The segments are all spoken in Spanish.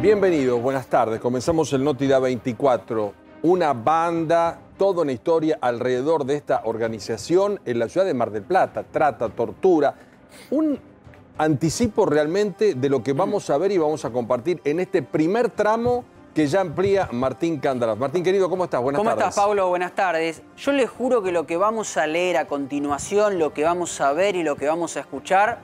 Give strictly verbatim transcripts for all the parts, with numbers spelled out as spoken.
Bienvenidos, buenas tardes. Comenzamos el Notida veinticuatro. Una banda, toda una historia alrededor de esta organización en la ciudad de Mar del Plata. Trata, tortura. Un anticipo realmente de lo que vamos a ver y vamos a compartir en este primer tramo que ya amplía Martín Candaraz. Martín, querido, ¿cómo estás? Buenas tardes. ¿Cómo estás, Pablo? Buenas tardes. Yo les juro que lo que vamos a leer a continuación, lo que vamos a ver y lo que vamos a escuchar,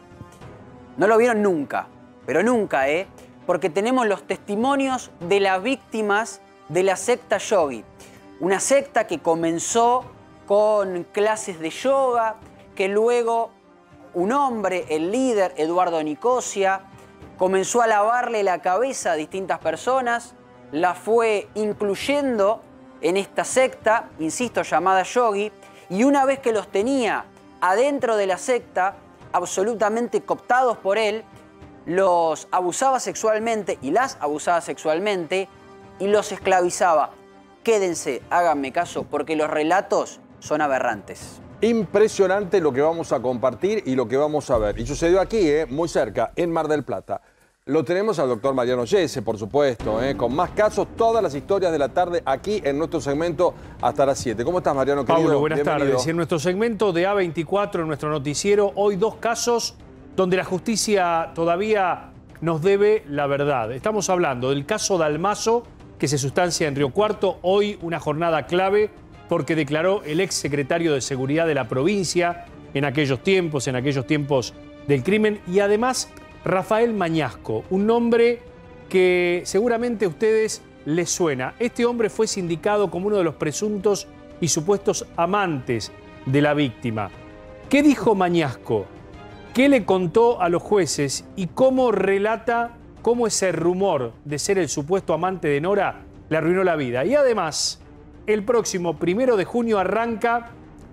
no lo vieron nunca, pero nunca, ¿eh? Porque tenemos los testimonios de las víctimas de la secta Yogi. Una secta que comenzó con clases de yoga, que luego un hombre, el líder, Eduardo Nicosia, comenzó a lavarle la cabeza a distintas personas, la fue incluyendo en esta secta, insisto, llamada Yogi, y una vez que los tenía adentro de la secta, absolutamente cooptados por él, los abusaba sexualmente y las abusaba sexualmente y los esclavizaba. Quédense, háganme caso, porque los relatos son aberrantes. Impresionante lo que vamos a compartir y lo que vamos a ver. Y sucedió aquí, eh, muy cerca, en Mar del Plata. Lo tenemos al doctor Mariano Yese, por supuesto, eh, con más casos, todas las historias de la tarde aquí en nuestro segmento hasta las siete. ¿Cómo estás, Mariano, querido? Pablo, buenas Bienvenido. tardes. En nuestro segmento de A veinticuatro, en nuestro noticiero, hoy dos casos donde la justicia todavía nos debe la verdad. Estamos hablando del caso Dalmazo, que se sustancia en Río Cuarto. Hoy una jornada clave porque declaró el ex secretario de Seguridad de la provincia en aquellos tiempos, en aquellos tiempos del crimen. Y además, Rafael Mañasco, un nombre que seguramente a ustedes les suena. Este hombre fue sindicado como uno de los presuntos y supuestos amantes de la víctima. ¿Qué dijo Mañasco? ¿Qué le contó a los jueces y cómo relata cómo ese rumor de ser el supuesto amante de Nora le arruinó la vida? Y además, el próximo primero de junio arranca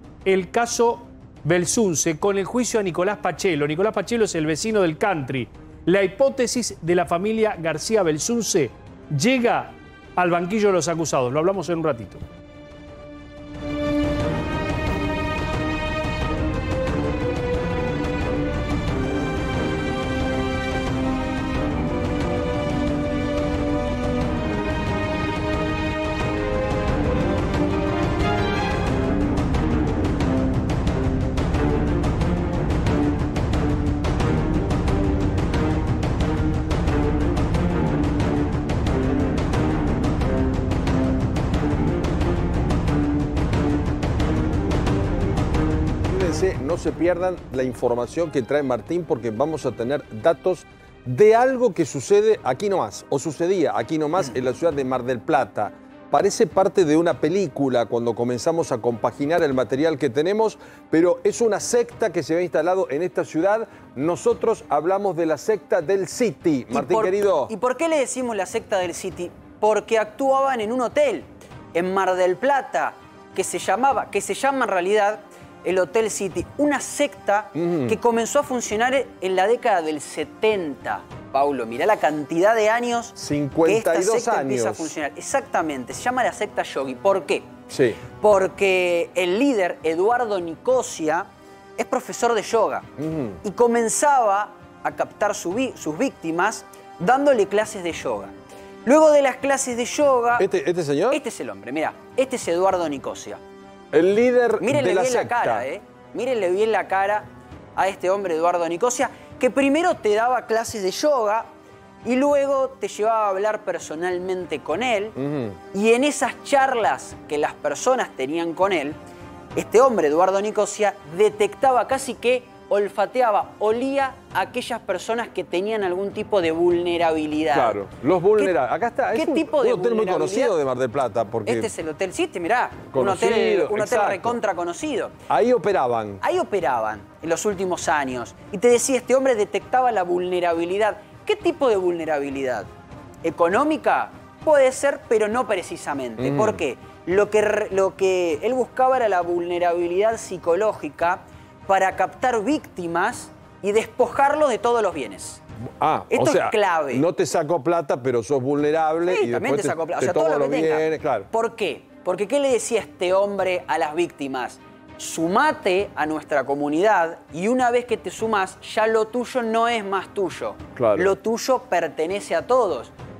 el caso Belsunce con el juicio a Nicolás Pachelo. Nicolás Pachelo es el vecino del country. La hipótesis de la familia García Belsunce llega al banquillo de los acusados. Lo hablamos en un ratito. No se pierdan la información que trae Martín porque vamos a tener datos de algo que sucede aquí nomás, o sucedía aquí nomás en la ciudad de Mar del Plata. Parece parte de una película cuando comenzamos a compaginar el material que tenemos, pero es una secta que se ha instalado en esta ciudad. Nosotros hablamos de la secta del City. Martín, por, querido. ¿Y por qué le decimos la secta del City? Porque actuaban en un hotel en Mar del Plata que se llamaba, que se llama en realidad el Hotel City, una secta uh-huh. que comenzó a funcionar en la década del setenta. Paulo, mirá la cantidad de años cincuenta y dos que esta secta años. empieza a funcionar. Exactamente, se llama la secta Yogi. ¿Por qué? Sí. Porque el líder, Eduardo Nicosia, es profesor de yoga uh-huh. y comenzaba a captar su vi- sus víctimas dándole clases de yoga. Luego de las clases de yoga... ¿Este, este señor? Este es el hombre, mirá, este es Eduardo Nicosia. El líder Mírenle de la bien secta. la cara, ¿eh? Mírenle bien la cara a este hombre, Eduardo Nicosia, que primero te daba clases de yoga y luego te llevaba a hablar personalmente con él. Uh-huh. Y en esas charlas que las personas tenían con él, este hombre, Eduardo Nicosia, detectaba casi que olfateaba, olía a aquellas personas que tenían algún tipo de vulnerabilidad. Claro, los vulnerables. Acá está, ¿Qué es un, tipo de un hotel muy conocido de Mar del Plata. Porque este es el Hotel City, mirá, conocido, un hotel, un hotel exacto. recontra conocido. Ahí operaban. Ahí operaban en los últimos años. Y te decía, este hombre detectaba la vulnerabilidad. ¿Qué tipo de vulnerabilidad? ¿Económica? Puede ser, pero no precisamente. Mm. ¿Por qué? Lo que, lo que él buscaba era la vulnerabilidad psicológica para captar víctimas y despojarlo de todos los bienes. Ah, Esto o sea, es clave. No te saco plata, pero sos vulnerable. Sí, y también te, te saco plata. Te O sea, todo tomo lo que los tenga. bienes, claro. ¿Por qué? Porque ¿qué le decía este hombre a las víctimas? Sumate a nuestra comunidad y una vez que te sumas, ya lo tuyo no es más tuyo. Claro. Lo tuyo pertenece a todos.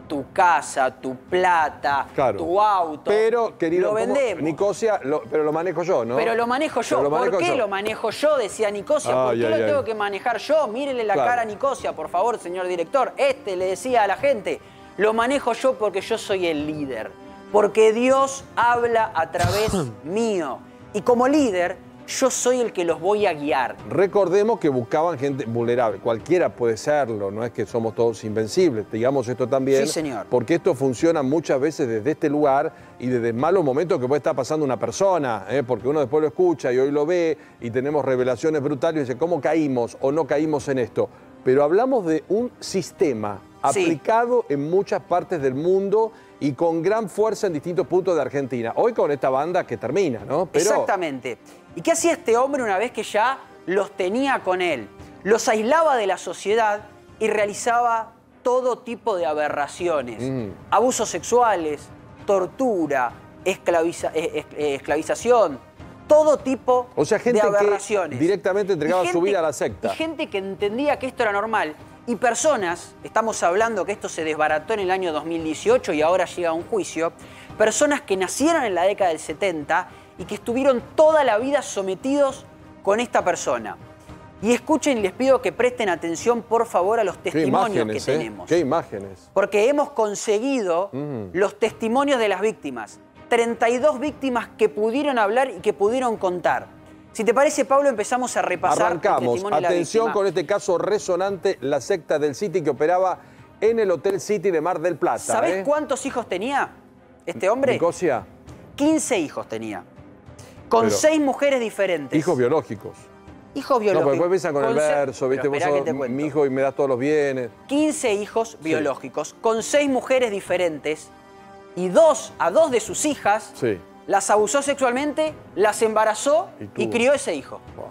tu casa, tu plata, Claro. tu auto. Pero, querido, lo ¿cómo? vendemos. Nicosia, lo- pero lo manejo yo, ¿no? Pero lo manejo yo. Pero lo manejo ¿Por qué yo. lo manejo yo? Decía Nicosia. ¿Por Ay, qué ay, lo ay. tengo que manejar yo? Mírele la Claro. cara a Nicosia, por favor, señor director. Este le decía a la gente, lo manejo yo porque yo soy el líder. Porque Dios habla a través mío. Y como líder, yo soy el que los voy a guiar. Recordemos que buscaban gente vulnerable. Cualquiera puede serlo, no es que somos todos invencibles. Digamos esto también. Sí, señor. Porque esto funciona muchas veces desde este lugar y desde malos momentos que puede estar pasando una persona. ¿eh? Porque uno después lo escucha y hoy lo ve y tenemos revelaciones brutales y dice, ¿cómo caímos o no caímos en esto? Pero hablamos de un sistema Sí. aplicado en muchas partes del mundo y con gran fuerza en distintos puntos de Argentina. Hoy con esta banda que termina, ¿no? Pero Exactamente. ¿Y qué hacía este hombre una vez que ya los tenía con él? Los aislaba de la sociedad y realizaba todo tipo de aberraciones. Mm. Abusos sexuales, tortura, esclaviza- eh, es- eh, esclavización, todo tipo O sea, gente de que aberraciones. directamente entregaba Y su gente- vida a la secta. Y gente que entendía que esto era normal. Y personas, estamos hablando que esto se desbarató en el año dos mil dieciocho y ahora llega a un juicio, personas que nacieron en la década del setenta y que estuvieron toda la vida sometidos con esta persona. Y escuchen y les pido que presten atención, por favor, a los Qué testimonios imágenes, que ¿eh? tenemos. Qué imágenes. Porque hemos conseguido Mm. los testimonios de las víctimas. treinta y dos víctimas que pudieron hablar y que pudieron contar. Si te parece, Pablo, empezamos a repasar el Arrancamos. testimonio de la Atención víctima. con este caso resonante, la secta del City que operaba en el Hotel City de Mar del Plata. ¿Sabés ¿eh? cuántos hijos tenía este hombre? Nicosia, quince hijos tenía. Con Pero- seis mujeres diferentes. hijos biológicos. Hijos No, biológicos. porque después piensan con el se- verso, ¿viste? Pero Vos esperá sos que te cuento. mi hijo y me das todos los bienes. quince hijos biológicos, con seis mujeres diferentes, y dos, a dos de sus hijas, Sí. las abusó sexualmente, las embarazó Y y, tuvo. crió ese hijo. Wow.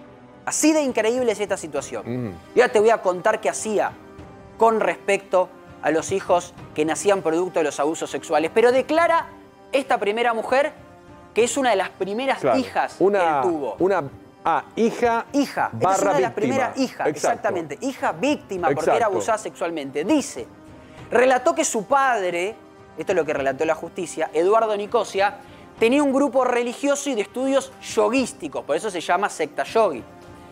Así de increíble es esta situación. Mm. Y ahora te voy a contar qué hacía con respecto a los hijos que nacían producto de los abusos sexuales. Pero declara esta primera mujer que es una de las primeras Claro. hijas una, que él tuvo. Una ah, hija, Hija, esta es barra una de las víctima. primeras hijas, Exacto. exactamente. Hija víctima porque era Exacto. abusada sexualmente. Dice, relató que su padre, esto es lo que relató la justicia, Eduardo Nicosia, tenía un grupo religioso y de estudios yoguísticos, por eso se llama secta yogi.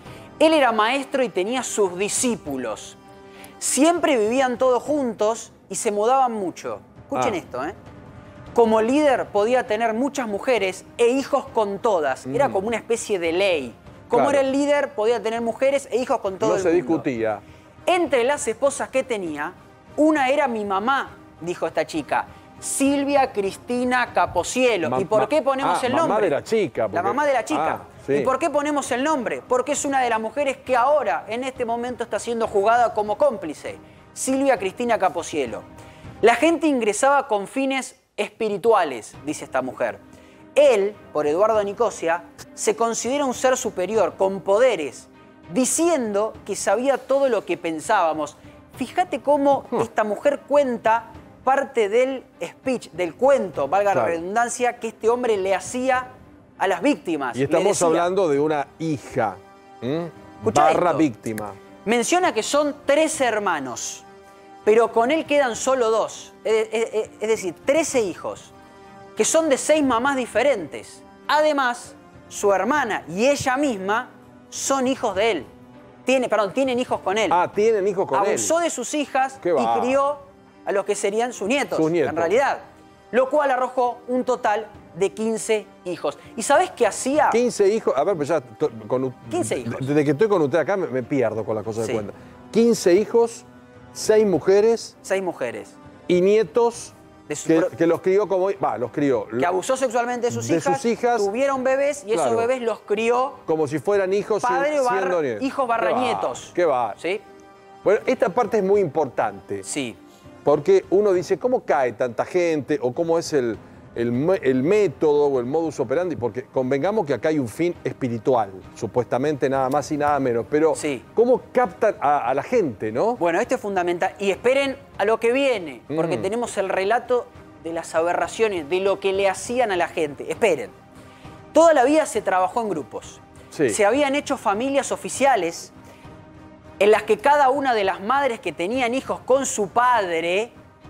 Él era maestro y tenía sus discípulos. Siempre vivían todos juntos y se mudaban mucho. Escuchen Ah. esto, ¿eh? Como líder podía tener muchas mujeres e hijos con todas. Era como una especie de ley. Como Claro. era el líder, podía tener mujeres e hijos con todo No el se mundo. discutía. Entre las esposas que tenía, una era mi mamá, dijo esta chica, Silvia Cristina Caposielo. Ma- ¿Y por ma- qué ponemos ah, el mamá nombre? de la chica, La porque- mamá de la chica. Ah, sí. ¿Y por qué ponemos el nombre? Porque es una de las mujeres que ahora, en este momento, está siendo juzgada como cómplice. Silvia Cristina Caposielo. La gente ingresaba con fines espirituales, dice esta mujer. Él, por Eduardo Nicosia, se considera un ser superior, con poderes, diciendo que sabía todo lo que pensábamos. Fíjate cómo esta mujer cuenta parte del speech, del cuento, valga la Claro. redundancia, que este hombre le hacía a las víctimas. Y Le estamos decía- hablando de una hija. ¿m? Escuchá Barra esto. víctima. Menciona que son tres hermanos, pero con él quedan solo dos. Es, es- es decir, trece hijos, que son de seis mamás diferentes. Además, su hermana y ella misma son hijos de él. Tiene, perdón, tienen hijos con él. Ah, tienen hijos con él. Abusó de sus hijas Qué y va. crió a los que serían sus nietos, Sus nietos. en realidad. Lo cual arrojó un total de quince hijos. ¿Y sabés qué hacía? quince hijos. A ver, pues ya to- con, u- quince hijos. Desde que estoy con usted acá me, me pierdo con las cosas Sí. de cuenta. quince hijos, seis mujeres Seis mujeres. y nietos De su que, pro- que los crió como... Va, los crió. Que abusó sexualmente de sus, De hijas, sus hijas. tuvieron bebés y esos Claro. bebés los crió Como si fueran hijos padre siendo barra, nietos. hijos barra Qué va, nietos. Qué va. ¿Sí? Bueno, esta parte es muy importante. Sí. Porque uno dice, ¿cómo cae tanta gente? ¿O cómo es el, el, me- el método o el modus operandi? Porque convengamos que acá hay un fin espiritual, supuestamente nada más y nada menos. Pero Sí. ¿cómo captan a, a la gente, no? Bueno, esto es fundamental. Y esperen a lo que viene, porque Mm. tenemos el relato de las aberraciones, de lo que le hacían a la gente. Esperen. Toda la vida se trabajó en grupos. Sí. Se habían hecho familias oficiales en las que cada una de las madres que tenían hijos con su padre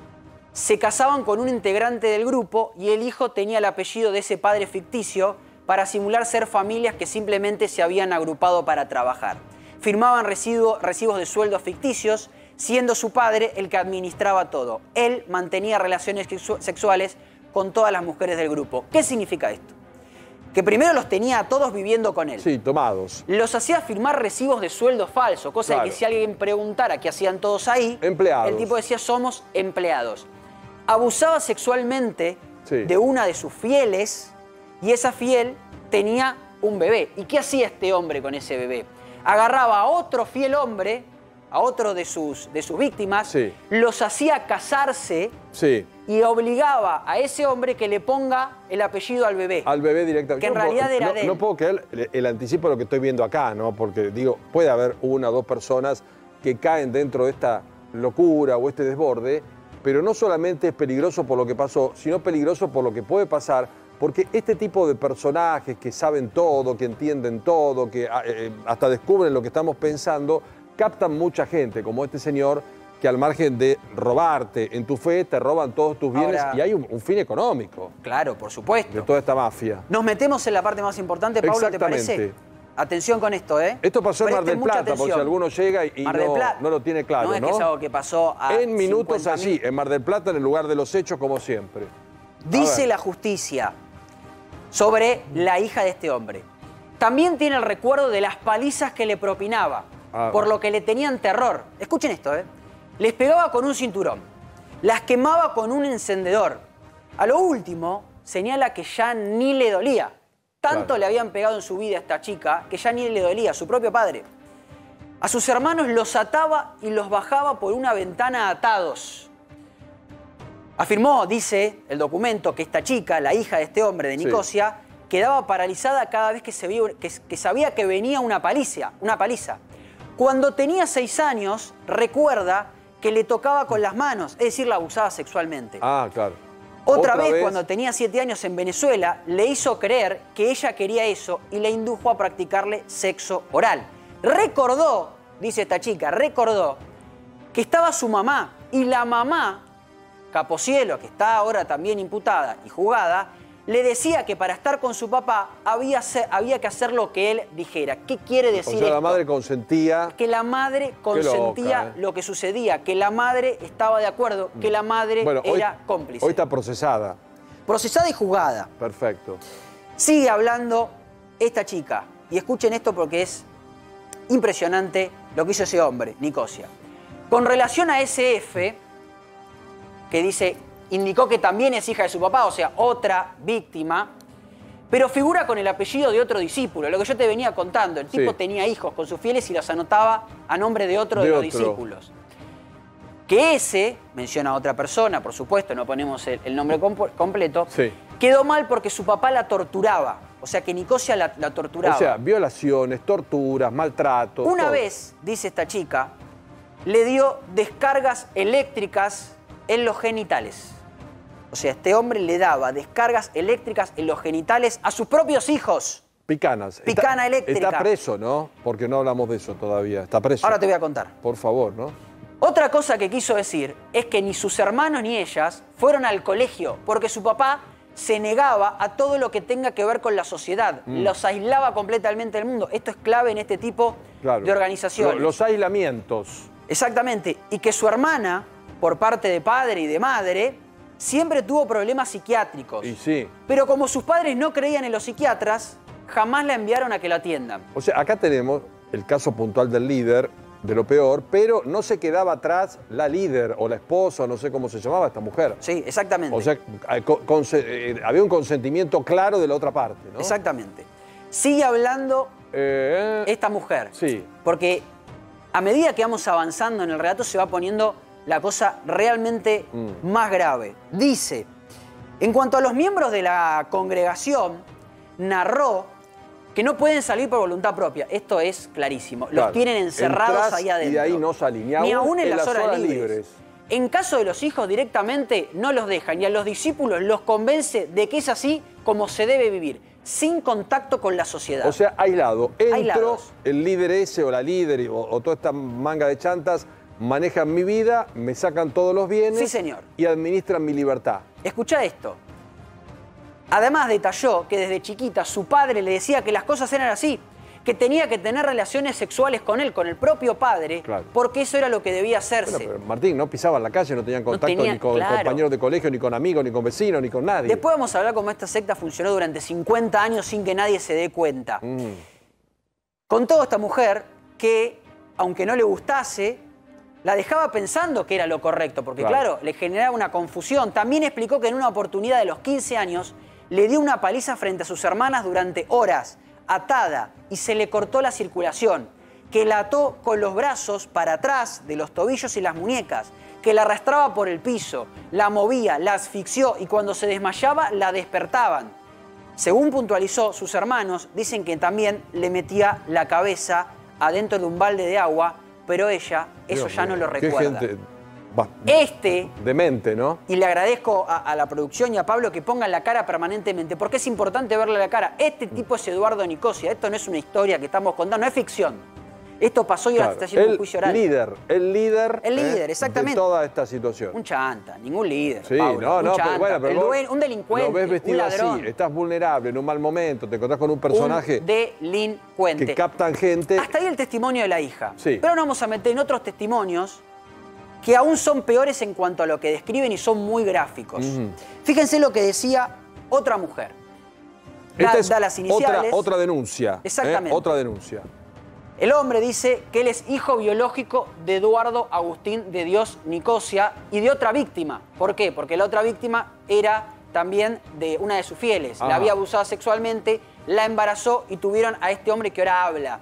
se casaban con un integrante del grupo y el hijo tenía el apellido de ese padre ficticio para simular ser familias que simplemente se habían agrupado para trabajar. Firmaban recibo, recibos de sueldos ficticios, siendo su padre el que administraba todo. Él mantenía relaciones sexuales con todas las mujeres del grupo. ¿Qué significa esto? Que primero los tenía a todos viviendo con él. Sí, tomados. Los hacía firmar recibos de sueldo falso, cosa Claro. de que si alguien preguntara qué hacían todos ahí, Empleados. el tipo decía, somos empleados. Abusaba sexualmente Sí. de una de sus fieles y esa fiel tenía un bebé. ¿Y qué hacía este hombre con ese bebé? Agarraba a otro fiel hombre, a otro de sus, de sus víctimas, Sí. los hacía casarse Sí. y obligaba a ese hombre que le ponga el apellido al bebé. Al bebé directamente. Que en Yo no puedo- realidad era no, de él. no puedo creer el, el anticipo de lo que estoy viendo acá, ¿no? Porque digo, puede haber una o dos personas que caen dentro de esta locura o este desborde, pero no solamente es peligroso por lo que pasó, sino peligroso por lo que puede pasar, porque este tipo de personajes que saben todo, que entienden todo, que eh, hasta descubren lo que estamos pensando, captan mucha gente, como este señor, que al margen de robarte en tu fe, te roban todos tus bienes Ahora- y hay un, un fin económico Claro, por supuesto. de toda esta mafia. Nos metemos en la parte más importante, Pablo, ¿te parece? Exactamente. Atención con esto, ¿eh? Esto pasó en Mar Presten del mucha Plata, por si atención. alguno llega y, y Mar del no, Plata. no lo tiene claro, No es ¿no? que es algo que pasó a En minutos cincuenta mil. allí, en Mar del Plata, en el lugar de los hechos, como siempre. A Dice ver. la justicia sobre la hija de este hombre. También tiene el recuerdo de las palizas que le propinaba, Ah, por bueno. lo que le tenían terror. Escuchen esto, ¿eh? Les pegaba con un cinturón, las quemaba con un encendedor. A lo último, señala que ya ni le dolía. Tanto Claro. le habían pegado en su vida a esta chica que ya ni le dolía, a su propio padre. A sus hermanos los ataba y los bajaba por una ventana atados. Afirmó, dice el documento, que esta chica, la hija de este hombre de Sí. Nicosia, quedaba paralizada cada vez que, se vio, que, que sabía que venía una paliza, una paliza. Cuando tenía seis años, recuerda que le tocaba con las manos, es decir, la abusaba sexualmente. Ah, claro. Otra, vez, cuando tenía siete años en Venezuela, le hizo creer que ella quería eso y le indujo a practicarle sexo oral. Recordó, dice esta chica, recordó que estaba su mamá y la mamá, Caposielo, que está ahora también imputada y juzgada, le decía que para estar con su papá había, se- había que hacer lo que él dijera. ¿Qué quiere O decir sea, la esto? madre consentía. Que la madre consentía loca, ¿eh? lo que sucedía, que la madre estaba de acuerdo, que la madre Bueno, hoy, era cómplice. hoy está procesada. Procesada y juzgada. Perfecto. Sigue hablando esta chica. Y escuchen esto porque es impresionante lo que hizo ese hombre, Nicosia. Con relación a S F, que dice, indicó que también es hija de su papá, o sea, otra víctima, pero figura con el apellido de otro discípulo, lo que yo te venía contando. El tipo Sí. tenía hijos con sus fieles y los anotaba a nombre de otro de, De los otro. discípulos. Que ese, menciona a otra persona, por supuesto, no ponemos el, el nombre compo- completo, Sí. quedó mal porque su papá la torturaba. O sea, que Nicosia la, la torturaba. O sea, violaciones, torturas, maltrato. Una todo. vez, dice esta chica, le dio descargas eléctricas en los genitales. O sea, este hombre le daba descargas eléctricas en los genitales a sus propios hijos. Picanas. Picana está, eléctrica. Está preso, ¿no? Porque no hablamos de eso todavía. Está preso. Ahora te voy a contar. Por favor, ¿no? Otra cosa que quiso decir es que ni sus hermanos ni ellas fueron al colegio porque su papá se negaba a todo lo que tenga que ver con la sociedad. Mm. Los aislaba completamente del mundo. Esto es clave en este tipo Claro. de organizaciones. Lo- los aislamientos. Exactamente. Y que su hermana, por parte de padre y de madre, siempre tuvo problemas psiquiátricos. Y sí. Pero como sus padres no creían en los psiquiatras, jamás la enviaron a que la atiendan. O sea, acá tenemos el caso puntual del líder, de lo peor, pero no se quedaba atrás la líder o la esposa, no sé cómo se llamaba esta mujer. Sí, exactamente. O sea, eh, con- conse- eh, había un consentimiento claro de la otra parte, ¿no? Exactamente. Sigue hablando Eh, esta mujer. Sí. Porque a medida que vamos avanzando en el relato se va poniendo la cosa realmente Mm. más grave. Dice, en cuanto a los miembros de la congregación, narró que no pueden salir por voluntad propia. Esto es clarísimo. Los Claro. tienen encerrados Entrás ahí y adentro. de ahí no salís, ni Ni aún aún en, en las, las horas, horas libres. libres. En caso de los hijos directamente no los dejan y a los discípulos los convence de que es así como se debe vivir, sin contacto con la sociedad. O sea, aislado. Entro, Aislados. el líder ese o la líder o, o toda esta manga de chantas manejan mi vida, me sacan todos los bienes Sí, señor. y administran mi libertad. Escucha esto. Además detalló que desde chiquita su padre le decía que las cosas eran así, que tenía que tener relaciones sexuales con él, con el propio padre, Claro. porque eso era lo que debía hacerse. Bueno, pero Martín, no pisaban la calle, no tenían contacto tenían- ni con claro. compañeros de colegio, ni con amigos, ni con vecinos, ni con nadie. Después vamos a hablar cómo esta secta funcionó durante cincuenta años sin que nadie se dé cuenta. Mm. Contó esta mujer que, aunque no le gustase, la dejaba pensando que era lo correcto, porque Claro. claro, le generaba una confusión. También explicó que en una oportunidad de los quince años le dio una paliza frente a sus hermanas durante horas, atada, y se le cortó la circulación, que la ató con los brazos para atrás de los tobillos y las muñecas, que la arrastraba por el piso, la movía, la asfixió y cuando se desmayaba la despertaban. Según puntualizó, sus hermanos dicen que también le metía la cabeza adentro de un balde de agua, pero ella eso Dios ya no mío, lo qué recuerda. gente va- Este, demente, ¿no? y le agradezco a, a la producción y a Pablo que pongan la cara permanentemente, porque es importante verle la cara. Este tipo es Eduardo Nicosia, esto no es una historia que estamos contando, no es ficción. Esto pasó y ahora Claro, se está haciendo un el juicio oral. líder, el líder, El líder, ¿eh? exactamente. de toda esta situación. Un chanta, ningún líder. Sí, Pablo, no, un no, chanta. pero bueno, pero El vos duen- un delincuente, lo ves un vestido ladrón. así, estás vulnerable, en un mal momento, te encontrás con un personaje Un delincuente. que captan gente. Hasta ahí el testimonio de la hija. Sí. Pero ahora vamos a meter en otros testimonios que aún son peores en cuanto a lo que describen y son muy gráficos. Ujú. Fíjense lo que decía otra mujer. Da, Esta es da las otra, iniciales. otra denuncia. ¿eh? Exactamente. Otra denuncia. El hombre dice que él es hijo biológico de Eduardo Agustín de Dios Nicosia y de otra víctima. ¿Por qué? Porque la otra víctima era también de una de sus fieles. Ajá. La había abusado sexualmente, la embarazó y tuvieron a este hombre que ahora habla.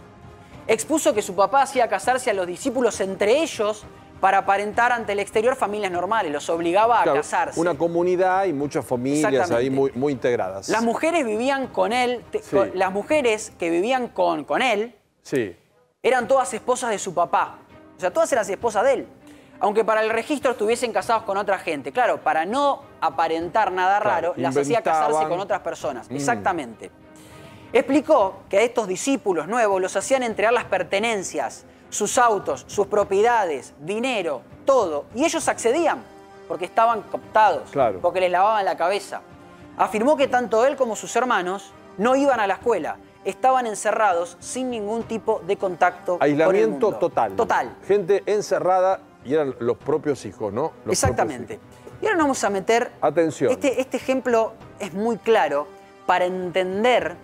Expuso que su papá hacía casarse a los discípulos entre ellos para aparentar ante el exterior familias normales, los obligaba a Claro, casarse. una comunidad y muchas familias ahí Exactamente. muy, muy integradas. Las mujeres vivían con él, te- Sí. con- las mujeres que vivían con, con él Sí. eran todas esposas de su papá. O sea, todas eran esposas de él. Aunque para el registro estuviesen casados con otra gente. Claro, para no aparentar nada Claro, raro, las hacía casarse inventaban. con otras personas. Mm. Exactamente. Explicó que a estos discípulos nuevos los hacían entregar las pertenencias, sus autos, sus propiedades, dinero, todo. Y ellos accedían, porque estaban cooptados, Claro. porque les lavaban la cabeza. Afirmó que tanto él como sus hermanos no iban a la escuela, estaban encerrados sin ningún tipo de contacto con el Aislamiento mundo. total. Total. Gente encerrada y eran los propios hijos, ¿no? Los Exactamente. propios Y ahora nos vamos a meter... Atención. Este, este ejemplo es muy claro para entender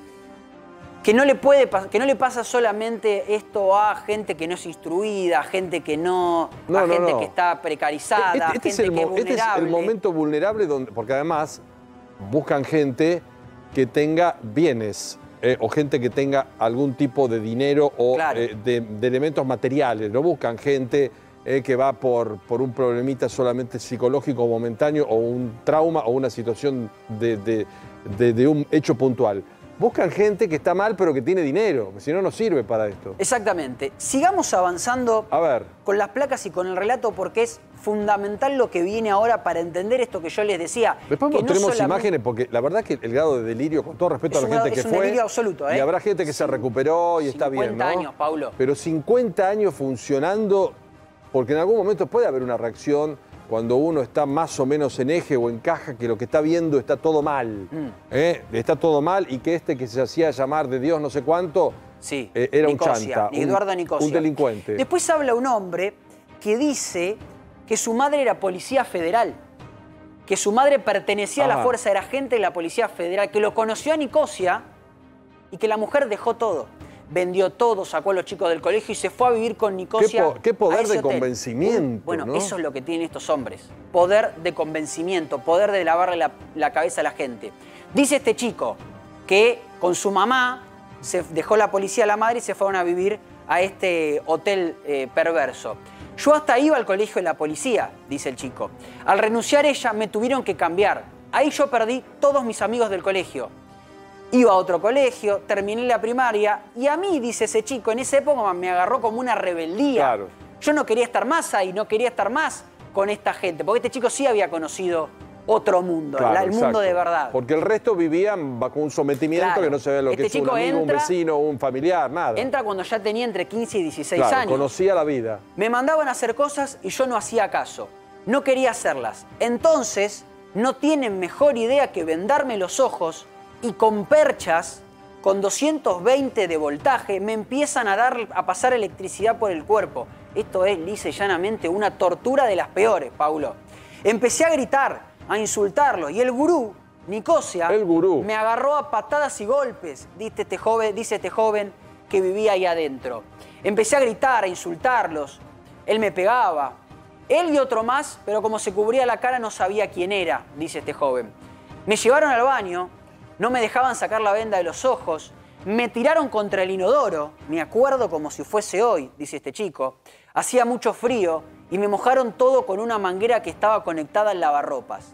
que no, le puede, pas- que no le pasa solamente esto a gente que no es instruida, a gente que no... No, a no, gente no. que está precarizada, Este, a este es gente el, que es mo- este es vulnerable. el momento vulnerable donde, porque además buscan gente que tenga bienes eh, o gente que tenga algún tipo de dinero o Claro. eh, de, de elementos materiales. No buscan gente eh, que va por, por un problemita solamente psicológico momentáneo o un trauma o una situación de, de- de- de un hecho puntual. Buscan gente que está mal pero que tiene dinero, si no, no sirve para esto. Exactamente. Sigamos avanzando A ver, con las placas y con el relato porque es fundamental lo que viene ahora para entender esto que yo les decía. después que no mostremos solamente- imágenes porque la verdad que el grado de delirio, con todo respeto Es a la un gente grado- que es un fue, delirio absoluto, ¿eh? y habrá gente que se recuperó y está bien, ¿no? cincuenta años, Paulo. Pero cincuenta años funcionando, porque en algún momento puede haber una reacción cuando uno está más o menos en eje o encaja que lo que está viendo está todo mal, Mm. ¿eh? Está todo mal y que este que se hacía llamar de Dios no sé cuánto, Sí, eh, era Nicosia, un chanta, un- Eduardo Nicosia. un delincuente. Después habla un hombre que dice que su madre era policía federal, que su madre pertenecía a la Ajá. fuerza, era agente de la policía federal, que lo conoció a Nicosia y que la mujer dejó todo. Vendió todo, sacó a los chicos del colegio y se fue a vivir con Nicosia. Qué po- qué poder a ese de hotel. convencimiento, Bueno, ¿no? eso es lo que tienen estos hombres. Poder de convencimiento, poder de lavarle la, la cabeza a la gente. Dice este chico que con su mamá se dejó la policía a la madre y se fueron a vivir a este hotel eh, perverso. Yo hasta iba al colegio de la policía, dice el chico. Al renunciar ella me tuvieron que cambiar. Ahí yo perdí todos mis amigos del colegio. Iba a otro colegio, terminé la primaria y a mí, dice ese chico, en esa época me agarró como una rebeldía. Claro. Yo no quería estar más ahí, no quería estar más con esta gente, porque este chico sí había conocido otro mundo, Claro, la- el mundo exacto. de verdad. Porque el resto vivían bajo un sometimiento Claro. que no se ve lo Este que es un chico amigo, entra- un vecino, un familiar, nada. Entra cuando ya tenía entre quince y dieciséis Claro, años. conocía la vida. Me mandaban a hacer cosas y yo no hacía caso. No quería hacerlas. Entonces, no tienen mejor idea que vendarme los ojos y con perchas, con doscientos veinte de voltaje, me empiezan a, dar, a pasar electricidad por el cuerpo. Esto es, lisa y llanamente, una tortura de las peores, Paulo. Empecé a gritar, a insultarlos y el gurú, Nicosia, El gurú. me agarró a patadas y golpes, dice este joven, dice este joven que vivía ahí adentro. Empecé a gritar, a insultarlos. Él me pegaba. Él y otro más, pero como se cubría la cara no sabía quién era, dice este joven. Me llevaron al baño, no me dejaban sacar la venda de los ojos, me tiraron contra el inodoro, me acuerdo como si fuese hoy, dice este chico. Hacía mucho frío y me mojaron todo con una manguera que estaba conectada al lavarropas.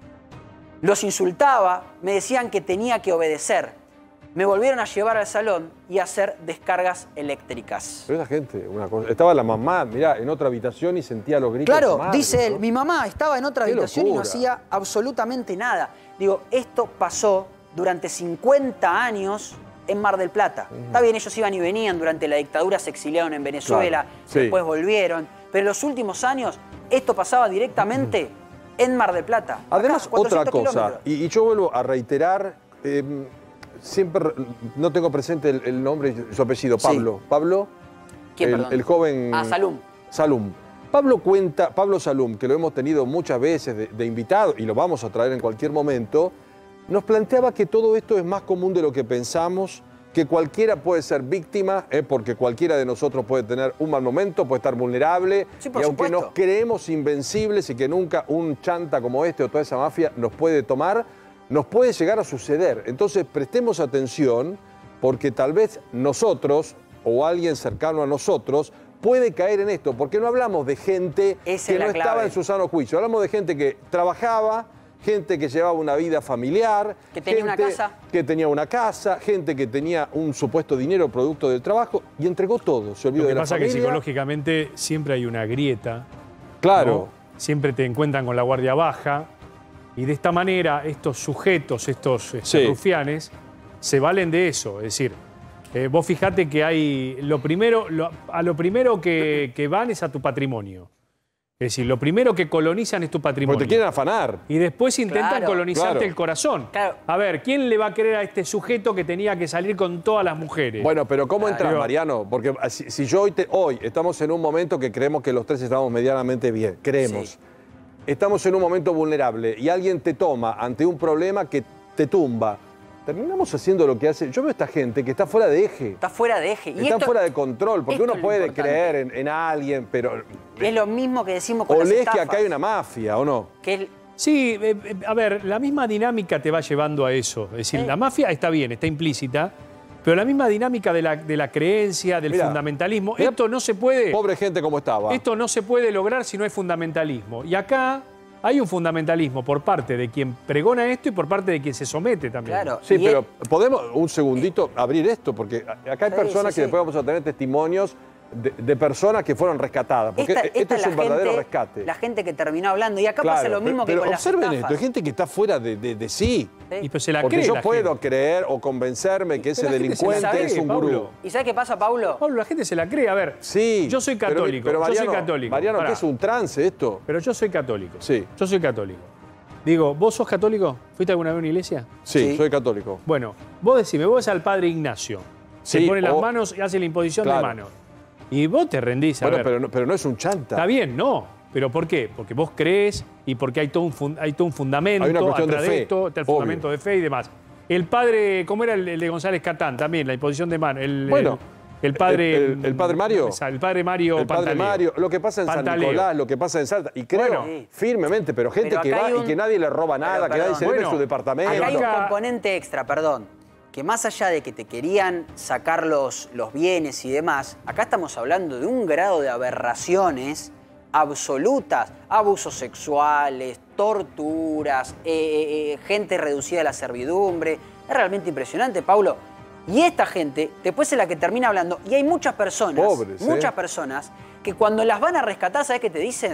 Los insultaba, me decían que tenía que obedecer. Me volvieron a llevar al salón y a hacer descargas eléctricas. Pero esa gente, una cosa. Estaba la mamá, mirá, en otra habitación y sentía los gritos. de Claro, su madre, dice él, ¿no? mi mamá estaba en otra Qué habitación y no locura. hacía absolutamente nada. Digo, esto pasó durante cincuenta años en Mar del Plata. Está bien, ellos iban y venían, durante la dictadura se exiliaron en Venezuela, Claro, sí. después volvieron, pero en los últimos años esto pasaba directamente en Mar del Plata. Además, Acá, otra cuatrocientos cosa, kilómetros. y, y yo vuelvo a reiterar, eh, siempre no tengo presente el, el nombre y su apellido, Sí. Pablo. Pablo, ¿Quién, el, perdón? el joven... Ah, Salum. Salum. Pablo cuenta, Pablo Salum, que lo hemos tenido muchas veces de, de invitado y lo vamos a traer en cualquier momento, nos planteaba que todo esto es más común de lo que pensamos, que cualquiera puede ser víctima, eh, porque cualquiera de nosotros puede tener un mal momento, puede estar vulnerable, Sí, por y aunque supuesto. nos creemos invencibles y que nunca un chanta como este o toda esa mafia nos puede tomar, nos puede llegar a suceder. Entonces prestemos atención, porque tal vez nosotros o alguien cercano a nosotros puede caer en esto, porque no hablamos de gente Esa que es la no estaba clave. en su sano juicio, hablamos de gente que trabajaba, gente que llevaba una vida familiar, Que tenía una gente casa. que tenía una casa, gente que tenía un supuesto dinero producto del trabajo y entregó todo, se olvidó Lo que de la pasa es familia. que psicológicamente siempre hay una grieta. Claro. ¿no? Siempre te encuentran con la guardia baja. Y de esta manera, estos sujetos, estos este, Sí. rufianes, se valen de eso. Es decir, eh, vos fijate que hay. Lo primero, lo- a lo primero que, que van es a tu patrimonio. Es decir, lo primero que colonizan es tu patrimonio. Porque te quieren afanar. Y después intentan Claro, colonizarte claro. el corazón. Claro. A ver, ¿quién le va a creer a este sujeto que tenía que salir con todas las mujeres? Bueno, pero ¿cómo Claro. entras, Mariano? Porque si, si yo hoy, te- hoy estamos en un momento que creemos que los tres estamos medianamente bien, creemos. Sí. Estamos en un momento vulnerable y alguien te toma ante un problema que te tumba. Terminamos haciendo lo que hace. Yo veo a esta gente que está fuera de eje. Está fuera de eje. Y Están esto fuera de control, porque esto uno es lo puede importante. creer en, en alguien, pero... es lo mismo que decimos con O las lees que estafas. acá hay una mafia, ¿o no? Que el- Sí, eh, eh, a ver, la misma dinámica te va llevando a eso. Es decir, Eh. la mafia está bien, está implícita, pero la misma dinámica de la, de la creencia, del Mirá, fundamentalismo, mirá, esto no se puede, Pobre gente como estaba. esto no se puede lograr si no hay fundamentalismo. Y acá hay un fundamentalismo por parte de quien pregona esto y por parte de quien se somete también. Claro. Sí, y pero es- podemos un segundito abrir esto, porque acá hay Sí, personas sí, que sí. después vamos a tener testimonios de, de personas que fueron rescatadas, porque esta- esto esta es la un verdadero gente- rescate. La gente que terminó hablando. Y acá Claro, pasa lo pero- mismo que pero con las observen estafas. esto, hay gente que está fuera de, de- de sí. ¿Sí? Y pues se la Porque cree yo la puedo gente. creer o convencerme que ese Pero la gente se la delincuente cree, es un gurú. Pablo. ¿Y sabes qué pasa, Paulo? Pablo, la gente se la cree. A ver, Sí. yo soy pero- católico. Pero, Mariano, yo soy católico. Mariano, Pará. ¿qué es un trance esto? Pero yo soy católico. Sí. Yo soy católico. Digo, ¿vos sos católico? ¿Fuiste alguna vez a una iglesia? Sí, Sí. soy católico. Bueno, vos decime, vos ves al padre Ignacio. Se Sí, pone las o- manos y hace la imposición Claro. de manos. Y vos te rendís a Bueno, ver. pero no, pero no es un chanta. Está bien, no. ¿Pero por qué? Porque vos crees y porque hay todo un, fun- hay todo un fundamento. Hay una cuestión de atrás fe, esto, está el obvio. fundamento de fe y demás. El padre, ¿cómo era el, el de González Catán? También, la imposición de manos. El, Bueno, el, el padre... el- el- el padre Mario. El padre Mario El padre Pantaleo. Mario, lo que pasa en San Pantaleo. Nicolás, lo que pasa en Salta. Y creo Bueno. firmemente, pero gente Pero que acá va hay un- y que nadie le roba nada, que nadie perdón. se mete en Bueno, su departamento. Acá hay un Acá- componente extra, perdón. Que más allá de que te querían sacar los, los bienes y demás, acá estamos hablando de un grado de aberraciones absolutas. Abusos sexuales, torturas, eh, eh, eh, gente reducida a la servidumbre. Es realmente impresionante, Paulo. Y esta gente, después es la que termina hablando. Y hay muchas personas, Pobres, ¿eh? muchas personas, que cuando las van a rescatar, ¿sabes qué te dicen?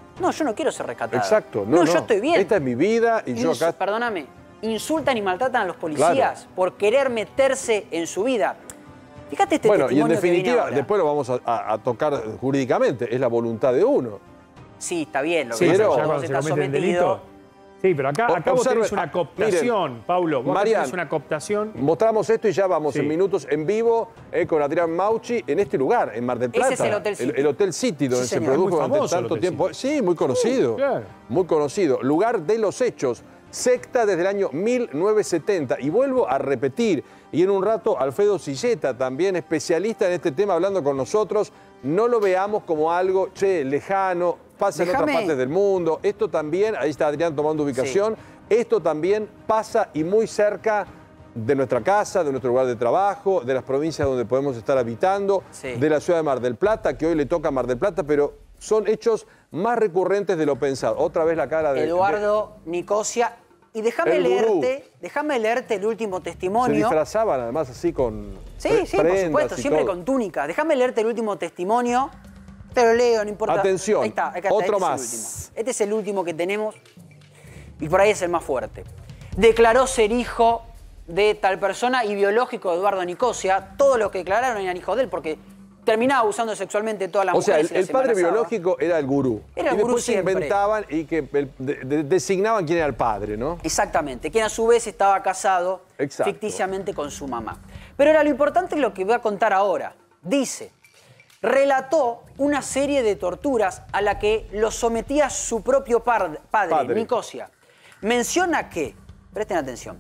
No, yo no quiero ser rescatada. Exacto. No, No, no. yo estoy bien. Esta es mi vida y yo Ins- acá... Perdóname, insultan y maltratan a los policías Claro. por querer meterse en su vida. Fíjate este Bueno, y en testimonio que viene definitiva, ahora. después lo vamos a, a- a tocar jurídicamente, es la voluntad de uno. Sí, está bien, lo Sí, que pero- ya pasa es que cuando vos se estás comete el sometido. delito. Sí, pero acá, O- acá vos tenés observen, una ah, cooptación, miren, Paulo. Vos acá Marian, tenés una cooptación. Mostramos esto y ya vamos Sí. en minutos en vivo eh, con Adrián Mauchi en este lugar, en Mar del Plata. Ese es el Hotel City. El, el Hotel City, donde Sí, se señor. produjo Es muy durante famoso el tanto Hotel tiempo. City. Sí, muy conocido. Sí, claro. Muy conocido. Lugar de los hechos. Secta desde el año mil novecientos setenta. Y vuelvo a repetir, y en un rato Alfredo Silleta, también especialista en este tema, hablando con nosotros, no lo veamos como algo, che, lejano, pasa en Déjame- otras partes del mundo. Esto también, ahí está Adrián tomando ubicación, esto también pasa y muy cerca de nuestra casa, de nuestro lugar de trabajo, de las provincias donde podemos estar habitando, Sí. de la ciudad de Mar del Plata, que hoy le toca a Mar del Plata, pero son hechos más recurrentes de lo pensado. Otra vez la cara de... Eduardo Nicosia. Y déjame El gurú. leerte, déjame leerte el último Se testimonio. disfrazaban además así con Sí, pre- sí, por prendas supuesto, y siempre todo. con túnica. Déjame leerte el último testimonio. Te lo leo, no importa. Atención, Ahí está, acá está, otro este más. Es el último. Este es el último que tenemos y por ahí es el más fuerte. Declaró ser hijo de tal persona y biológico de Eduardo Nicosia. Todos los que declararon eran hijos de él porque terminaba abusando sexualmente de todas las O sea, el, mujeres. y las el padre embarazaba. biológico era el gurú. Era el y gurú después se siempre. inventaban y que el- de- de- designaban quién era el padre, ¿no? Exactamente, quien a su vez estaba casado Exacto. ficticiamente con su mamá. Pero ahora lo importante es lo que voy a contar ahora. Dice, relató una serie de torturas a la que lo sometía su propio par- padre, Padre. Nicosia. Menciona que, presten atención,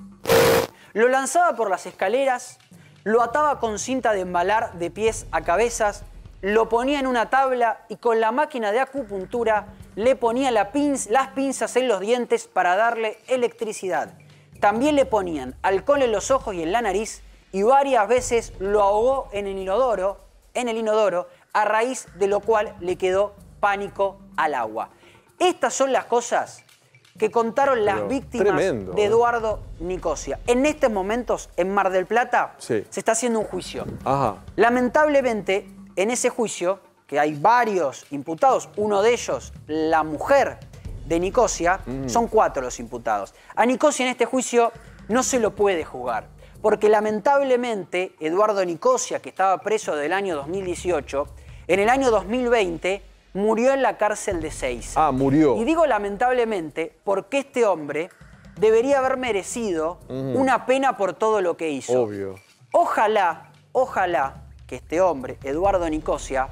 lo lanzaba por las escaleras, lo ataba con cinta de embalar de pies a cabezas, lo ponía en una tabla y con la máquina de acupuntura le ponía la pinz- las pinzas en los dientes para darle electricidad. También le ponían alcohol en los ojos y en la nariz y varias veces lo ahogó en el inodoro, en el inodoro, a raíz de lo cual le quedó pánico al agua. Estas son las cosas que contaron las Pero víctimas tremendo, de ¿eh? Eduardo Nicosia. En estos momentos, en Mar del Plata, Sí. se está haciendo un juicio. Ajá. Lamentablemente, en ese juicio, que hay varios imputados, uno de ellos, la mujer de Nicosia, son cuatro los imputados. A Nicosia en este juicio no se lo puede juzgar, porque lamentablemente Eduardo Nicosia, que estaba preso del año dos mil dieciocho, en el año dos mil veinte murió en la cárcel de Seiza. Ah, murió. Y digo lamentablemente porque este hombre debería haber merecido una pena por todo lo que hizo. Obvio. Ojalá, ojalá que este hombre, Eduardo Nicosia,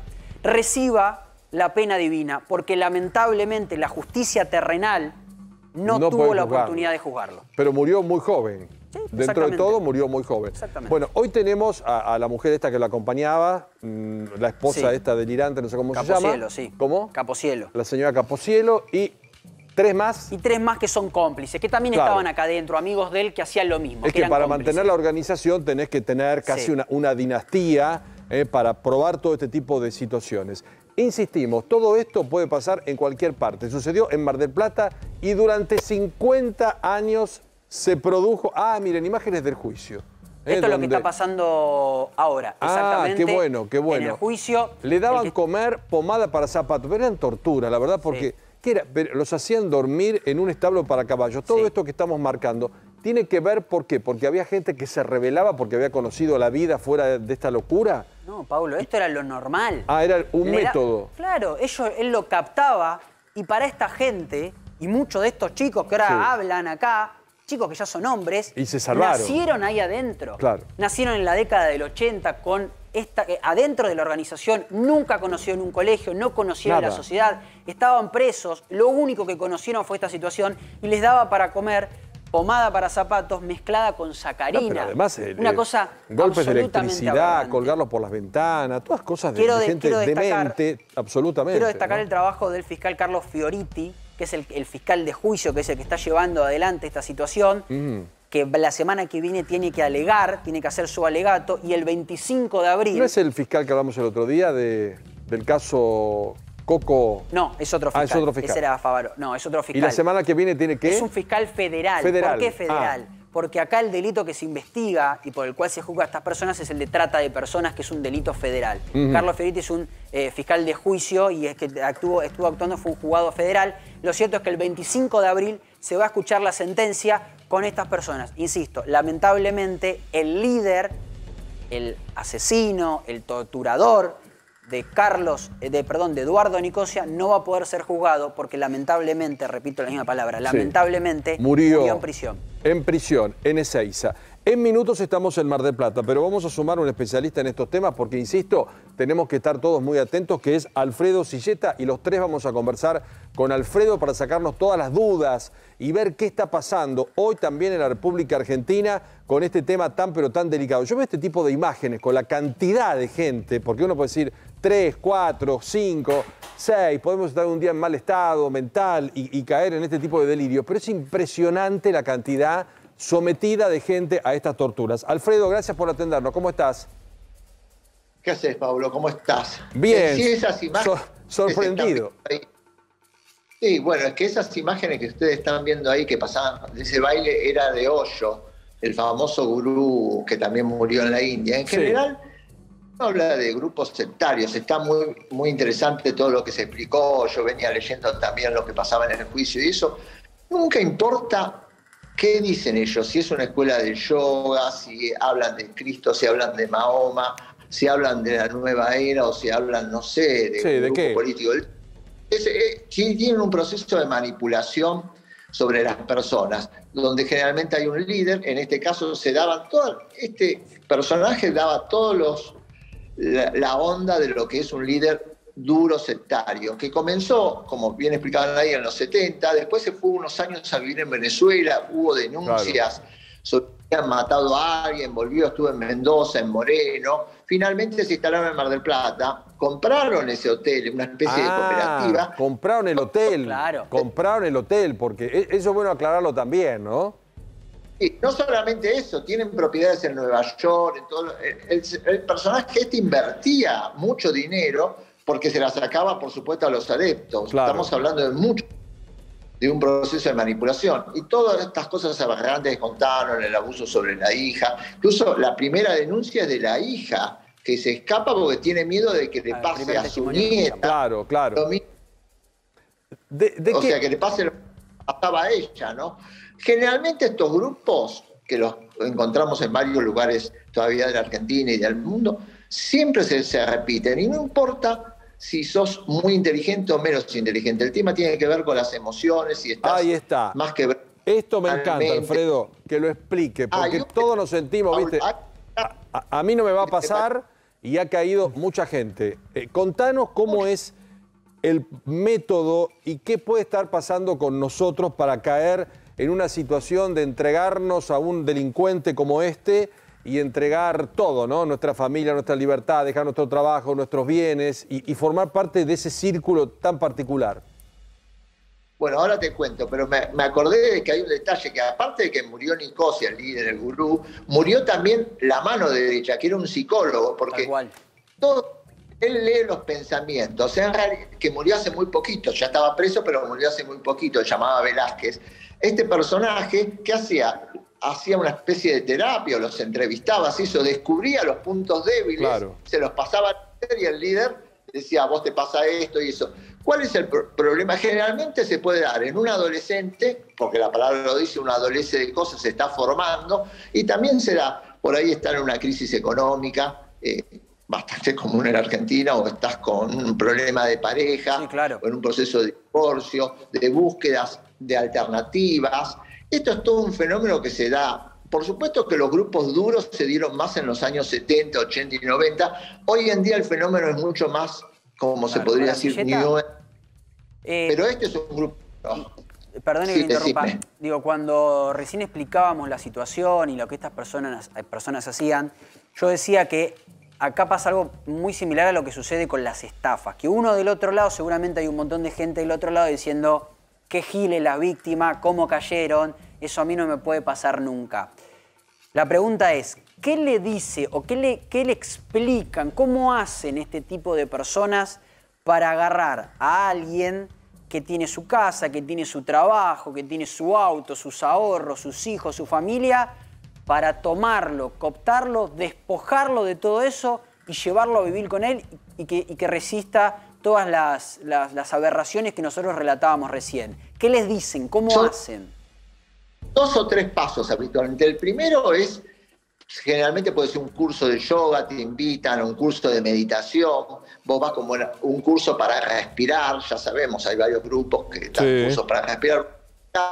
reciba la pena divina, porque lamentablemente la justicia terrenal no, No tuvo puede la juzgarlo. oportunidad de juzgarlo. Pero murió muy joven. Sí, Dentro de exactamente. todo, murió muy joven. Exactamente. Bueno, hoy tenemos a, a la mujer esta que la acompañaba, mm, la esposa Sí. esta delirante, no sé cómo se Caposielo, llama. sí. ¿Cómo? Caposielo. La señora Caposielo y tres más. Y tres más que son cómplices, que también Claro. estaban acá adentro, amigos de él que hacían lo mismo. Es que eran para cómplices. mantener la organización tenés que tener casi Sí. una, una dinastía eh, para probar todo este tipo de situaciones. Insistimos, todo esto puede pasar en cualquier parte. Sucedió en Mar del Plata y durante cincuenta años se produjo... Ah, miren, imágenes del juicio. eh, Esto es lo que donde- está pasando ahora, Ah, exactamente. qué bueno, qué bueno. En el juicio. Le daban el que- comer pomada para zapatos, pero eran tortura, la verdad, porque Sí. ¿qué era? Pero los hacían dormir en un establo para caballos. Todo Sí. esto que estamos marcando tiene que ver, ¿por qué? Porque había gente que se rebelaba porque había conocido la vida fuera de esta locura. No, Pablo, esto era lo normal. Ah, era un Le da- método. Claro, ellos, él lo captaba y para esta gente, y muchos de estos chicos que ahora Sí. hablan acá, chicos que ya son hombres, Y se salvaron. nacieron ahí adentro. Claro. Nacieron en la década del ochenta con esta, eh, adentro de la organización, nunca conocieron un colegio, no conocieron Nada. la sociedad, estaban presos, lo único que conocieron fue esta situación y les daba para comer pomada para zapatos mezclada con sacarina. No, pero además, eh, una eh, cosa golpes de absolutamente electricidad, aberrante. colgarlos por las ventanas, todas cosas de, Quiero de de- gente quiero destacar- demente, absolutamente. Quiero destacar ¿no? el trabajo del fiscal Carlos Fioriti, que es el, el fiscal de juicio, que es el que está llevando adelante esta situación, Mm. que la semana que viene tiene que alegar, tiene que hacer su alegato, y el veinticinco de abril... ¿No es el fiscal que hablamos el otro día de, del caso Coco? No, es otro Ah, fiscal. es otro fiscal. Ese era Favaro. No, es otro fiscal. Y la semana que viene tiene que... Es un fiscal federal. Federal. ¿Por qué federal? Ah. porque acá el delito que se investiga y por el cual se juzga a estas personas es el de trata de personas, que es un delito federal. Uh-huh. Carlos Fioriti es un eh, fiscal de juicio y es que actuó, estuvo actuando, fue un juzgado federal. Lo cierto es que el veinticinco de abril se va a escuchar la sentencia con estas personas. Insisto, lamentablemente el líder, el asesino, el torturador de Carlos, de, perdón, de Eduardo Nicosia, no va a poder ser juzgado porque lamentablemente, repito la misma palabra, lamentablemente sí. murió, murió en prisión. En prisión, en Ezeiza. En minutos estamos en Mar del Plata, pero vamos a sumar un especialista en estos temas porque, insisto, tenemos que estar todos muy atentos, que es Alfredo Silleta, y los tres vamos a conversar con Alfredo para sacarnos todas las dudas y ver qué está pasando hoy también en la República Argentina con este tema tan pero tan delicado. Yo veo este tipo de imágenes con la cantidad de gente, porque uno puede decir tres, cuatro, cinco, seis, podemos estar un día en mal estado mental y, y caer en este tipo de delirios, pero es impresionante la cantidad sometida de gente a estas torturas. Alfredo, gracias por atendernos. ¿Cómo estás? ¿Qué haces, Pablo? ¿Cómo estás? Bien, sí, esas imágenes so, sorprendido. Sí, bueno, es que esas imágenes que ustedes están viendo ahí que pasaban de ese baile era de Osho, el famoso gurú que también murió en la India. En general, no habla de grupos sectarios, está muy, muy interesante todo lo que se explicó. Yo venía leyendo también lo que pasaba en el juicio y eso. Nunca importa qué dicen ellos, si es una escuela de yoga, si hablan de Cristo, si hablan de Mahoma, si hablan de la nueva era o si hablan, no sé, de sí, un ¿de grupo qué? político. Es, eh, tienen un proceso de manipulación sobre las personas, donde generalmente hay un líder. En este caso se daban todo, este personaje daba todos los la, la onda de lo que es un líder duro sectario, que comenzó, como bien explicaban ahí, en los setenta, después se fue unos años a vivir en Venezuela, hubo denuncias claro. sobre que habían matado a alguien, volvió, estuvo en Mendoza, en Moreno, finalmente se instalaron en Mar del Plata, compraron ese hotel, una especie ah, de cooperativa. Compraron el hotel, claro. compraron el hotel, porque eso es bueno aclararlo también, ¿no? Sí, no solamente eso, tienen propiedades en Nueva York, en todo, el, el personaje este invertía mucho dinero porque se la sacaba, por supuesto, a los adeptos. Claro. Estamos hablando de mucho, de un proceso de manipulación. Y todas estas cosas aberrantes que contaron, el abuso sobre la hija. Incluso la primera denuncia es de la hija, que se escapa porque tiene miedo de que le ah, pase a su nieta. Claro, claro. ¿De, de o qué? sea, que le pase lo que pasaba a ella, ¿no? Generalmente estos grupos, que los encontramos en varios lugares todavía de la Argentina y del mundo, siempre se, se repiten. Y no importa si sos muy inteligente o menos inteligente. El tema tiene que ver con las emociones y estás Ahí está. más que... Esto me encanta, Alfredo, que lo explique, porque ah, todos nos sentimos, ¿viste? A, a, a mí no me va a pasar y ha caído mucha gente. Eh, contanos cómo es el método y qué puede estar pasando con nosotros para caer en una situación de entregarnos a un delincuente como este y entregar todo, ¿no? Nuestra familia, nuestra libertad, dejar nuestro trabajo, nuestros bienes y, y formar parte de ese círculo tan particular. Bueno, ahora te cuento, pero me, me acordé de que hay un detalle, que aparte de que murió Nicosia, el líder, el gurú, murió también la mano derecha, que era un psicólogo, porque todo, él lee los pensamientos. O sea, que murió hace muy poquito, ya estaba preso, pero murió hace muy poquito, se llamaba Velázquez. Este personaje, ¿qué hacía? Hacía una especie de terapia, o los entrevistaba, se hizo, descubría los puntos débiles, claro. se los pasaba al líder y el líder decía, a vos te pasa esto y eso. ¿Cuál es el pro problema? Generalmente se puede dar en un adolescente, porque la palabra lo dice, un adolescente de cosas se está formando, y también se da, por ahí está en una crisis económica, eh, bastante común en Argentina, o estás con un problema de pareja, sí, claro. o en un proceso de divorcio, de búsquedas de alternativas. Esto es todo un fenómeno que se da. Por supuesto que los grupos duros se dieron más en los años setenta, ochenta y noventa. Hoy en día el fenómeno es mucho más, como claro, se podría decir, new. Eh, pero este es un grupo... No. Perdón que sí, me interrumpa. Decime. Digo, cuando recién explicábamos la situación y lo que estas personas, personas hacían, yo decía que acá pasa algo muy similar a lo que sucede con las estafas. Que uno del otro lado, seguramente hay un montón de gente del otro lado diciendo qué gile la víctima, cómo cayeron, eso a mí no me puede pasar nunca. La pregunta es, ¿qué le dice o qué le, qué le explican, cómo hacen este tipo de personas para agarrar a alguien que tiene su casa, que tiene su trabajo, que tiene su auto, sus ahorros, sus hijos, su familia, para tomarlo, cooptarlo, despojarlo de todo eso y llevarlo a vivir con él y que, y que resista todas las, las, las aberraciones que nosotros relatábamos recién. ¿Qué les dicen? ¿Cómo Son hacen? Dos o tres pasos habitualmente. El primero es, generalmente puede ser un curso de yoga, te invitan a un curso de meditación, vos vas como un curso para respirar, ya sabemos, hay varios grupos que dan sí. cursos para respirar,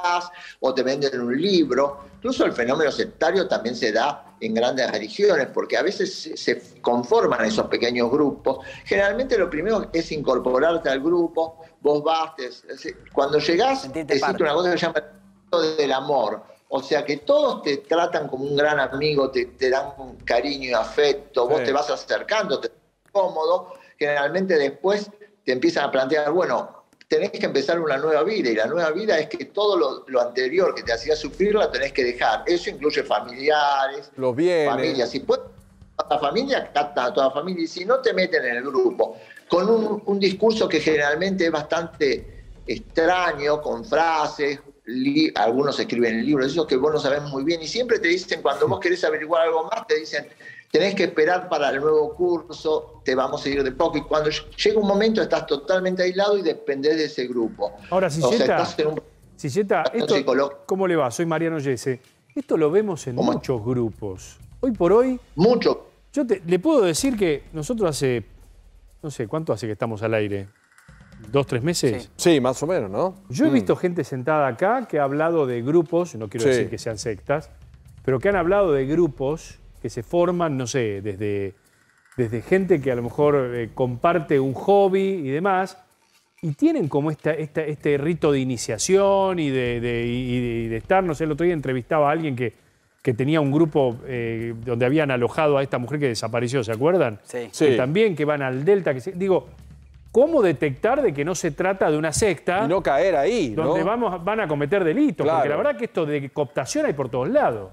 o te venden un libro. Incluso el fenómeno sectario también se da en grandes religiones, porque a veces se conforman esos pequeños grupos. Generalmente lo primero es incorporarte al grupo, vos vas, te, cuando llegás, existe una cosa que se llama el del amor. O sea que todos te tratan como un gran amigo, te, te dan un cariño y afecto, vos sí. te vas acercando, te cómodo. Generalmente después te empiezan a plantear, bueno, tenés que empezar una nueva vida, y la nueva vida es que todo lo, lo anterior que te hacía sufrir la tenés que dejar. Eso incluye familiares, los bienes, familias. Si puedes, a la familia, capta a toda la familia, y si no, te meten en el grupo con un, un discurso que generalmente es bastante extraño, con frases, li, algunos escriben libros, esos que vos no sabés muy bien, y siempre te dicen, cuando vos querés averiguar algo más, te dicen, tenés que esperar para el nuevo curso, te vamos a ir de poco, y cuando llega un momento estás totalmente aislado y dependés de ese grupo. Ahora, Silleta, o sea, un... Silleta esto, ¿cómo le va? Soy Mariano Yese. Esto lo vemos en ¿Cómo? muchos grupos. Hoy por hoy... Mucho. Yo te, le puedo decir que nosotros hace, no sé, ¿cuánto hace que estamos al aire? ¿Dos, tres meses? Sí, sí más o menos, ¿no? Yo he mm. visto gente sentada acá que ha hablado de grupos, no quiero sí. decir que sean sectas, pero que han hablado de grupos que se forman, no sé, desde, desde gente que a lo mejor eh, comparte un hobby y demás, y tienen como esta, esta, este rito de iniciación y de, de, y de, de estar, no sé, el otro día entrevistaba a alguien que, que tenía un grupo eh, donde habían alojado a esta mujer que desapareció, ¿se acuerdan? Sí. Que sí. también, que van al Delta, que se, digo, ¿cómo detectar de que no se trata de una secta? Y no caer ahí, ¿no? Donde vamos, van a cometer delitos, claro. porque la verdad que esto de cooptación hay por todos lados.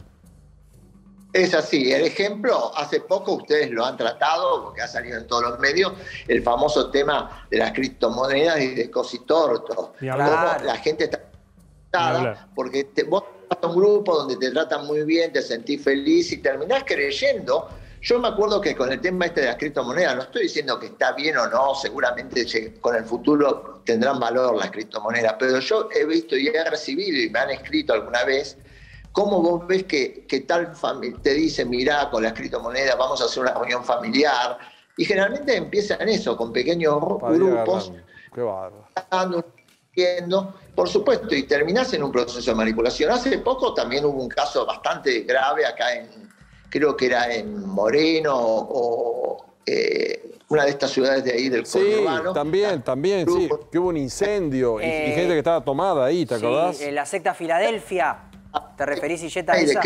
Es así, el ejemplo, hace poco ustedes lo han tratado, porque ha salido en todos los medios, el famoso tema de las criptomonedas y de Cositorto. Claro. La gente está afectada porque te, vos vas a un grupo donde te tratan muy bien, te sentís feliz y terminás creyendo. Yo me acuerdo que con el tema este de las criptomonedas, no estoy diciendo que está bien o no, seguramente con el futuro tendrán valor las criptomonedas, pero yo he visto y he recibido y me han escrito alguna vez cómo vos ves que, que tal familia te dice, mirá, con las criptomonedas vamos a hacer una reunión familiar. Y generalmente empiezan eso, con pequeños Padre grupos, Qué bárbaro. Dando, por supuesto, y terminás en un proceso de manipulación. Hace poco también hubo un caso bastante grave acá en, creo que era en Moreno o eh, una de estas ciudades de ahí del sí, conurbano. también, también, sí, que hubo un incendio eh, y, y gente que estaba tomada ahí, ¿te sí, acordás? Eh, la secta Filadelfia. ¿Te referís, Silleta, a esa?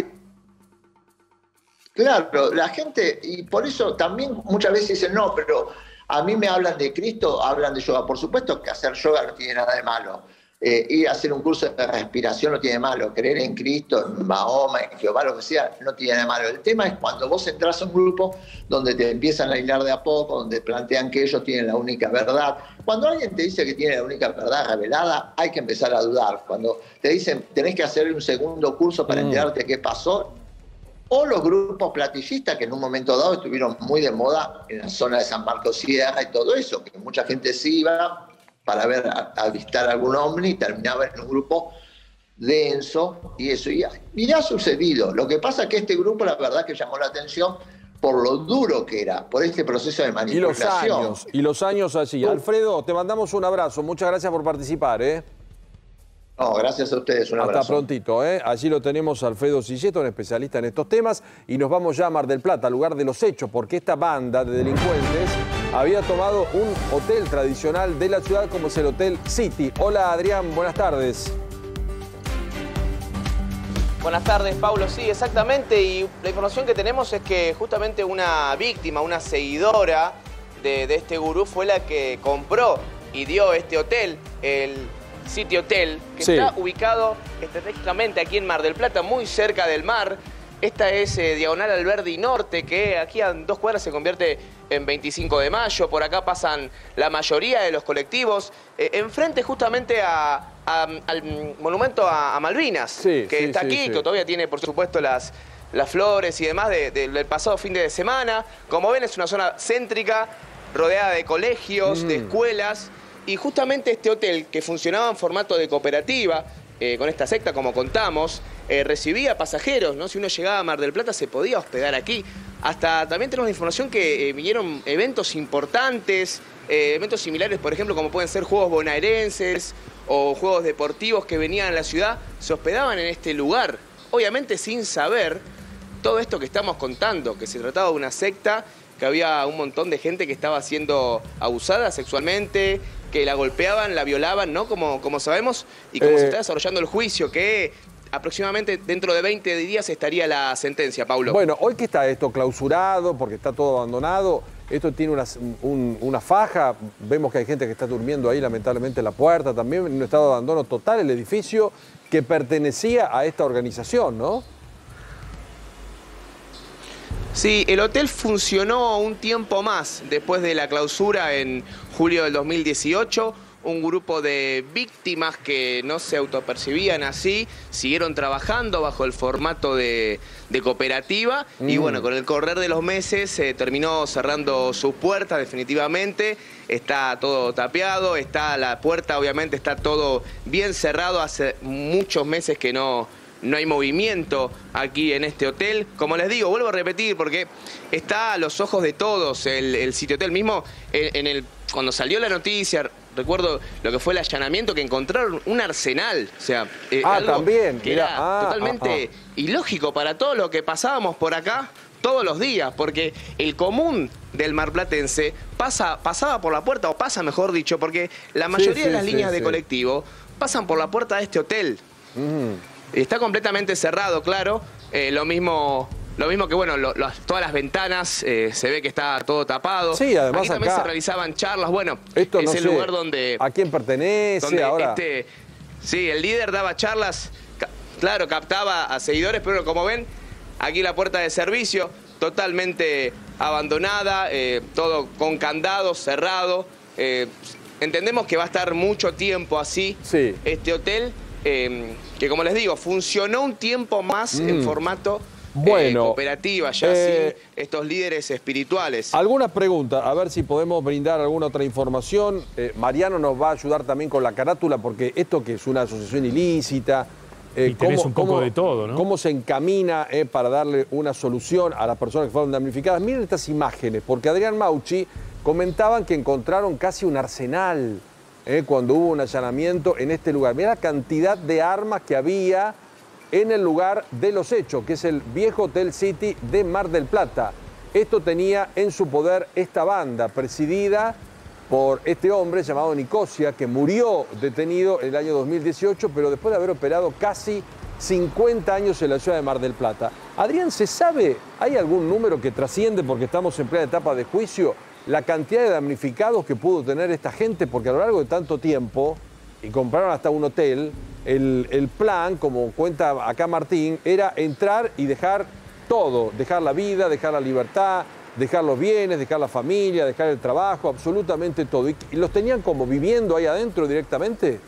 Claro, la gente, y por eso también muchas veces dicen, no, pero a mí me hablan de Cristo, hablan de yoga. Por supuesto que hacer yoga no tiene nada de malo. Eh, ir a hacer un curso de respiración no tiene de malo. Creer en Cristo, en Mahoma, en Jehová, lo que sea, no tiene nada de malo. El tema es cuando vos entras a un grupo donde te empiezan a aislar de a poco, donde plantean que ellos tienen la única verdad. Cuando alguien te dice que tiene la única verdad revelada, hay que empezar a dudar. Cuando te dicen tenés que hacer un segundo curso para mm. enterarte qué pasó, o los grupos platillistas que en un momento dado estuvieron muy de moda en la zona de San Marcos Sierra y todo eso, que mucha gente se iba para ver, a, a avistar algún ovni y terminaba en un grupo denso y eso. Y, y ha sucedido. Lo que pasa es que este grupo, la verdad que llamó la atención por lo duro que era, por este proceso de manipulación. Y los años, y los años allí. Uh. Alfredo, te mandamos un abrazo. Muchas gracias por participar, ¿eh? No, gracias a ustedes, un abrazo. Hasta prontito, ¿eh? Allí lo tenemos Alfredo Silleta, un especialista en estos temas, y nos vamos ya a Mar del Plata, lugar de los hechos, porque esta banda de delincuentes había tomado un hotel tradicional de la ciudad como es el Hotel City. Hola Adrián, buenas tardes. Buenas tardes, Paulo. Sí, exactamente, y la información que tenemos es que justamente una víctima, una seguidora de, de este gurú fue la que compró y dio este hotel, el City Hotel, que sí. está ubicado estratégicamente aquí en Mar del Plata, muy cerca del mar. Esta es eh, diagonal Alberdi Norte, que aquí a dos cuadras se convierte en veinticinco de mayo. Por acá pasan la mayoría de los colectivos. Eh, enfrente justamente a, a, al monumento a, a Malvinas, sí, que sí, está sí, aquí, sí. que todavía tiene, por supuesto, las, las flores y demás de, de, del pasado fin de semana. Como ven, es una zona céntrica, rodeada de colegios, mm. de escuelas. Y justamente este hotel, que funcionaba en formato de cooperativa, Eh, con esta secta, como contamos, eh, recibía pasajeros, ¿no? Si uno llegaba a Mar del Plata se podía hospedar aquí. Hasta también tenemos la información que eh, vinieron eventos importantes, eh, eventos similares, por ejemplo, como pueden ser juegos bonaerenses o juegos deportivos que venían a la ciudad, se hospedaban en este lugar. Obviamente sin saber todo esto que estamos contando, que se trataba de una secta, que había un montón de gente que estaba siendo abusada sexualmente, que la golpeaban, la violaban, ¿no? Como, como sabemos, y como eh, se está desarrollando el juicio, que aproximadamente dentro de veinte días estaría la sentencia, Paulo. Bueno, hoy que está esto clausurado, porque está todo abandonado, esto tiene una, un, una faja, vemos que hay gente que está durmiendo ahí, lamentablemente, en la puerta, también en un estado de abandono total el edificio que pertenecía a esta organización, ¿no? Sí, el hotel funcionó un tiempo más después de la clausura en julio del dos mil dieciocho. Un grupo de víctimas que no se autopercibían así, siguieron trabajando bajo el formato de, de cooperativa mm. y bueno, con el correr de los meses se eh, terminó cerrando sus puertas definitivamente. Está todo tapiado, está la puerta, obviamente está todo bien cerrado, hace muchos meses que no... No hay movimiento aquí en este hotel. Como les digo, vuelvo a repetir porque está a los ojos de todos el, el sitio hotel mismo. En, en el, cuando salió la noticia, recuerdo lo que fue el allanamiento, que encontraron un arsenal. O sea, eh, ah, algo también. que Mirá, era ah, totalmente ah, ah. ilógico para todo lo que pasábamos por acá todos los días, porque el común del marplatense pasa, pasaba por la puerta, o pasa mejor dicho, porque la mayoría sí, sí, de las sí, líneas sí. de colectivo pasan por la puerta de este hotel. Mm. Está completamente cerrado, claro. Eh, lo mismo, lo mismo que, bueno, lo, lo, todas las ventanas, eh, se ve que está todo tapado. Sí, además aquí también acá, se realizaban charlas. Bueno, esto es no el sé lugar donde... ¿A quién pertenece donde ahora? Este, sí, el líder daba charlas, ca claro, captaba a seguidores, pero como ven, aquí la puerta de servicio totalmente abandonada, eh, todo con candado, cerrado. Eh, entendemos que va a estar mucho tiempo así sí. este hotel. Eh, que como les digo, funcionó un tiempo más mm. en formato bueno, eh, cooperativa, ya eh, sin estos líderes espirituales. Algunas preguntas, a ver si podemos brindar alguna otra información. Eh, Mariano nos va a ayudar también con la carátula, porque esto que es una asociación ilícita, eh, y tenés cómo, un poco cómo, de todo, ¿no? ¿Cómo se encamina eh, para darle una solución a las personas que fueron damnificadas? Miren estas imágenes, porque Adrián Mauchi comentaban que encontraron casi un arsenal Eh, cuando hubo un allanamiento en este lugar. Mira la cantidad de armas que había en el lugar de los hechos, que es el viejo Hotel City de Mar del Plata. Esto tenía en su poder esta banda, presidida por este hombre llamado Nicosia, que murió detenido el año dos mil dieciocho, pero después de haber operado casi cincuenta años en la ciudad de Mar del Plata. Adrián, ¿se sabe, hay algún número que trasciende, porque estamos en plena etapa de juicio, la cantidad de damnificados que pudo tener esta gente? Porque a lo largo de tanto tiempo, y compraron hasta un hotel, el, el plan, como cuenta acá Martín, era entrar y dejar todo, dejar la vida, dejar la libertad, dejar los bienes, dejar la familia, dejar el trabajo, absolutamente todo. ¿Y los tenían como viviendo ahí adentro directamente?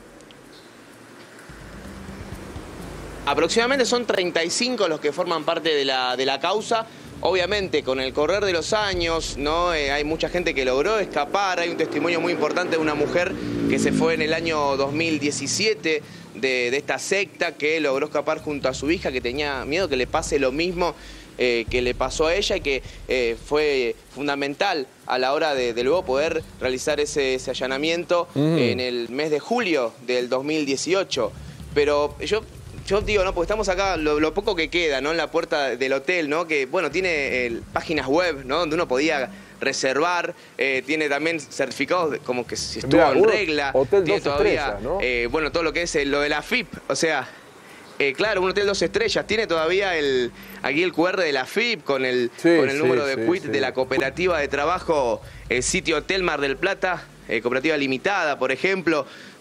Aproximadamente son treinta y cinco los que forman parte de la, de la causa. Obviamente, con el correr de los años, ¿no? Eh, hay mucha gente que logró escapar. Hay un testimonio muy importante de una mujer que se fue en el año dos mil diecisiete de, de esta secta, que logró escapar junto a su hija, que tenía miedo que le pase lo mismo eh, que le pasó a ella, y que eh, fue fundamental a la hora de, de luego poder realizar ese, ese allanamiento mm. en el mes de julio del dos mil dieciocho. Pero yo... Yo digo, ¿no? Porque estamos acá, lo, lo poco que queda, ¿no? En la puerta del hotel, ¿no? Que, bueno, tiene eh, páginas web, ¿no? Donde uno podía reservar, eh, tiene también certificados de, como que si estuvo Mirá, en regla. Hotel tiene dos todavía, estrellas, ¿no? eh, bueno, todo lo que es eh, lo de la F I P, o sea, eh, claro, un hotel dos estrellas, tiene todavía el aquí el cu erre de la F I P con el, sí, con el sí, número de sí, quit sí. de la cooperativa de trabajo, el sitio Hotel Mar del Plata, eh, cooperativa limitada, por ejemplo.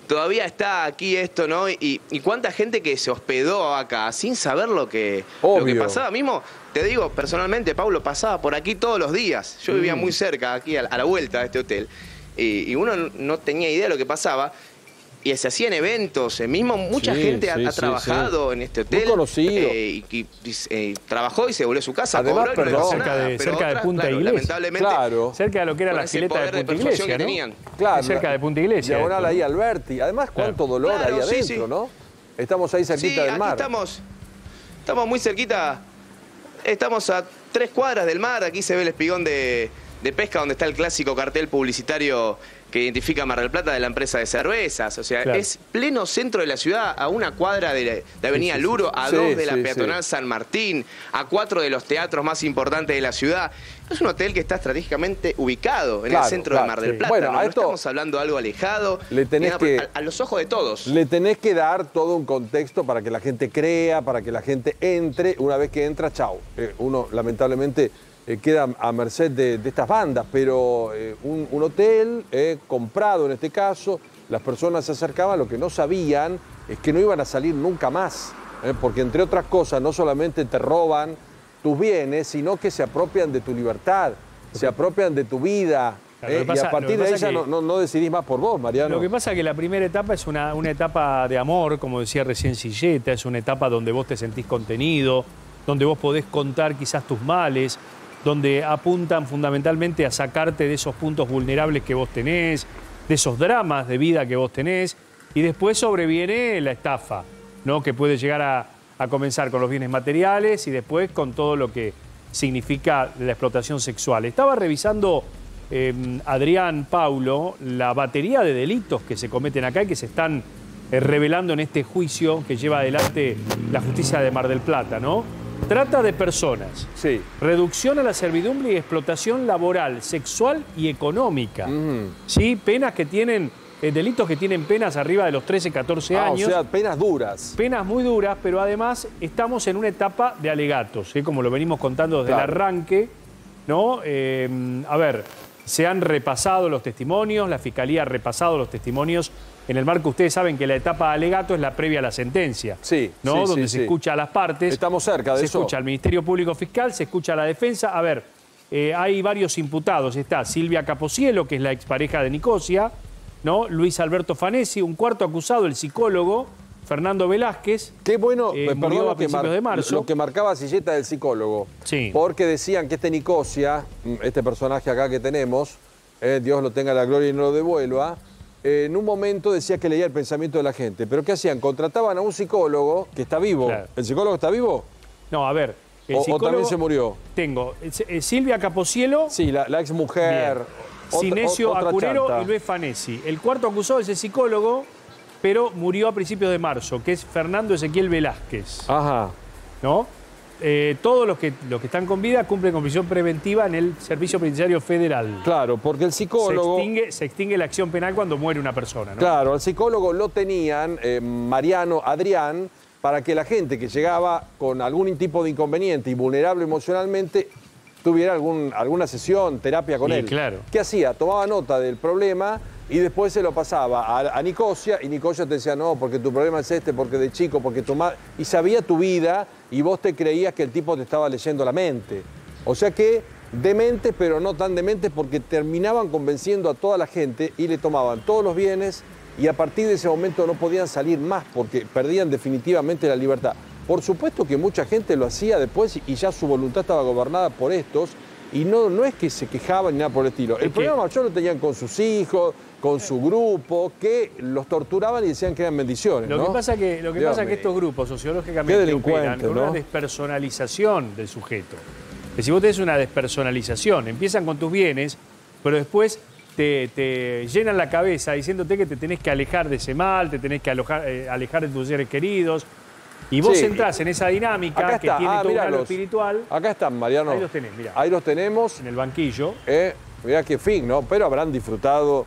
todavía está aquí esto, ¿no? Y, y cuánta gente que se hospedó acá sin saber lo que, lo que pasaba. Mismo, te digo, personalmente, Pablo, pasaba por aquí todos los días. Yo vivía mm. muy cerca, aquí a, a la vuelta de este hotel. Y, y uno no tenía idea de lo que pasaba. Y se hacían eventos, mismo mucha sí, gente sí, ha, ha sí, trabajado sí. en este hotel. Muy conocido. Eh, y, y, y trabajó y se volvió a su casa. Además, cobró, perdón, no cerca nada, de, cerca otras, de Punta claro, Iglesia. Lamentablemente, claro. Cerca de lo que era la pileta de Punta Iglesia, ¿no? Tenían. Claro. Cerca de Punta Iglesia. Diagonal ahí Alberti. Además, cuánto claro. dolor claro, ahí sí, adentro, sí. ¿no? Estamos ahí cerquita sí, del aquí mar. Estamos, estamos muy cerquita. Estamos a tres cuadras del mar. Aquí se ve el espigón de, de pesca donde está el clásico cartel publicitario que identifica Mar del Plata de la empresa de cervezas. O sea, claro. es pleno centro de la ciudad, a una cuadra de, la, de Avenida sí, sí, Luro, a sí, dos de la sí, peatonal sí. San Martín, a cuatro de los teatros más importantes de la ciudad. Es un hotel que está estratégicamente ubicado en claro, el centro claro, de Mar del Plata. Sí. Bueno, ¿no? No estamos hablando de algo alejado, le tenés que, a, a los ojos de todos. Le tenés que dar todo un contexto para que la gente crea, para que la gente entre. Una vez que entra, chau. Eh, uno, lamentablemente, Eh, queda a merced de, de estas bandas, pero eh, un, un hotel eh, comprado en este caso, las personas se acercaban, lo que no sabían es que no iban a salir nunca más, eh, porque entre otras cosas no solamente te roban tus bienes, sino que se apropian de tu libertad, se apropian de tu vida. Eh, pasa, y a partir de ahí ya no, no, no decidís más por vos, Mariano. Lo que pasa es que la primera etapa es una, una etapa de amor, como decía recién Silleta, es una etapa donde vos te sentís contenido, donde vos podés contar quizás tus males, donde apuntan fundamentalmente a sacarte de esos puntos vulnerables que vos tenés, de esos dramas de vida que vos tenés, y después sobreviene la estafa, ¿no? Que puede llegar a, a comenzar con los bienes materiales y después con todo lo que significa la explotación sexual. Estaba revisando eh, Adrián, Paulo, la batería de delitos que se cometen acá y que se están eh, revelando en este juicio que lleva adelante la justicia de Mar del Plata, ¿no? Trata de personas, sí. reducción a la servidumbre y explotación laboral, sexual y económica. Mm. ¿Sí? Penas que tienen, eh, delitos que tienen penas arriba de los trece, catorce ah, años. O sea, penas duras. Penas muy duras, pero además estamos en una etapa de alegatos, ¿sí? Como lo venimos contando desde claro. el arranque, ¿no? Eh, a ver, se han repasado los testimonios, la Fiscalía ha repasado los testimonios. En el marco, ustedes saben que la etapa de alegato es la previa a la sentencia, sí, ¿no? Sí, Donde sí, se sí. escucha a las partes. Estamos cerca de se eso. Se escucha al Ministerio Público Fiscal, se escucha a la defensa. A ver, eh, hay varios imputados. Está Silvia Capocielo, que es la expareja de Nicosia, ¿no? Luis Alberto Fanesi, un cuarto acusado, el psicólogo, Fernando Velázquez. Qué bueno, eh, perdón, murió lo a que, principios de marzo. lo que marcaba Silleta del psicólogo. Sí. Porque decían que este Nicosia, este personaje acá que tenemos, eh, Dios lo tenga la gloria y no lo devuelva, eh, en un momento decía que leía el pensamiento de la gente. ¿Pero qué hacían? Contrataban a un psicólogo que está vivo. Claro. ¿El psicólogo está vivo? No, a ver. El o, o también se murió. Tengo eh, Silvia Capocielo. Sí, la, la ex mujer. Sinesio Acurero y Luis Fanesi. El cuarto acusado es el psicólogo, pero murió a principios de marzo, que es Fernando Ezequiel Velázquez. Ajá. ¿No? Eh, todos los que, los que están con vida cumplen con prisión preventiva en el Servicio Penitenciario Federal. Claro, porque el psicólogo... Se extingue, se extingue la acción penal cuando muere una persona, ¿no? Claro, al psicólogo lo tenían eh, Mariano, Adrián, para que la gente que llegaba con algún tipo de inconveniente y vulnerable emocionalmente tuviera algún, alguna sesión, terapia con sí, él. Claro. ¿Qué hacía? Tomaba nota del problema y después se lo pasaba a, a Nicosia, y Nicosia te decía, no, porque tu problema es este, porque de chico, porque tu madre... Y sabía tu vida y vos te creías que el tipo te estaba leyendo la mente. O sea que dementes, pero no tan dementes, porque terminaban convenciendo a toda la gente y le tomaban todos los bienes y a partir de ese momento no podían salir más porque perdían definitivamente la libertad. Por supuesto que mucha gente lo hacía después y ya su voluntad estaba gobernada por estos y no, no es que se quejaban ni nada por el estilo. El problema mayor lo tenían con sus hijos, con su grupo, que los torturaban y decían que eran bendiciones, Lo ¿no? que pasa que lo que pasa que estos grupos sociológicamente operan con ¿no? una despersonalización del sujeto. Que si vos tenés una despersonalización, empiezan con tus bienes, pero después te, te llenan la cabeza diciéndote que te tenés que alejar de ese mal, te tenés que alojar, eh, alejar de tus seres queridos. Y vos sí. entrás en esa dinámica que tiene ah, todo un halo espiritual. Acá están, Mariano. Ahí los tenés, mirá. Ahí los tenemos. En el banquillo. Eh, mirá qué fin, ¿no? Pero habrán disfrutado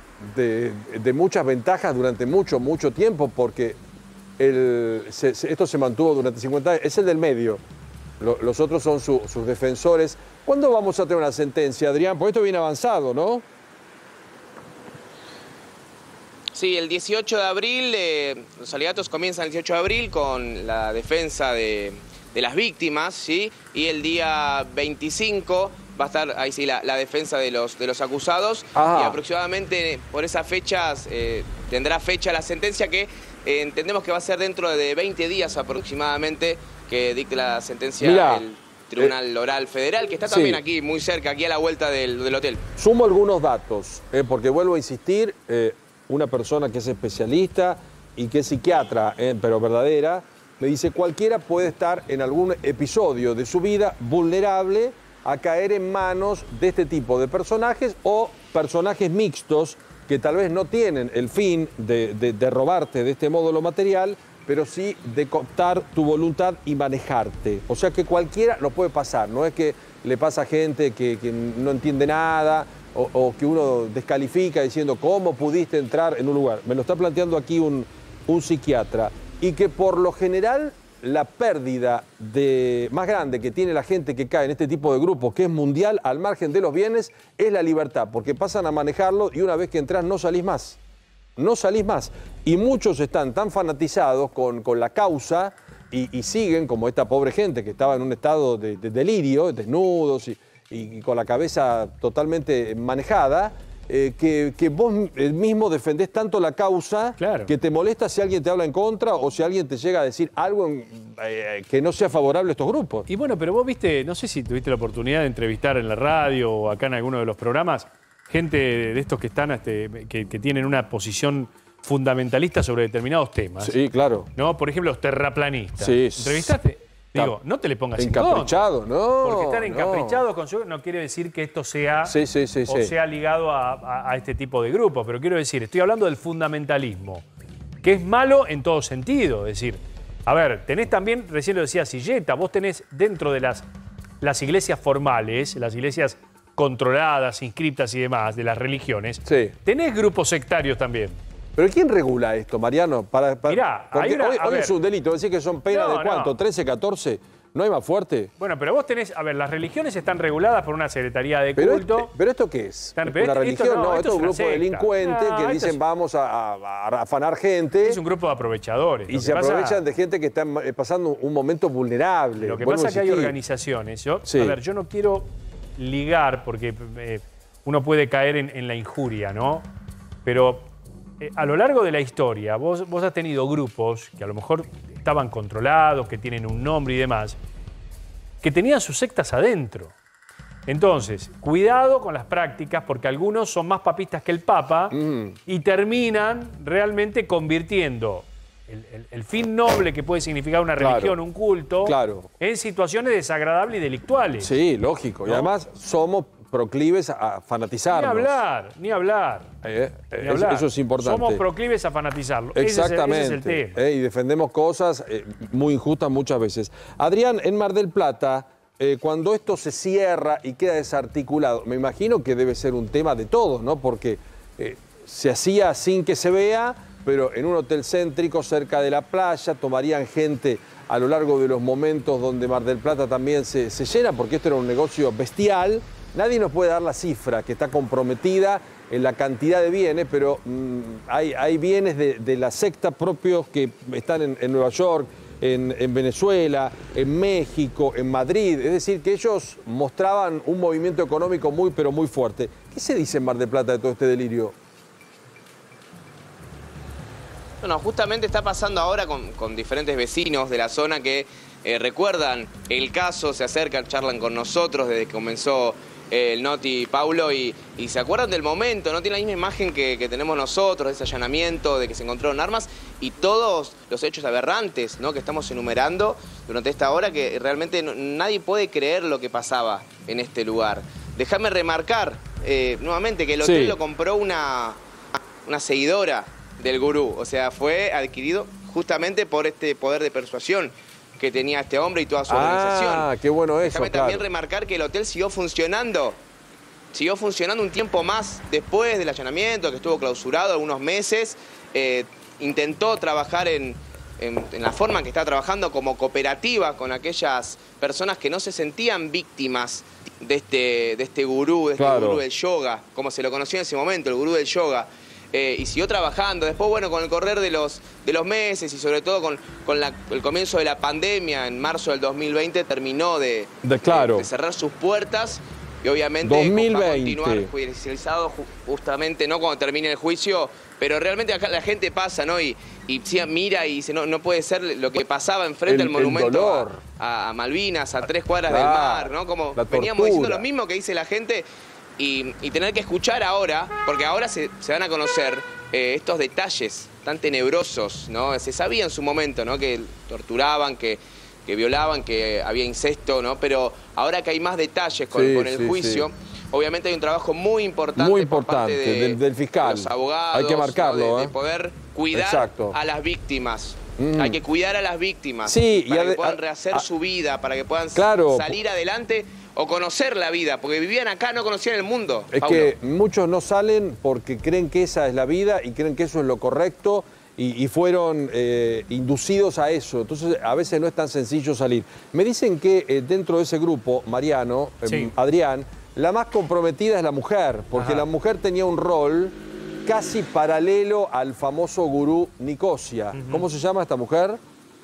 de, de muchas ventajas durante mucho, mucho tiempo porque el, se, se, esto se mantuvo durante cincuenta años. Es el del medio. Lo, los otros son su, sus defensores. ¿Cuándo vamos a tener una sentencia, Adrián? Porque esto viene avanzado, ¿no? Sí, el dieciocho de abril, eh, los alegatos comienzan el dieciocho de abril con la defensa de, de las víctimas, ¿sí? Y el día veinticinco va a estar, ahí sí, la, la defensa de los, de los acusados. Ah. Y aproximadamente por esas fechas eh, tendrá fecha la sentencia que eh, entendemos que va a ser dentro de veinte días aproximadamente que dicte la sentencia Mirá, el Tribunal Oral Federal, que está sí. también aquí, muy cerca, aquí a la vuelta del, del hotel. Sumo algunos datos, eh, porque vuelvo a insistir, eh, una persona que es especialista y que es psiquiatra, eh, pero verdadera, me dice cualquiera puede estar en algún episodio de su vida vulnerable a caer en manos de este tipo de personajes o personajes mixtos que tal vez no tienen el fin de, de, de robarte de este modo lo material, pero sí de cooptar tu voluntad y manejarte. O sea que cualquiera lo puede pasar, no es que le pasa a gente que, que no entiende nada o, o que uno descalifica diciendo cómo pudiste entrar en un lugar. Me lo está planteando aquí un, un psiquiatra y que por lo general la pérdida de, más grande que tiene la gente que cae en este tipo de grupos, que es mundial, al margen de los bienes, es la libertad, porque pasan a manejarlo y una vez que entras no salís más. No salís más. Y muchos están tan fanatizados con, con la causa y, y siguen, como esta pobre gente que estaba en un estado de, de delirio, desnudos y, y, y con la cabeza totalmente manejada, eh, que, que vos mismo defendés tanto la causa, claro, que te molesta si alguien te habla en contra o si alguien te llega a decir algo en, eh, que no sea favorable a estos grupos. Y bueno, pero vos viste, no sé si tuviste la oportunidad de entrevistar en la radio o acá en alguno de los programas, gente de estos que están, este, que, que tienen una posición fundamentalista sobre determinados temas. Sí, claro. ¿No? Por ejemplo, los terraplanistas. Sí. ¿Entrevistaste? Digo, no te le pongas encaprichado, en contra. no. Porque estar no. encaprichados con su... no quiere decir que esto sea... Sí, sí, sí, o sí. sea ligado a, a, a este tipo de grupos. Pero quiero decir, estoy hablando del fundamentalismo, que es malo en todo sentido. Es decir, a ver, tenés también, recién lo decía Silleta, vos tenés dentro de las, las iglesias formales, las iglesias controladas, inscriptas y demás, de las religiones, sí, tenés grupos sectarios también. ¿Pero quién regula esto, Mariano? Para, para, Mirá, porque hay una, hoy, a hoy ver, es un delito, decir que son penas no, de cuánto, no. trece, catorce, ¿no hay más fuerte? Bueno, pero vos tenés, a ver, las religiones están reguladas por una secretaría de Pero, culto. este- ¿Pero esto qué es? Están- ¿Una pero esto- religión? esto no, no, esto esto es es un una grupo de secta. delincuentes No, que esto dicen es- vamos a, a- a afanar gente. Es un grupo de aprovechadores. Y Lo se que pasa- aprovechan de gente que está eh, pasando un momento vulnerable. Lo que Vuelvo pasa a es que hay insistir. organizaciones. Yo, Sí. A ver, yo no quiero ligar porque eh, uno puede caer en, en la injuria, ¿no? Pero eh, a lo largo de la historia, vos, vos has tenido grupos que a lo mejor estaban controlados, que tienen un nombre y demás, que tenían sus sectas adentro. Entonces, cuidado con las prácticas porque algunos son más papistas que el Papa Mm. y terminan realmente convirtiendo el, el- el fin noble que puede significar una Claro. religión, un culto, Claro. en situaciones desagradables y delictuales. Sí, lógico. Y ¿No? además somos proclives a Ni fanatizarnos. hablar, ni hablar. Eh, eh, ni eso- hablar. Eso es importante. Somos proclives a fanatizarlo. Ese es el- Exactamente. Ese es el, tema. Eh, y defendemos cosas eh, muy injustas muchas veces. Adrián, en Mar del Plata, eh, cuando esto se cierra y queda desarticulado, me imagino que debe ser un tema de todos, ¿no? Porque eh, se hacía sin que se vea, pero en un hotel céntrico cerca de la playa, tomarían gente a lo largo de los momentos donde Mar del Plata también se, se llena, porque esto era un negocio bestial. Nadie nos puede dar la cifra que está comprometida en la cantidad de bienes, pero mm, hay, hay bienes de, de la secta propios que están en, en Nueva York, en, en Venezuela, en México, en Madrid. Es decir, que ellos mostraban un movimiento económico muy, pero muy fuerte. ¿Qué se dice en Mar del Plata de todo este delirio? Bueno, justamente está pasando ahora con, con diferentes vecinos de la zona que eh, recuerdan el caso, se acercan, charlan con nosotros desde que comenzó eh, el Noti Paulo y, y se acuerdan del momento, no tiene la misma imagen que, que tenemos nosotros, de ese allanamiento, de que se encontraron armas y todos los hechos aberrantes, ¿no?, que estamos enumerando durante esta hora, que realmente no, nadie puede creer lo que pasaba en este lugar. Déjame remarcar eh, nuevamente que el hotel Sí. lo compró una, una seguidora del gurú, o sea, fue adquirido justamente por este poder de persuasión que tenía este hombre y toda su organización. Ah, qué bueno eso, Déjame claro. también remarcar que el hotel siguió funcionando, siguió funcionando un tiempo más después del allanamiento, que estuvo clausurado algunos meses, eh, intentó trabajar en, en, en la forma en que está trabajando como cooperativa con aquellas personas que no se sentían víctimas de este, de este gurú, de este Claro. gurú del yoga, como se lo conoció en ese momento, el gurú del yoga. eh, y siguió trabajando. Después, bueno, con el correr de los, de los meses y sobre todo con, con la, el comienzo de la pandemia en marzo del dos mil veinte, terminó de, de, claro. de, de cerrar sus puertas. Y obviamente dos mil veinte. va a continuar judicializado justamente, no cuando termine el juicio, pero realmente acá la gente pasa, ¿no? Y, y sí, mira y dice, no, no puede ser lo que pasaba enfrente el, al monumento a, a, a Malvinas, a tres cuadras claro, del mar, ¿no? Como veníamos diciendo lo mismo que dice la gente y, y tener que escuchar ahora, porque ahora se, se van a conocer eh, estos detalles tan tenebrosos, ¿no? Se sabía en su momento, ¿no? Que torturaban, que... que violaban, que había incesto, ¿no? Pero ahora que hay más detalles con, sí, con el sí, juicio, sí. obviamente hay un trabajo muy importante, muy importante por parte de, del, del fiscal. de los abogados, hay que marcarlo, ¿no? de, ¿eh? de poder cuidar Exacto. a las víctimas. Mm. Hay que cuidar a las víctimas sí, para y que puedan rehacer a, su vida, para que puedan claro. salir adelante o conocer la vida, porque vivían acá, no conocían el mundo. Es Paulo. que muchos no salen porque creen que esa es la vida y creen que eso es lo correcto. Y, y fueron eh, inducidos a eso. Entonces, a veces no es tan sencillo salir. Me dicen que eh, dentro de ese grupo, Mariano, eh, sí. Adrián, la más comprometida es la mujer, porque Ajá. la mujer tenía un rol casi paralelo al famoso gurú Nicosia. Uh-huh. ¿Cómo se llama esta mujer?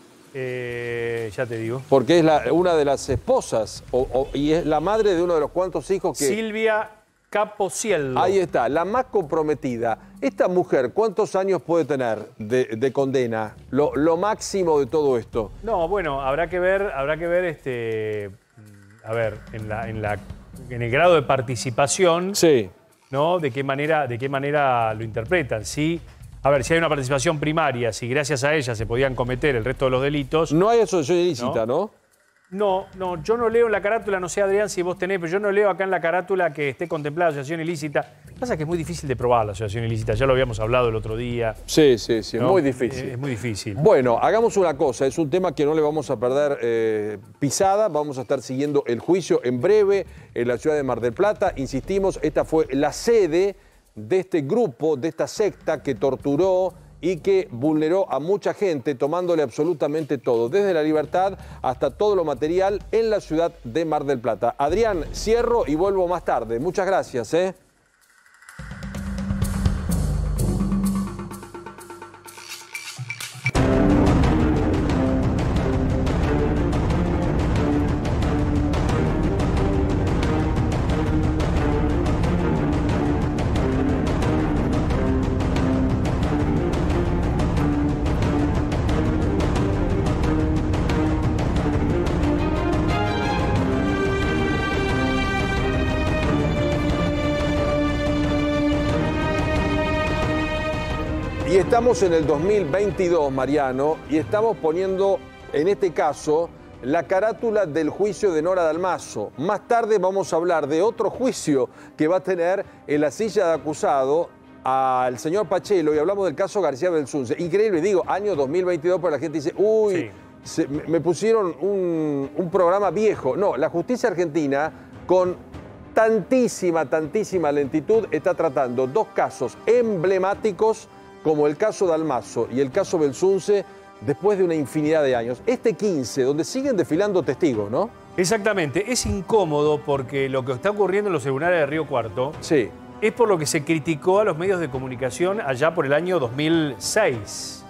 Eh, ya te digo. Porque es la, una de las esposas o, o, y es la madre de uno de los cuantos hijos que... Silvia Capociello. Ahí está, la más comprometida. Esta mujer, ¿cuántos años puede tener de, de condena? Lo, lo máximo de todo esto. No, bueno, habrá que ver, habrá que ver este, a ver, en la, en la, en el grado de participación, sí. ¿no? De qué manera, de qué manera lo interpretan. Sí, a ver, si hay una participación primaria, si gracias a ella se podían cometer el resto de los delitos. No hay asociación ilícita, ¿no? ¿no? No, no, yo no leo en la carátula, no sé, Adrián, si vos tenés, pero yo no leo acá en la carátula que esté contemplada asociación ilícita. Pasa que es muy difícil de probar la asociación ilícita, ya lo habíamos hablado el otro día. Sí, sí, sí, ¿no? muy difícil. Es, es muy difícil. Bueno, hagamos una cosa, es un tema que no le vamos a perder eh, pisada, vamos a estar siguiendo el juicio en breve en la ciudad de Mar del Plata. Insistimos, esta fue la sede de este grupo, de esta secta que torturó y que vulneró a mucha gente tomándole absolutamente todo, desde la libertad hasta todo lo material en la ciudad de Mar del Plata. Adrián, cierro y vuelvo más tarde. Muchas gracias, ¿eh? Y estamos en el dos mil veintidós, Mariano, y estamos poniendo, en este caso, la carátula del juicio de Nora Dalmazo. Más tarde vamos a hablar de otro juicio que va a tener en la silla de acusado al señor Pachelo, y hablamos del caso García Belsunce. Increíble, digo, año dos mil veintidós, pero la gente dice, uy, sí. se, me pusieron un, un programa viejo. No, la justicia argentina, con tantísima, tantísima lentitud, está tratando dos casos emblemáticos como el caso Dalmazo y el caso Belsunce, después de una infinidad de años. Este quince, donde siguen desfilando testigos, ¿no? Exactamente. Es incómodo porque lo que está ocurriendo en los tribunales de Río Cuarto sí. es por lo que se criticó a los medios de comunicación allá por el año dos mil seis.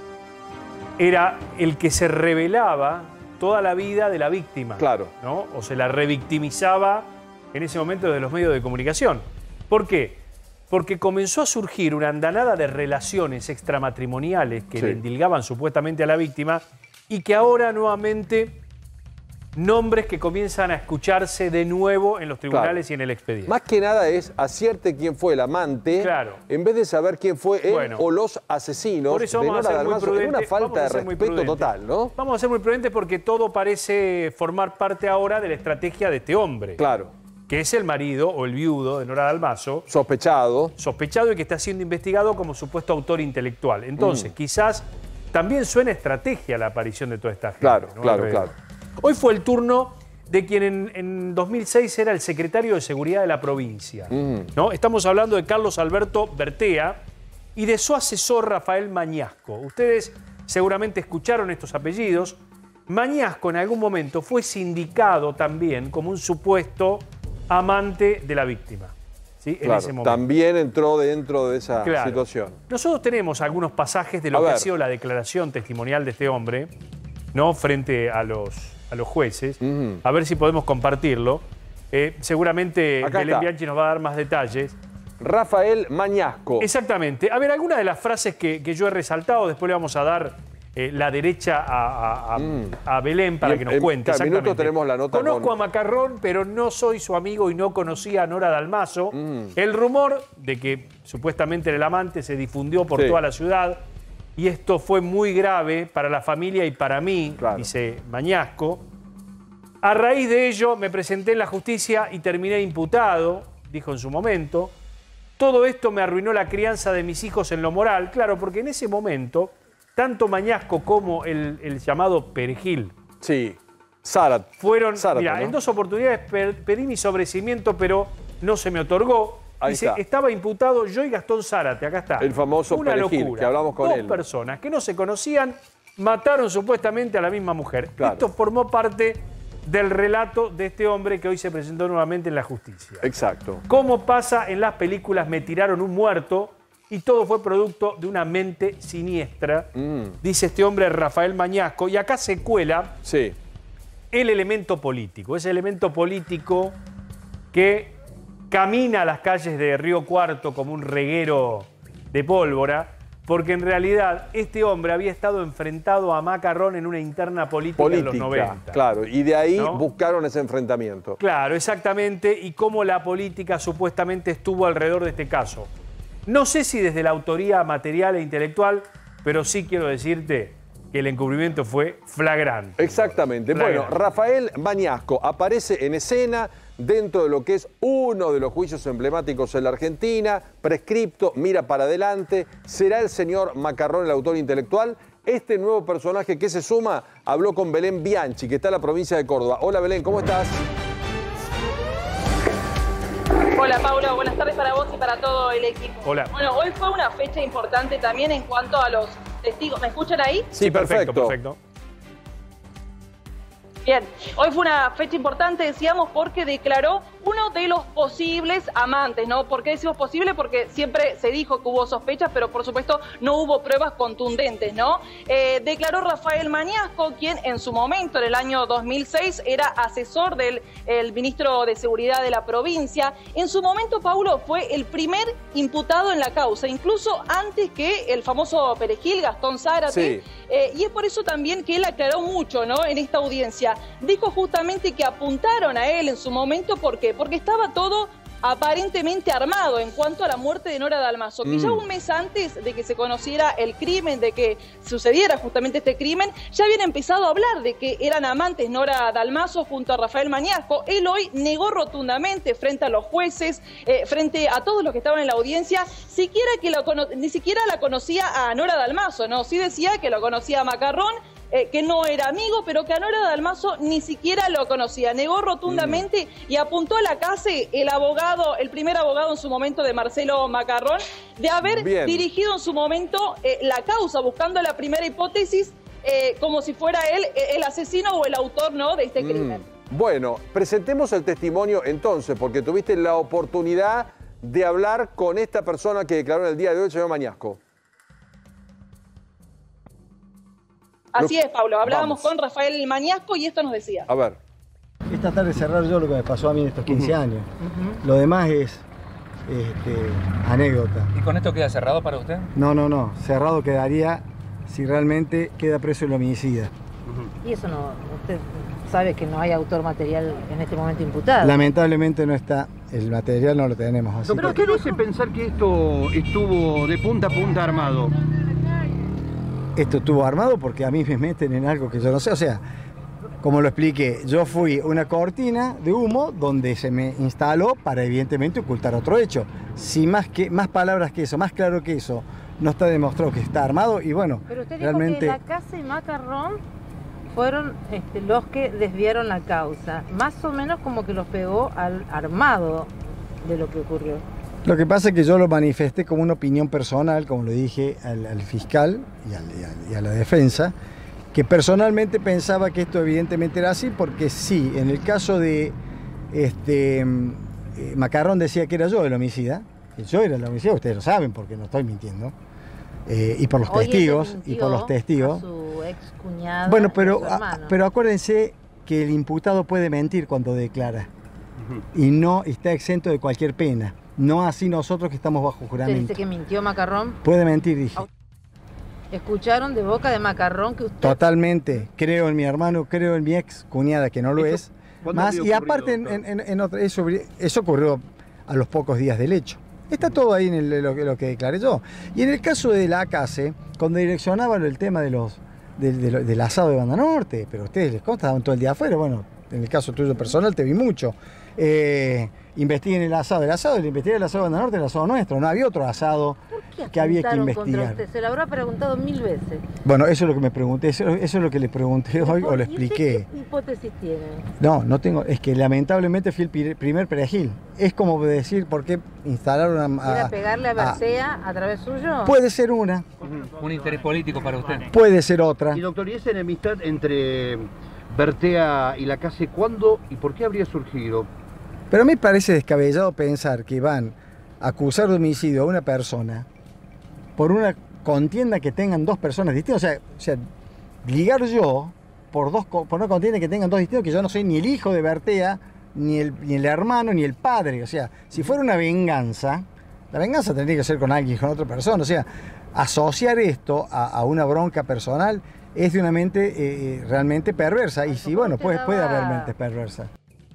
Era el que se revelaba toda la vida de la víctima. Claro. ¿no? O se la revictimizaba en ese momento de los medios de comunicación. ¿Por qué? Porque comenzó a surgir una andanada de relaciones extramatrimoniales que sí. le endilgaban supuestamente a la víctima y que ahora nuevamente nombres que comienzan a escucharse de nuevo en los tribunales claro. y en el expediente. Más que nada es acierte quién fue el amante, claro. en vez de saber quién fue él bueno, o los asesinos. Por eso de vamos Nora a ser Dalmazo. muy prudentes. Es una falta de respeto total, ¿no? Vamos a ser muy prudentes porque todo parece formar parte ahora de la estrategia de este hombre. Claro. Que es el marido o el viudo de Nora Dalmazo. Sospechado. Sospechado y que está siendo investigado como supuesto autor intelectual. Entonces, mm. quizás también suena estrategia la aparición de toda esta gente. Claro, ¿no? claro, claro. Hoy fue el turno de quien en, en dos mil seis era el secretario de Seguridad de la provincia. Mm. ¿no? Estamos hablando de Carlos Alberto Bertea y de su asesor Rafael Mañasco. Ustedes seguramente escucharon estos apellidos. Mañasco en algún momento fue sindicado también como un supuesto amante de la víctima. ¿sí? Claro, en ese momento. También entró dentro de esa claro. situación. Nosotros tenemos algunos pasajes de lo A que ver. ha sido la declaración testimonial de este hombre, ¿no? Frente a los, a los jueces. Uh-huh. A ver si podemos compartirlo. Eh, seguramente Acá Belén está. Bianchi nos va a dar más detalles. Rafael Mañasco. Exactamente. A ver, algunas de las frases que, que yo he resaltado, después le vamos a dar eh, la derecha a, a, a, Mm. a Belén para Y que en- nos en cuente. cada minuto Exactamente. tenemos la nota Conozco con- a Macarrón, pero no soy su amigo y no conocía a Nora Dalmazo. Mm. El rumor de que supuestamente era el amante se difundió por Sí. toda la ciudad y esto fue muy grave para la familia y para mí, Claro. dice Mañasco. A raíz de ello me presenté en la justicia y terminé imputado, dijo en su momento. Todo esto me arruinó la crianza de mis hijos en lo moral. Claro, porque en ese momento, tanto Mañasco como el, el llamado Perejil Sí, Zárate. fueron... Zárate, mira, ¿no? en dos oportunidades per- pedí mi sobrecimiento, pero no se me otorgó. Ahí Dice, está. estaba imputado yo y Gastón Zárate, acá está. El famoso Una Perejil, locura. que hablamos con Dos él. personas que no se conocían mataron supuestamente a la misma mujer. Claro. Esto formó parte del relato de este hombre que hoy se presentó nuevamente en la justicia. Exacto. Como pasa en las películas Me tiraron un muerto y todo fue producto de una mente siniestra, Mm. dice este hombre Rafael Mañasco, y acá se cuela Sí. el elemento político, ese elemento político que camina a las calles de Río Cuarto como un reguero de pólvora, porque en realidad este hombre había estado enfrentado a Macarrón en una interna política, en los Política, noventa. claro. Y de ahí ¿No? buscaron ese enfrentamiento. Claro, exactamente, y cómo la política supuestamente estuvo alrededor de este caso. No sé si desde la autoría material e intelectual, pero sí quiero decirte que el encubrimiento fue flagrante. Exactamente. Flagrante. Bueno, Rafael Mañasco aparece en escena dentro de lo que es uno de los juicios emblemáticos en la Argentina, prescripto, mira para adelante. ¿Será el señor Macarrón el autor intelectual? Este nuevo personaje que se suma habló con Belén Bianchi, que está en la provincia de Córdoba. Hola Belén, ¿cómo estás? Hola Paula, buenas tardes para vos y para todo el equipo. Hola. Bueno, hoy fue una fecha importante también en cuanto a los testigos. ¿Me escuchan ahí? Sí, perfecto. perfecto. Bien, hoy fue una fecha importante, decíamos, porque declaró uno de los posibles amantes, ¿no? ¿Por qué decimos posible? Porque siempre se dijo que hubo sospechas, pero por supuesto no hubo pruebas contundentes, ¿no? Eh, declaró Rafael Mañasco, quien en su momento, en el año dos mil seis, era asesor del el ministro de Seguridad de la provincia. En su momento, Paulo, fue el primer imputado en la causa, incluso antes que el famoso Perejil, Gastón Zárate. Sí. Eh, y es por eso también que él aclaró mucho, ¿no? En esta audiencia. Dijo justamente que apuntaron a él en su momento, ¿por qué? Porque estaba todo aparentemente armado en cuanto a la muerte de Nora Dalmazo, que Mm. ya un mes antes de que se conociera el crimen, de que sucediera justamente este crimen, ya habían empezado a hablar de que eran amantes Nora Dalmazo junto a Rafael Mañasco. Él hoy negó rotundamente frente a los jueces, eh, frente a todos los que estaban en la audiencia, siquiera que lo cono- ni siquiera la conocía a Nora Dalmazo, ¿no? Sí decía que lo conocía a Macarrón, Eh, que no era amigo, pero que a Nora Dalmazo ni siquiera lo conocía. Negó rotundamente mm. y apuntó a la casa el abogado, el primer abogado en su momento de Marcelo Macarrón, de haber Bien. dirigido en su momento eh, la causa, buscando la primera hipótesis eh, como si fuera él eh, el asesino o el autor, ¿no?, de este Mm. crimen. Bueno, presentemos el testimonio entonces, porque tuviste la oportunidad de hablar con esta persona que declaró en el día de hoy, el señor Mañasco. Así Lo- es, Pablo. Hablábamos Vamos. con Rafael Mañasco y esto nos decía. A ver. Esta tarde cerrar yo lo que me pasó a mí en estos quince años. Lo demás es este, anécdota. ¿Y con esto queda cerrado para usted? No, no, no. Cerrado quedaría si realmente queda preso el homicida. Y eso no, usted sabe que no hay autor material en este momento imputado. Lamentablemente no está, el material no lo tenemos así. ¿Pero que- qué le hace pensar que esto estuvo de punta a punta armado? Esto estuvo armado porque a mí me meten en algo que yo no sé. O sea, como lo expliqué, yo fui una cortina de humo donde se me instaló para evidentemente ocultar otro hecho. Si más, que, más palabras que eso, más claro que eso, no está demostrado que está armado y bueno, Pero usted dijo realmente... que la casa y Macarrón fueron este, los que desviaron la causa. Más o menos como que los pegó al armado de lo que ocurrió. Lo que pasa es que yo lo manifesté como una opinión personal, como le dije al, al fiscal y, al, y, al, y a la defensa, que personalmente pensaba que esto evidentemente era así, porque sí, en el caso de este, eh, Macarrón decía que era yo el homicida, que yo era el homicida, ustedes lo saben porque no estoy mintiendo, eh, y por los Hoy testigos, mintió y por los testigos. a su ex cuñada Bueno, y a pero, su a- hermano. pero acuérdense que el imputado puede mentir cuando declara y no está exento de cualquier pena, no así nosotros que estamos bajo ¿Usted juramento. dice que mintió Macarrón? Puede mentir, dije. ¿Escucharon de boca de Macarrón que usted... Totalmente. Creo en mi hermano, creo en mi ex cuñada, que no lo Eso, es. ¿cuándo Más, había y aparte, en, ocurrido, en- en otra- eso, eso ocurrió a los pocos días del hecho. Está todo ahí en el- lo, que- lo que declaré yo. Y en el caso de la A C A C E, cuando direccionaban el tema de los, del- del- del asado de Banda Norte, pero a ustedes les consta, estaban todo el día afuera, bueno, en el caso tuyo personal te vi mucho. Eh, investiguen el asado, el asado, el investigar el asado de Banda Norte, el asado nuestro, no había otro asado ¿Qué que había que apuntaron contra investigar. usted? Se lo habrá preguntado mil veces. Bueno, eso es lo que me pregunté, eso, eso es lo que le pregunté hoy o lo ¿Y usted expliqué. ¿Qué hipótesis tiene? No, no tengo, es que lamentablemente fui el pi- primer perejil. Es como decir por qué instalaron a... ¿Era a- pegarle a Bercea a través suyo? puede ser una, Un interés político para usted. puede ser otra. Y doctor, ¿y esa enemistad entre Bertea y la C A C E, cuándo y por qué habría surgido? Pero a mí me parece descabellado pensar que van a acusar de homicidio a una persona por una contienda que tengan dos personas distintas. O sea, o sea ligar yo por, dos, co- por una contienda que tengan dos distintos, que yo no soy ni el hijo de Bertea, ni el, ni el hermano, ni el padre. O sea, si fuera una venganza, la venganza tendría que ser con alguien, con otra persona. O sea, asociar esto a, a una bronca personal es de una mente eh, realmente perversa. Y sí, bueno, puede, puede haber mentes perversas.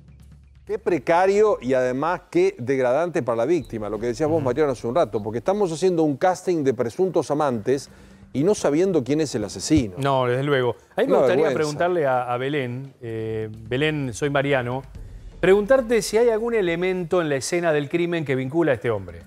Qué precario y además qué degradante para la víctima, lo que decías vos, Mariano, hace un rato, porque estamos haciendo un casting de presuntos amantes y no sabiendo quién es el asesino. No, desde luego. A mí me Una gustaría vergüenza. preguntarle a, a Belén, eh, Belén, soy Mariano, preguntarte si hay algún elemento en la escena del crimen que vincula a este hombre.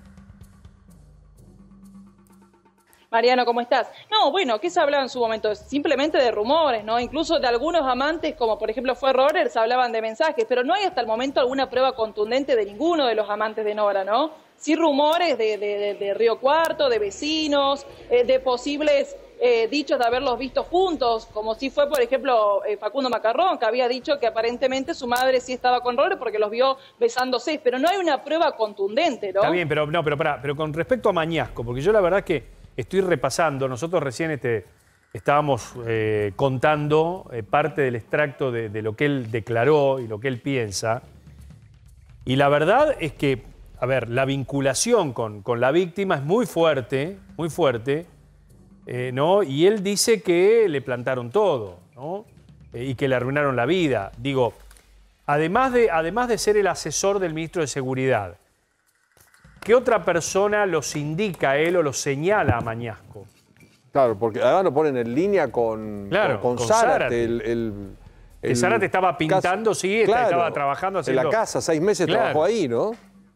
Mariano, ¿cómo estás? No, bueno, ¿qué se hablaba en su momento? Simplemente de rumores, ¿no? Incluso de algunos amantes, como por ejemplo fue Rorer, se hablaban de mensajes, pero no hay hasta el momento alguna prueba contundente de ninguno de los amantes de Nora, ¿no? Sí rumores de, de, de, de Río Cuarto, de vecinos, eh, de posibles eh, dichos de haberlos visto juntos, como si fue, por ejemplo, eh, Facundo Macarrón, que había dicho que aparentemente su madre sí estaba con Rorer porque los vio besándose, pero no hay una prueba contundente, ¿no? Está bien, pero no, pero pará, pero con respecto a Mañasco, porque yo la verdad que estoy repasando, nosotros recién este, estábamos eh, contando eh, parte del extracto de, de lo que él declaró y lo que él piensa, y la verdad es que, a ver, la vinculación con, con la víctima es muy fuerte, muy fuerte, eh, ¿no? Y él dice que le plantaron todo, ¿no? Eh, y que le arruinaron la vida. Digo, además de, además de ser el asesor del ministro de Seguridad, ¿qué otra persona los indica a él o los señala a Mañasco? Claro, porque además lo ponen en línea con, Claro, con, con con Zárate. Zárate. El, el, Que el Zárate estaba pintando, caso- sí, Claro, estaba trabajando haciendo... en la casa, seis meses Claro. trabajó ahí, ¿no?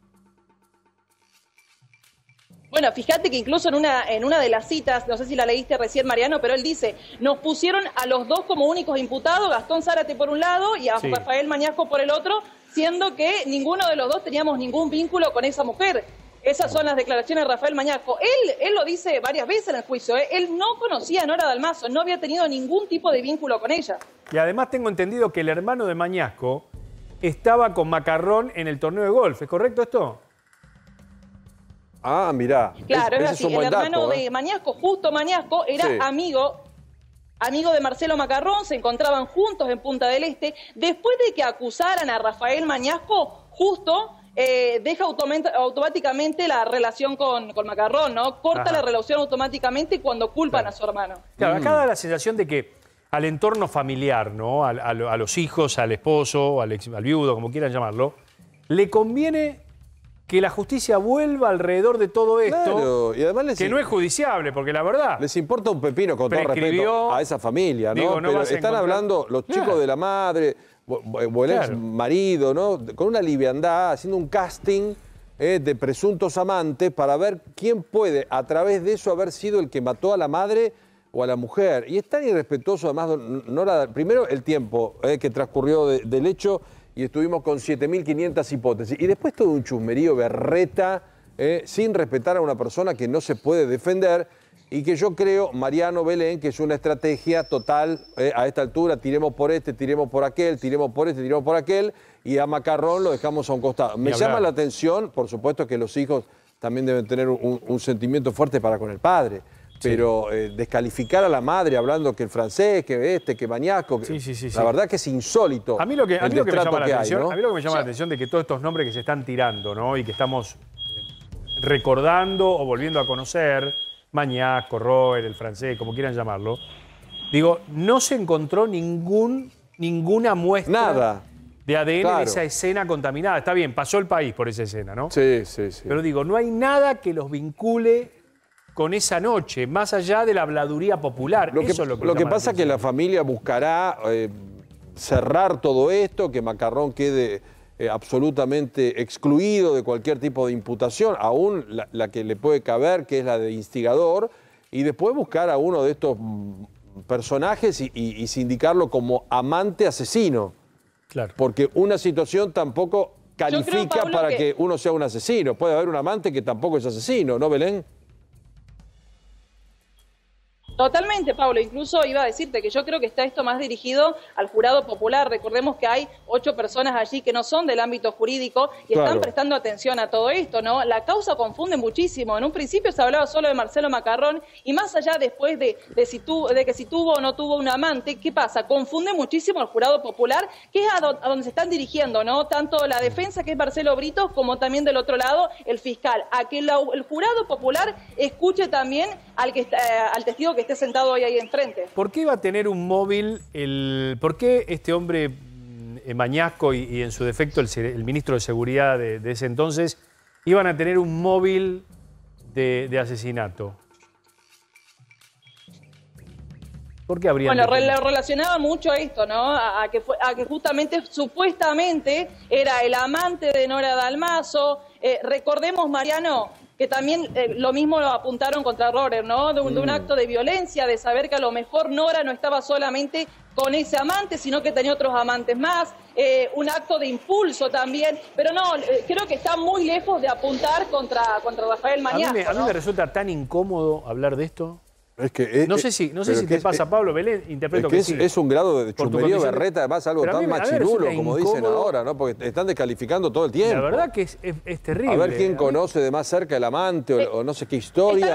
Bueno, fíjate que incluso en una, en una de las citas, no sé si la leíste recién, Mariano, pero él dice, nos pusieron a los dos como únicos imputados, Gastón Zárate por un lado y a Sí. Rafael Mañasco por el otro, siendo que ninguno de los dos teníamos ningún vínculo con esa mujer. Esas son las declaraciones de Rafael Mañasco. Él, él lo dice varias veces en el juicio, ¿eh? Él no conocía a Nora Dalmazo, no había tenido ningún tipo de vínculo con ella. Y además tengo entendido que el hermano de Mañasco estaba con Macarrón en el torneo de golf, ¿es correcto esto? Ah, mirá. Claro, Ese es es así. un El buen hermano dato, ¿eh? de Mañasco, justo Mañasco, era Sí. amigo, amigo de Marcelo Macarrón, se encontraban juntos en Punta del Este. Después de que acusaran a Rafael Mañasco, justo eh, deja automent- automáticamente la relación con, con Macarrón, ¿no? Corta Ajá. la relación automáticamente cuando culpan Claro. a su hermano. Claro, acá da la sensación de que al entorno familiar, ¿no? A, a lo- a los hijos, al esposo, al, ex- al viudo, como quieran llamarlo, le conviene que la justicia vuelva alrededor de todo esto, Claro, y además les, que no es judiciable, porque la verdad... les importa un pepino, con todo Prescribió. respeto a esa familia, ¿no? Digo, no Pero vas a están encontrar- hablando los chicos Claro. de la madre, o, o el Claro. ex marido, ¿no? Con una liviandad, haciendo un casting eh, de presuntos amantes para ver quién puede, a través de eso, haber sido el que mató a la madre o a la mujer. Y es tan irrespetuoso, además, don Nora, primero el tiempo eh, que transcurrió de- del hecho, y estuvimos con siete mil quinientas hipótesis. Y después todo un chusmerío berreta, eh, sin respetar a una persona que no se puede defender. y que yo creo, Mariano Belén, que es una estrategia total eh, a esta altura, tiremos por este, tiremos por aquel, tiremos por este, tiremos por aquel, y a Macarrón lo dejamos a un costado. Me llama la atención, por supuesto que los hijos también deben tener un, un sentimiento fuerte para con el padre, pero sí. eh, descalificar a la madre hablando que el francés, que este, que Mañasco, que, sí, sí, sí, la sí. verdad que es insólito. A mí lo que, a mí lo que me llama la que atención, hay, ¿no? a mí lo que me llama sí. la atención de que todos estos nombres que se están tirando, ¿no? Y que estamos recordando o volviendo a conocer, Mañasco, Roer, el francés, como quieran llamarlo, digo, no se encontró ningún, ninguna muestra Nada. de A D N Claro. de esa escena contaminada. Está bien, pasó el país por esa escena, ¿no? Sí, sí, sí. Pero digo, no hay nada que los vincule con esa noche, más allá de la habladuría popular. Lo que, Eso es lo que, lo que llama la pasa es que atención. la familia buscará eh, cerrar todo esto, que Macarrón quede eh, absolutamente excluido de cualquier tipo de imputación, aún la, la que le puede caber, que es la de instigador, y después buscar a uno de estos mm, personajes y, y, y sindicarlo como amante asesino. Claro. Porque una situación tampoco califica creo, Pablo, para que... que uno sea un asesino. Puede haber un amante que tampoco es asesino, ¿no, Belén? Totalmente, Pablo. Incluso iba a decirte que yo creo que está esto más dirigido al jurado popular. Recordemos que hay ocho personas allí que no son del ámbito jurídico y Claro. están prestando atención a todo esto, ¿no? La causa confunde muchísimo. En un principio se hablaba solo de Marcelo Macarrón y más allá después de, de, si tu, de que si tuvo o no tuvo un amante, ¿qué pasa? Confunde muchísimo al jurado popular, que es a, do, a donde se están dirigiendo, ¿no? Tanto la defensa, que es Marcelo Britos, como también del otro lado el fiscal. A que la, el jurado popular escuche también al, que está, eh, al testigo que esté sentado hoy ahí enfrente. ¿Por qué iba a tener un móvil, el, por qué este hombre eh, Mañasco y, y en su defecto el, el ministro de Seguridad de, de ese entonces iban a tener un móvil de, de asesinato? ¿Por qué habrían Bueno, de re, lo relacionaba mucho a esto, ¿no? A, a, que fue, a que justamente, supuestamente, era el amante de Nora Dalmazo. Eh, recordemos, Mariano, que también eh, lo mismo lo apuntaron contra Rorer, ¿no? De un, mm. de un acto de violencia, de saber que a lo mejor Nora no estaba solamente con ese amante, sino que tenía otros amantes más. Eh, un acto de impulso también. Pero no, eh, creo que está muy lejos de apuntar contra, contra Rafael Mañasco. A mí, me, a mí ¿no? me resulta tan incómodo hablar de esto. Es que, es, no sé si, no sé si te es, pasa, es, Pablo Belén, interpreto es que, que es, sí. es un grado de chumerío berreta, además algo tan mí, machirulo, como dicen incómodo. ahora, ¿no? Porque están descalificando todo el tiempo. La verdad que es, es, es terrible. A ver quién conoce de más cerca el amante o, eh, o no sé qué historia.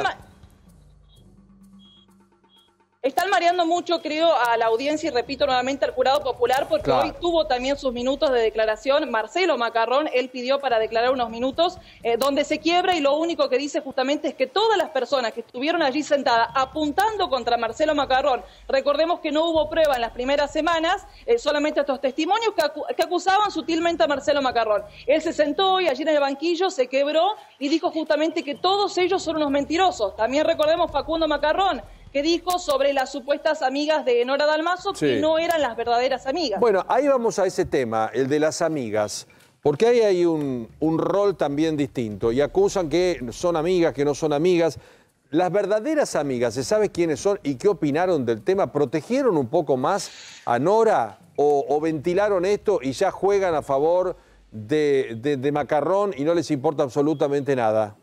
Están mareando mucho, creo, a la audiencia y repito nuevamente al jurado popular porque claro. hoy tuvo también sus minutos de declaración. Marcelo Macarrón, él pidió para declarar unos minutos eh, donde se quiebra y lo único que dice justamente es que todas las personas que estuvieron allí sentadas apuntando contra Marcelo Macarrón, recordemos que no hubo prueba en las primeras semanas, eh, solamente estos testimonios que, acu que acusaban sutilmente a Marcelo Macarrón. Él se sentó y allí en el banquillo se quebró y dijo justamente que todos ellos son unos mentirosos. También recordemos Facundo Macarrón, que dijo sobre las supuestas amigas de Nora Dalmazo, sí. que no eran las verdaderas amigas. Bueno, ahí vamos a ese tema, el de las amigas, porque ahí hay un, un rol también distinto y acusan que son amigas, que no son amigas. Las verdaderas amigas, ¿se sabe quiénes son y qué opinaron del tema? ¿Protegieron un poco más a Nora o, o ventilaron esto y ya juegan a favor de, de, de Macarrón y no les importa absolutamente nada?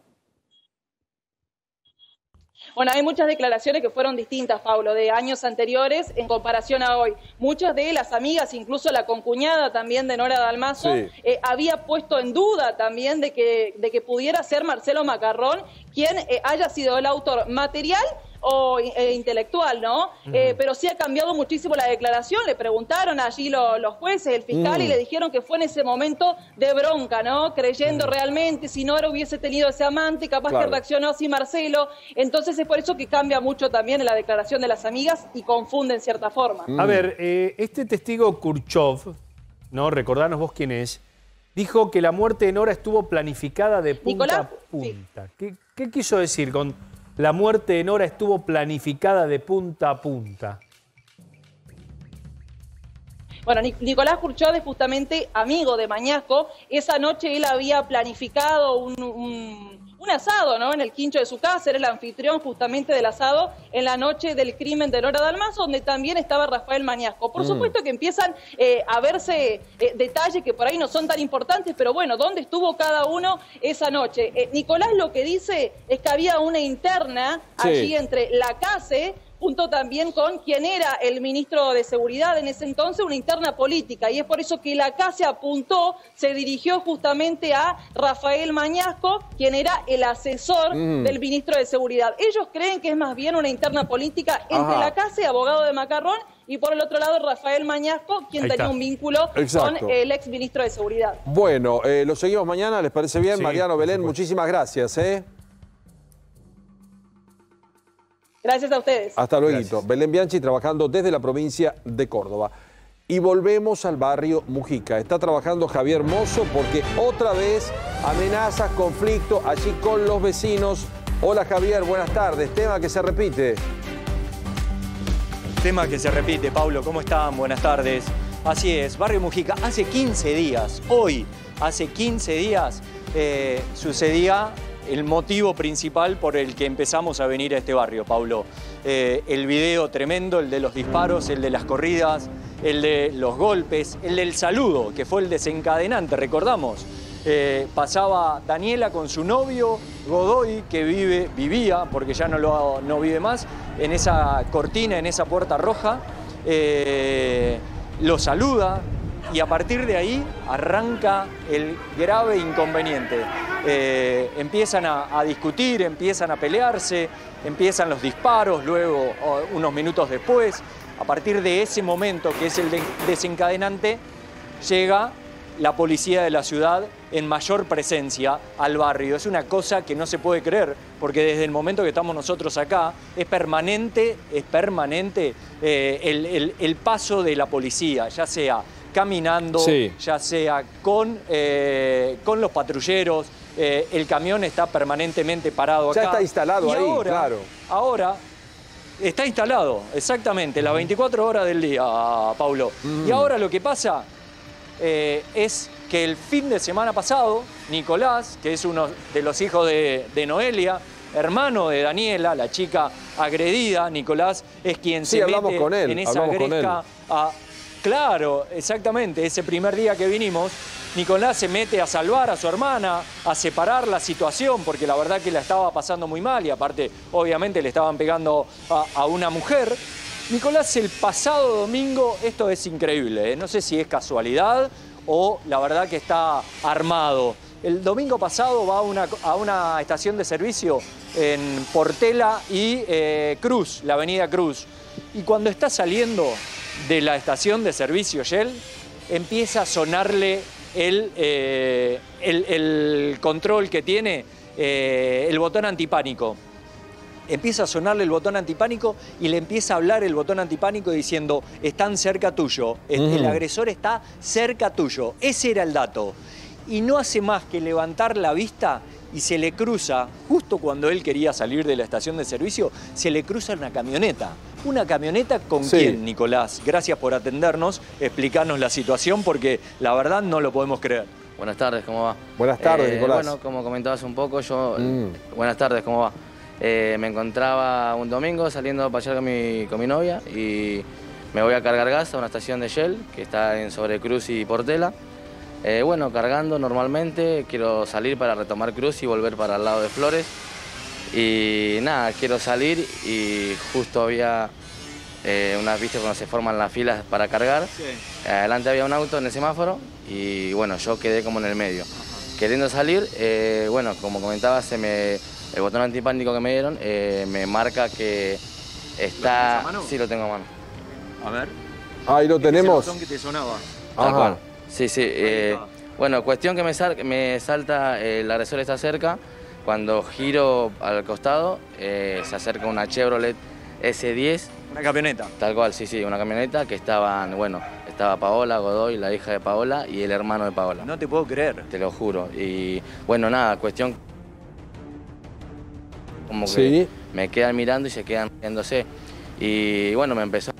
Bueno, hay muchas declaraciones que fueron distintas, Pablo, de años anteriores en comparación a hoy. Muchas de las amigas, incluso la concuñada también de Nora Dalmazo, sí. eh, había puesto en duda también de que, de que pudiera ser Marcelo Macarrón quien eh, haya sido el autor material o eh, intelectual, ¿no? Uh-huh. eh, pero sí ha cambiado muchísimo la declaración. Le preguntaron allí lo, los jueces, el fiscal, uh-huh. y le dijeron que fue en ese momento de bronca, ¿no? Creyendo uh-huh. realmente, si Nora hubiese tenido ese amante, capaz claro. que reaccionó así Marcelo. Entonces es por eso que cambia mucho también en la declaración de las amigas y confunde en cierta forma. Uh-huh. A ver, eh, este testigo Kurchov, ¿no? Recordanos vos quién es, dijo que la muerte de Nora estuvo planificada de punta Nicolás, a punta. Sí. ¿Qué, ¿Qué quiso decir con la muerte de Nora estuvo planificada de punta a punta? Bueno, Nicolás Kurchov es justamente amigo de Mañasco. Esa noche él había planificado un, un, un asado, ¿no? En el quincho de su casa, era el anfitrión justamente del asado en la noche del crimen de Nora Dalmazo, donde también estaba Rafael Mañasco. Por mm. supuesto que empiezan eh, a verse eh, detalles que por ahí no son tan importantes, pero bueno, ¿dónde estuvo cada uno esa noche? Eh, Nicolás lo que dice es que había una interna sí. allí entre la CASE, junto también con quien era el ministro de Seguridad en ese entonces, una interna política, y es por eso que la CASE apuntó, se dirigió justamente a Rafael Mañasco, quien era el asesor mm. del ministro de Seguridad. Ellos creen que es más bien una interna política entre Ajá. la CASE, abogado de Macarrón, y por el otro lado Rafael Mañasco, quien Ahí tenía está. un vínculo Exacto. con el ex ministro de Seguridad. Bueno, eh, lo seguimos mañana, ¿les parece bien? Sí, Mariano, Belén, muchísimas gracias. ¿eh? Gracias a ustedes. Hasta luego. Belén Bianchi trabajando desde la provincia de Córdoba. Y volvemos al barrio Mujica. Está trabajando Javier Mozo porque otra vez amenazas, conflicto allí con los vecinos. Hola Javier, buenas tardes. Tema que se repite. Tema que se repite, Pablo. ¿Cómo están? Buenas tardes. Así es, barrio Mujica. Hace quince días, hoy, hace quince días, eh, sucedía el motivo principal por el que empezamos a venir a este barrio, Pablo. Eh, el video tremendo, el de los disparos, el de las corridas, el de los golpes, el del saludo, que fue el desencadenante, recordamos. Eh, pasaba Daniela con su novio, Godoy, que vive, vivía, porque ya no, lo, no vive más, en esa cortina, en esa puerta roja. Eh, lo saluda y a partir de ahí arranca el grave inconveniente. Eh, empiezan a, a discutir, empiezan a pelearse, empiezan los disparos, luego, unos minutos después, a partir de ese momento, que es el de, desencadenante, llega la policía de la ciudad en mayor presencia al barrio. Es una cosa que no se puede creer, porque desde el momento que estamos nosotros acá, es permanente, es permanente eh, el, el, el paso de la policía, ya sea caminando, sí. ya sea con, eh, con los patrulleros. Eh, el camión está permanentemente parado acá. Ya está instalado y ahí, ahora, claro. Ahora está instalado, exactamente, las veinticuatro horas del día, Paulo. Mm. Y ahora lo que pasa eh, es que el fin de semana pasado, Nicolás, que es uno de los hijos de, de Noelia, hermano de Daniela, la chica agredida, Nicolás es quien sí, se hablamos mete con él, en esa hablamos con él. gresca a... Claro, exactamente, ese primer día que vinimos, Nicolás se mete a salvar a su hermana, a separar la situación, porque la verdad que la estaba pasando muy mal y aparte, obviamente, le estaban pegando a, a una mujer. Nicolás el pasado domingo, esto es increíble, ¿eh? No sé si es casualidad o la verdad que está armado. El domingo pasado va a una, a una estación de servicio en Portela y eh, Cruz, la avenida Cruz. Y cuando está saliendo de la estación de servicio Shell, empieza a sonarle el, eh, el, el control que tiene, eh, el botón antipánico. Empieza a sonarle el botón antipánico y le empieza a hablar el botón antipánico diciendo, están cerca tuyo, el, mm. el agresor está cerca tuyo. Ese era el dato. Y no hace más que levantar la vista y se le cruza, justo cuando él quería salir de la estación de servicio, se le cruza una camioneta. ¿Una camioneta con sí. quién, Nicolás? Gracias por atendernos, explicarnos la situación, porque la verdad no lo podemos creer. Buenas tardes, ¿cómo va? Buenas tardes, eh, Nicolás. Bueno, como comentabas un poco, yo... Mm. Buenas tardes, ¿cómo va? Eh, me encontraba un domingo saliendo a pasear con mi, con mi novia y me voy a cargar gas a una estación de Shell que está en Sobre Cruz y Portela. Eh, bueno, cargando normalmente, quiero salir para retomar Cruz y volver para el lado de Flores. Y nada, quiero salir y justo había eh, unas vistas cuando se forman las filas para cargar. Sí. Adelante había un auto en el semáforo y bueno, yo quedé como en el medio. Ajá. Queriendo salir, eh, bueno, como comentaba, se me, el botón antipánico que me dieron eh, me marca que está... ¿Lo mano? Sí, lo tengo a mano. A ver. Ahí lo tenemos. Ese botón que te sonaba. Tal cual. Sí, sí. Eh, bueno, cuestión que me, sal, me salta, eh, el agresor está cerca. Cuando giro al costado, eh, se acerca una Chevrolet ese diez. Una camioneta. Tal cual, sí, sí, una camioneta que estaban, bueno, estaba Paola Godoy, la hija de Paola, y el hermano de Paola. No te puedo creer. Te lo juro. Y bueno, nada, cuestión... Como que sí. me quedan mirando y se quedan riéndose. Y bueno, me empezó...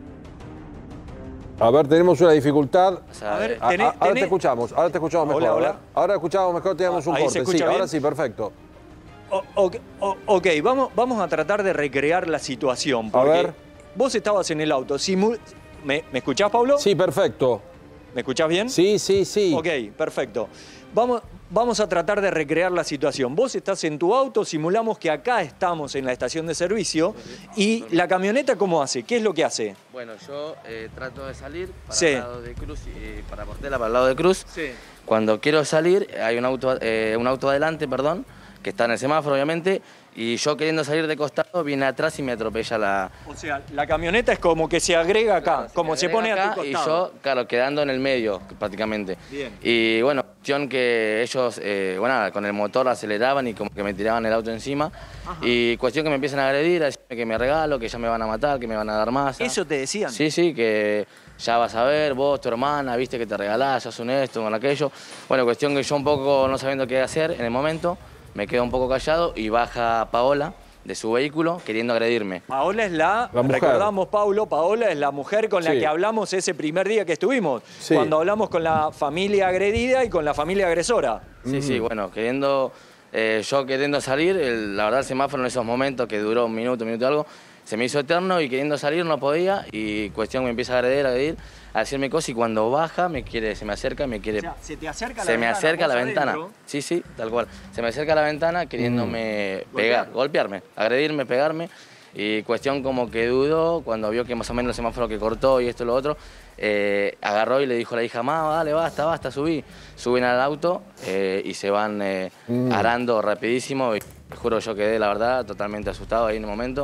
A ver, tenemos una dificultad. O sea, a ver, a, tené, a, ahora tené... te escuchamos, ahora te escuchamos mejor. Hola, hola. Ahora escuchamos mejor, teníamos un Ahí corte. se escucha sí, bien. Ahora sí, perfecto. o, o, o, ok, vamos, vamos a tratar de recrear la situación. Porque a ver. Vos estabas en el auto. Simu ¿Me, ¿Me escuchás, Pablo? Sí, perfecto. ¿Me escuchás bien? Sí, sí, sí. Ok, perfecto. Vamos, vamos a tratar de recrear la situación. Vos estás en tu auto, simulamos que acá estamos en la estación de servicio. ¿Y la camioneta cómo hace? ¿Qué es lo que hace? Bueno, yo eh, trato de salir para sí. el lado de Cruz, y para Portela, para el lado de Cruz. Sí. Cuando quiero salir, hay un auto, eh, un auto adelante, perdón, que está en el semáforo, obviamente, y yo queriendo salir de costado, viene atrás y me atropella la... O sea, la camioneta es como que se agrega acá, claro, como se, se pone acá a tu costado. Y yo, claro, quedando en el medio, prácticamente. Bien. Y bueno, cuestión que ellos, eh, bueno, con el motor aceleraban y como que me tiraban el auto encima. Ajá. Y cuestión que me empiezan a agredir, a decirme que me regalo, que ya me van a matar, que me van a dar más. ¿Eso te decían? Sí, sí, que ya vas a ver, vos, tu hermana, viste que te regalás, sos un esto, con aquello. Bueno, cuestión que yo un poco no sabiendo qué hacer en el momento, me quedo un poco callado y baja Paola de su vehículo queriendo agredirme. Paola es la, la recordamos, Paulo, Paola es la mujer con la sí. que hablamos ese primer día que estuvimos, sí. cuando hablamos con la familia agredida y con la familia agresora. Sí, mm. sí, bueno, queriendo, eh, yo queriendo salir, el, la verdad el semáforo en esos momentos, que duró un minuto, un minuto y algo, se me hizo eterno y queriendo salir no podía y cuestión me empieza a agredir, a agredir, a decirme cosas y cuando baja me quiere, se me acerca, me quiere... O sea, se te acerca a la se ventana. Se me acerca a la ventana. Adentro. Sí, sí, tal cual. Se me acerca a la ventana queriéndome mm. pegar, Golpear. golpearme, agredirme, pegarme. Y cuestión como que dudó, cuando vio que más o menos el semáforo que cortó y esto y lo otro, eh, agarró y le dijo a la hija, mamá, dale, basta, basta, subí. Suben al auto eh, y se van eh, mm. arando rapidísimo. Y te juro, yo quedé, la verdad, totalmente asustado ahí en el momento,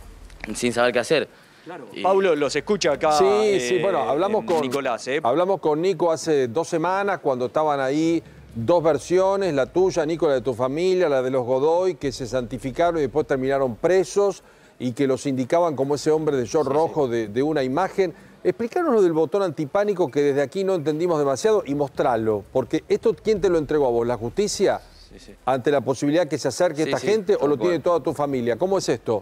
sin saber qué hacer. Claro. Y... Pablo los escucha acá. Sí, eh, sí, bueno, hablamos con Nicolás. ¿eh? Hablamos con Nico hace dos semanas cuando estaban ahí dos versiones, la tuya, Nico, la de tu familia, la de los Godoy, que se santificaron y después terminaron presos y que los indicaban como ese hombre de short sí, rojo sí. De, de una imagen. Explícanos lo del botón antipánico que desde aquí no entendimos demasiado y mostrarlo, porque esto, ¿quién te lo entregó a vos? ¿La justicia? Sí, sí. Ante la posibilidad que se acerque sí, esta sí, gente o lo tiene toda tu familia. ¿Cómo es esto?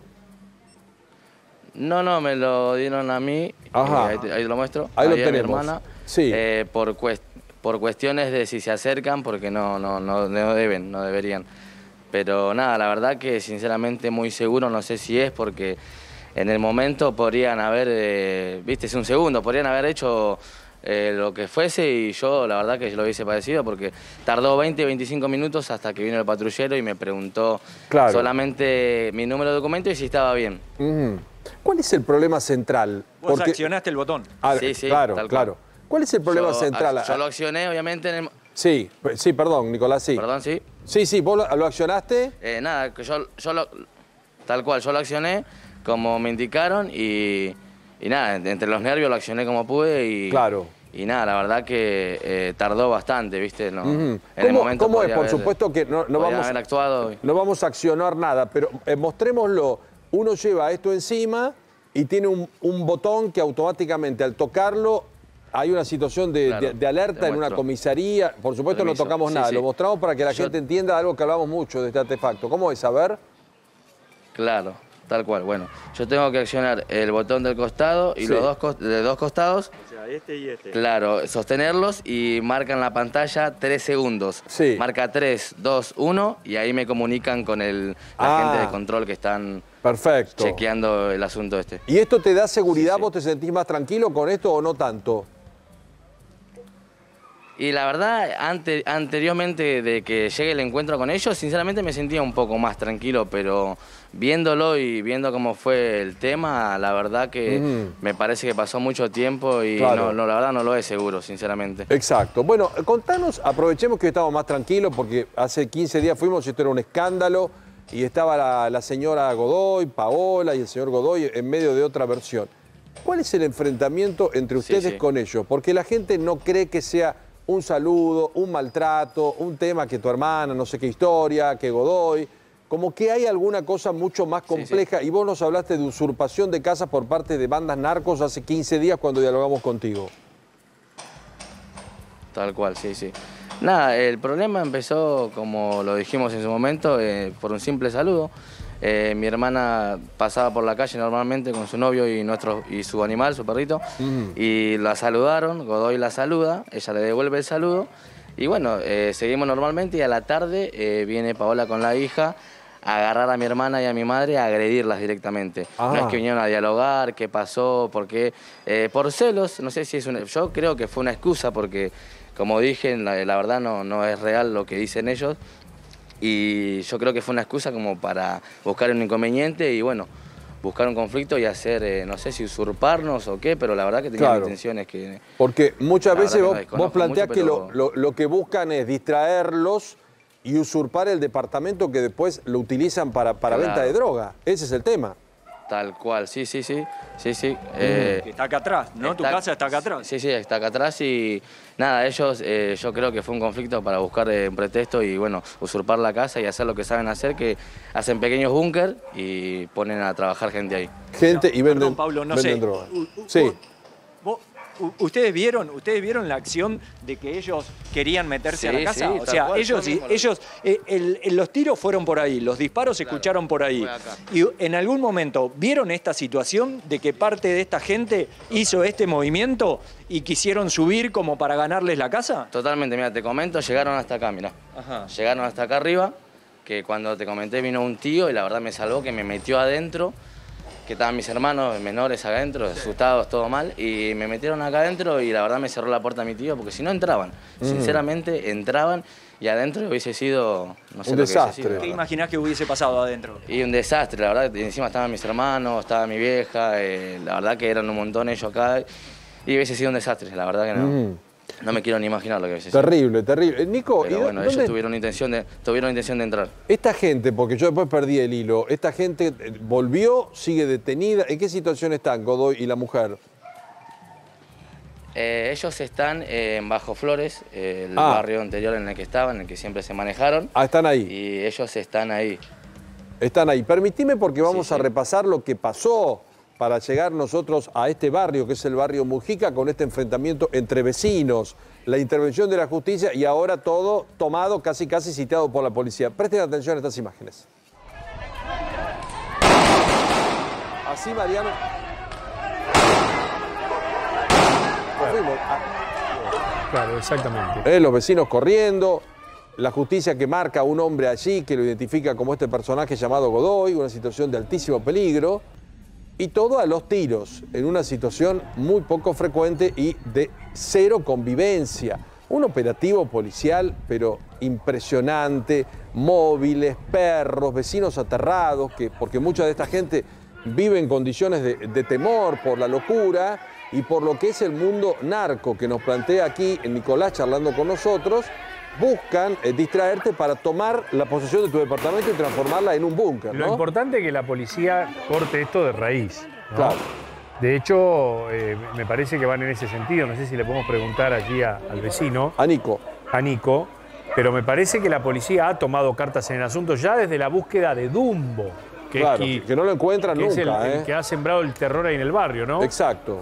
No, no, me lo dieron a mí, Ajá. Eh, ahí, ahí lo muestro, ahí, ahí lo a tenemos. Mi hermana, sí. eh, por, cuest por cuestiones de si se acercan, porque no, no, no, no deben, no deberían. Pero nada, la verdad que sinceramente muy seguro, no sé si es porque en el momento podrían haber, eh, viste, es un segundo, podrían haber hecho eh, lo que fuese y yo la verdad que yo lo hubiese padecido porque tardó veinte, veinticinco minutos hasta que vino el patrullero y me preguntó claro. solamente mi número de documento y si estaba bien. Uh-huh. ¿Cuál es el problema central? Vos Porque... accionaste el botón. Ah, sí, sí, claro, tal claro. ¿Cuál es el problema yo, central? Yo lo accioné, obviamente, en el... Sí, sí, perdón, Nicolás, sí. Perdón, sí. Sí, sí, ¿vos lo, lo accionaste? Eh, nada, que yo, yo lo... Tal cual, yo lo accioné como me indicaron y, y nada, entre los nervios lo accioné como pude y... Claro. Y nada, la verdad que eh, tardó bastante, ¿viste? No, uh-huh. en ¿Cómo, el momento ¿cómo es? Por haber, supuesto que no, no, vamos, haber actuado. no vamos a accionar nada, pero eh, mostrémoslo. Uno lleva esto encima y tiene un, un botón que automáticamente al tocarlo hay una situación de, claro, de, de alerta en una comisaría. Por supuesto Permiso. no tocamos sí, nada, sí. lo mostramos para que la Yo... gente entienda algo que hablamos mucho de este artefacto. ¿Cómo es? A ver. Claro. Tal cual, bueno, yo tengo que accionar el botón del costado y sí. los dos cost de dos costados. O sea, este y este. Claro, sostenerlos y marcan la pantalla tres segundos. Sí. Marca tres, dos, uno y ahí me comunican con el la ah, gente de control que están perfecto. chequeando el asunto este. ¿Y esto te da seguridad? Sí, sí. ¿Vos te sentís más tranquilo con esto o no tanto? Y la verdad, ante, anteriormente de que llegue el encuentro con ellos, sinceramente me sentía un poco más tranquilo, pero viéndolo y viendo cómo fue el tema, la verdad que uh-huh. me parece que pasó mucho tiempo y claro. no, no, la verdad no lo es seguro, sinceramente. Exacto. Bueno, contanos, aprovechemos que estamos más tranquilos porque hace quince días fuimos y esto era un escándalo y estaba la, la señora Godoy, Paola y el señor Godoy en medio de otra versión. ¿Cuál es el enfrentamiento entre ustedes sí, sí. con ellos? Porque la gente no cree que sea un saludo, un maltrato, un tema que tu hermana, no sé qué historia, que Godoy, como que hay alguna cosa mucho más compleja. Sí, sí. Y vos nos hablaste de usurpación de casas por parte de bandas narcos hace quince días cuando dialogamos contigo. Tal cual, sí, sí. Nada, el problema empezó, como lo dijimos en su momento, eh, por un simple saludo. Eh, mi hermana pasaba por la calle normalmente con su novio y, nuestro, y su animal, su perrito, uh-huh. y la saludaron, Godoy la saluda, ella le devuelve el saludo, y bueno, eh, seguimos normalmente y a la tarde eh, viene Paola con la hija a agarrar a mi hermana y a mi madre a agredirlas directamente. Ah. No es que vinieron a dialogar, qué pasó, por qué. Eh, por celos, no sé si es una... Yo creo que fue una excusa porque, como dije, la, la verdad no, no es real lo que dicen ellos. Y yo creo que fue una excusa como para buscar un inconveniente y bueno, buscar un conflicto y hacer, eh, no sé si usurparnos o qué, pero la verdad que tenían Claro. intenciones que... Porque muchas La veces verdad vos, que no desconozco vos planteás mucho, que pero- lo, lo- lo que buscan es distraerlos y usurpar el departamento que después lo utilizan para, para Claro. venta de droga. Ese es el tema. Tal cual, sí, sí, sí, sí, sí. Eh, Que está acá atrás, ¿no? Tu casa está acá atrás. Sí, sí, está acá atrás y nada, ellos, eh, yo creo que fue un conflicto para buscar eh, un pretexto y bueno, usurpar la casa y hacer lo que saben hacer, que hacen pequeños búnker y ponen a trabajar gente ahí. Gente y venden, Perdón, Pablo, no venden sé. droga. U- u- Sí. vos- u- ¿Ustedes vieron, ¿Ustedes vieron la acción de que ellos querían meterse a Sí, la casa? sí, o tal sea, cual, ellos, yo mismo lo- ellos eh, el- el- los tiros fueron por ahí, los disparos se escucharon por ahí. fue acá. Y en algún momento, ¿vieron esta situación de que parte de esta gente hizo este movimiento y quisieron subir como para ganarles la casa? Totalmente, mira, te comento, llegaron hasta acá, mira. Ajá. Llegaron hasta acá arriba, que cuando te comenté vino un tío y la verdad me salvó, que me metió adentro, que estaban mis hermanos menores adentro, asustados, todo mal, y me metieron acá adentro y la verdad me cerró la puerta a mi tío, porque si no entraban, Mm. sinceramente entraban y adentro hubiese sido, no sé Un lo que hubiese desastre. sido, la ¿Qué verdad. imaginás que hubiese pasado adentro? Y un desastre, la verdad, y encima estaban mis hermanos, estaba mi vieja, eh, la verdad que eran un montón ellos acá, y hubiese sido un desastre, la verdad que no. Mm. No me quiero ni imaginar lo que hubiese sido. Terrible, terrible. Eh, Nico, ¿y Pero dó- bueno, dónde- ellos tuvieron intención, de, tuvieron intención de entrar. esta gente, porque yo después perdí el hilo, esta gente eh, volvió, sigue detenida. ¿En qué situación están Godoy y la mujer? Eh, ellos están eh, en Bajo Flores, eh, el Ah. barrio anterior en el que estaban, en el que siempre se manejaron. Ah, están ahí. Y ellos están ahí. Están ahí. Permitime porque vamos Sí, a sí. repasar lo que pasó para llegar nosotros a este barrio, que es el barrio Mujica, con este enfrentamiento entre vecinos, la intervención de la justicia y ahora todo tomado, casi casi citado por la policía. Presten atención a estas imágenes. Así, Mariano. Nos fuimos. Ah, Claro, exactamente. eh, los vecinos corriendo, la justicia que marca a un hombre allí, que lo identifica como este personaje llamado Godoy, una situación de altísimo peligro, y todo a los tiros, en una situación muy poco frecuente y de cero convivencia. Un operativo policial, pero impresionante, móviles, perros, vecinos aterrados, que, porque mucha de esta gente vive en condiciones de, de temor por la locura y por lo que es el mundo narco que nos plantea aquí Nicolás charlando con nosotros. Buscan eh, distraerte para tomar la posesión de tu departamento y transformarla en un búnker, Lo ¿no? importante es que la policía corte esto de raíz, ¿no? Claro. De hecho, eh, me parece que van en ese sentido. No sé si le podemos preguntar allí a- al vecino, A Nico. a Nico, pero me parece que la policía ha tomado cartas en el asunto ya desde la búsqueda de Dumbo, que, Claro, es, qui- que no lo encuentran que es el, nunca, el ¿eh? que ha sembrado el terror ahí en el barrio, ¿no? Exacto.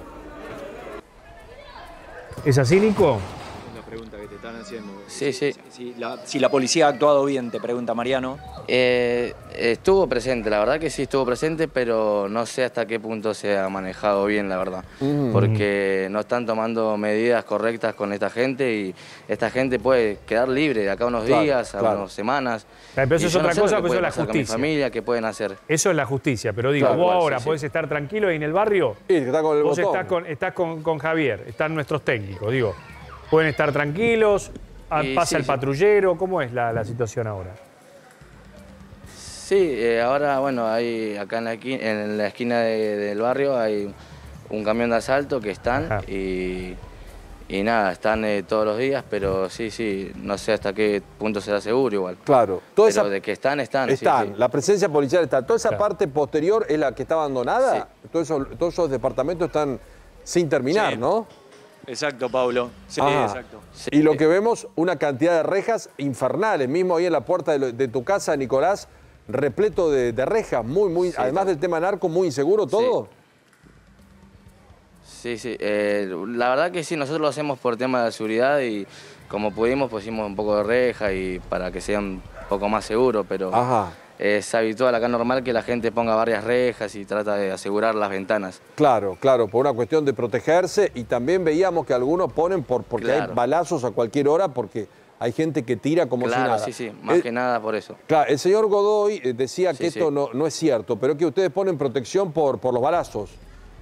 ¿Es así, Nico? La pregunta que te están haciendo. Sí, sí. Si la, si la policía ha actuado bien, te pregunta Mariano. Eh, estuvo presente, la verdad que sí estuvo presente, pero no sé hasta qué punto se ha manejado bien, la verdad. Mm. Porque no están tomando medidas correctas con esta gente y esta gente puede quedar libre de acá a unos Claro, días, a claro. unas semanas. Pero eso Y es yo no otra sé lo cosa, que pues puede eso es la pasar con mi justicia. familia, qué pueden hacer. Eso es la justicia, pero digo, Claro, vos cual, ahora sí, podés sí. estar tranquilo ahí en el barrio. Y que está con el Vos botón. estás, con, estás con, con Javier, están nuestros técnicos, digo. Pueden estar tranquilos, ah, Y pasa sí, el sí. patrullero, ¿cómo es la, la situación ahora? Sí, eh, ahora, bueno, hay acá en la, esqui- en la esquina de- del barrio hay un camión de asalto que están Ajá. y, y nada, están eh, todos los días, pero sí, sí, no sé hasta qué punto será seguro igual. Claro. Toda Pero esa, de que están, están. sí, están. sí. La presencia policial está. Toda esa Claro. parte posterior es la que está abandonada. Todos, esos, todos esos departamentos están sin terminar, Sí. ¿no? Exacto, Pablo. Sí, Ajá. exacto. Sí. Y lo que vemos, una cantidad de rejas infernales. Mismo ahí en la puerta de, lo- de tu casa, Nicolás, repleto de, de rejas. Muy, muy. Sí, además del tema narco, muy inseguro todo. Sí, sí, eh, la verdad que sí, nosotros lo hacemos por tema de seguridad y como pudimos pusimos un poco de reja y para que sea un poco más seguro, pero Ajá. es habitual acá normal que la gente ponga varias rejas y trata de asegurar las ventanas. Claro, claro, por una cuestión de protegerse y también veíamos que algunos ponen por, porque hay Claro. balazos a cualquier hora porque hay gente que tira como claro, si nada. sí, sí, más el, que nada por eso. Claro, el señor Godoy decía sí, que esto sí. no, no es cierto, pero que ustedes ponen protección por, por los balazos.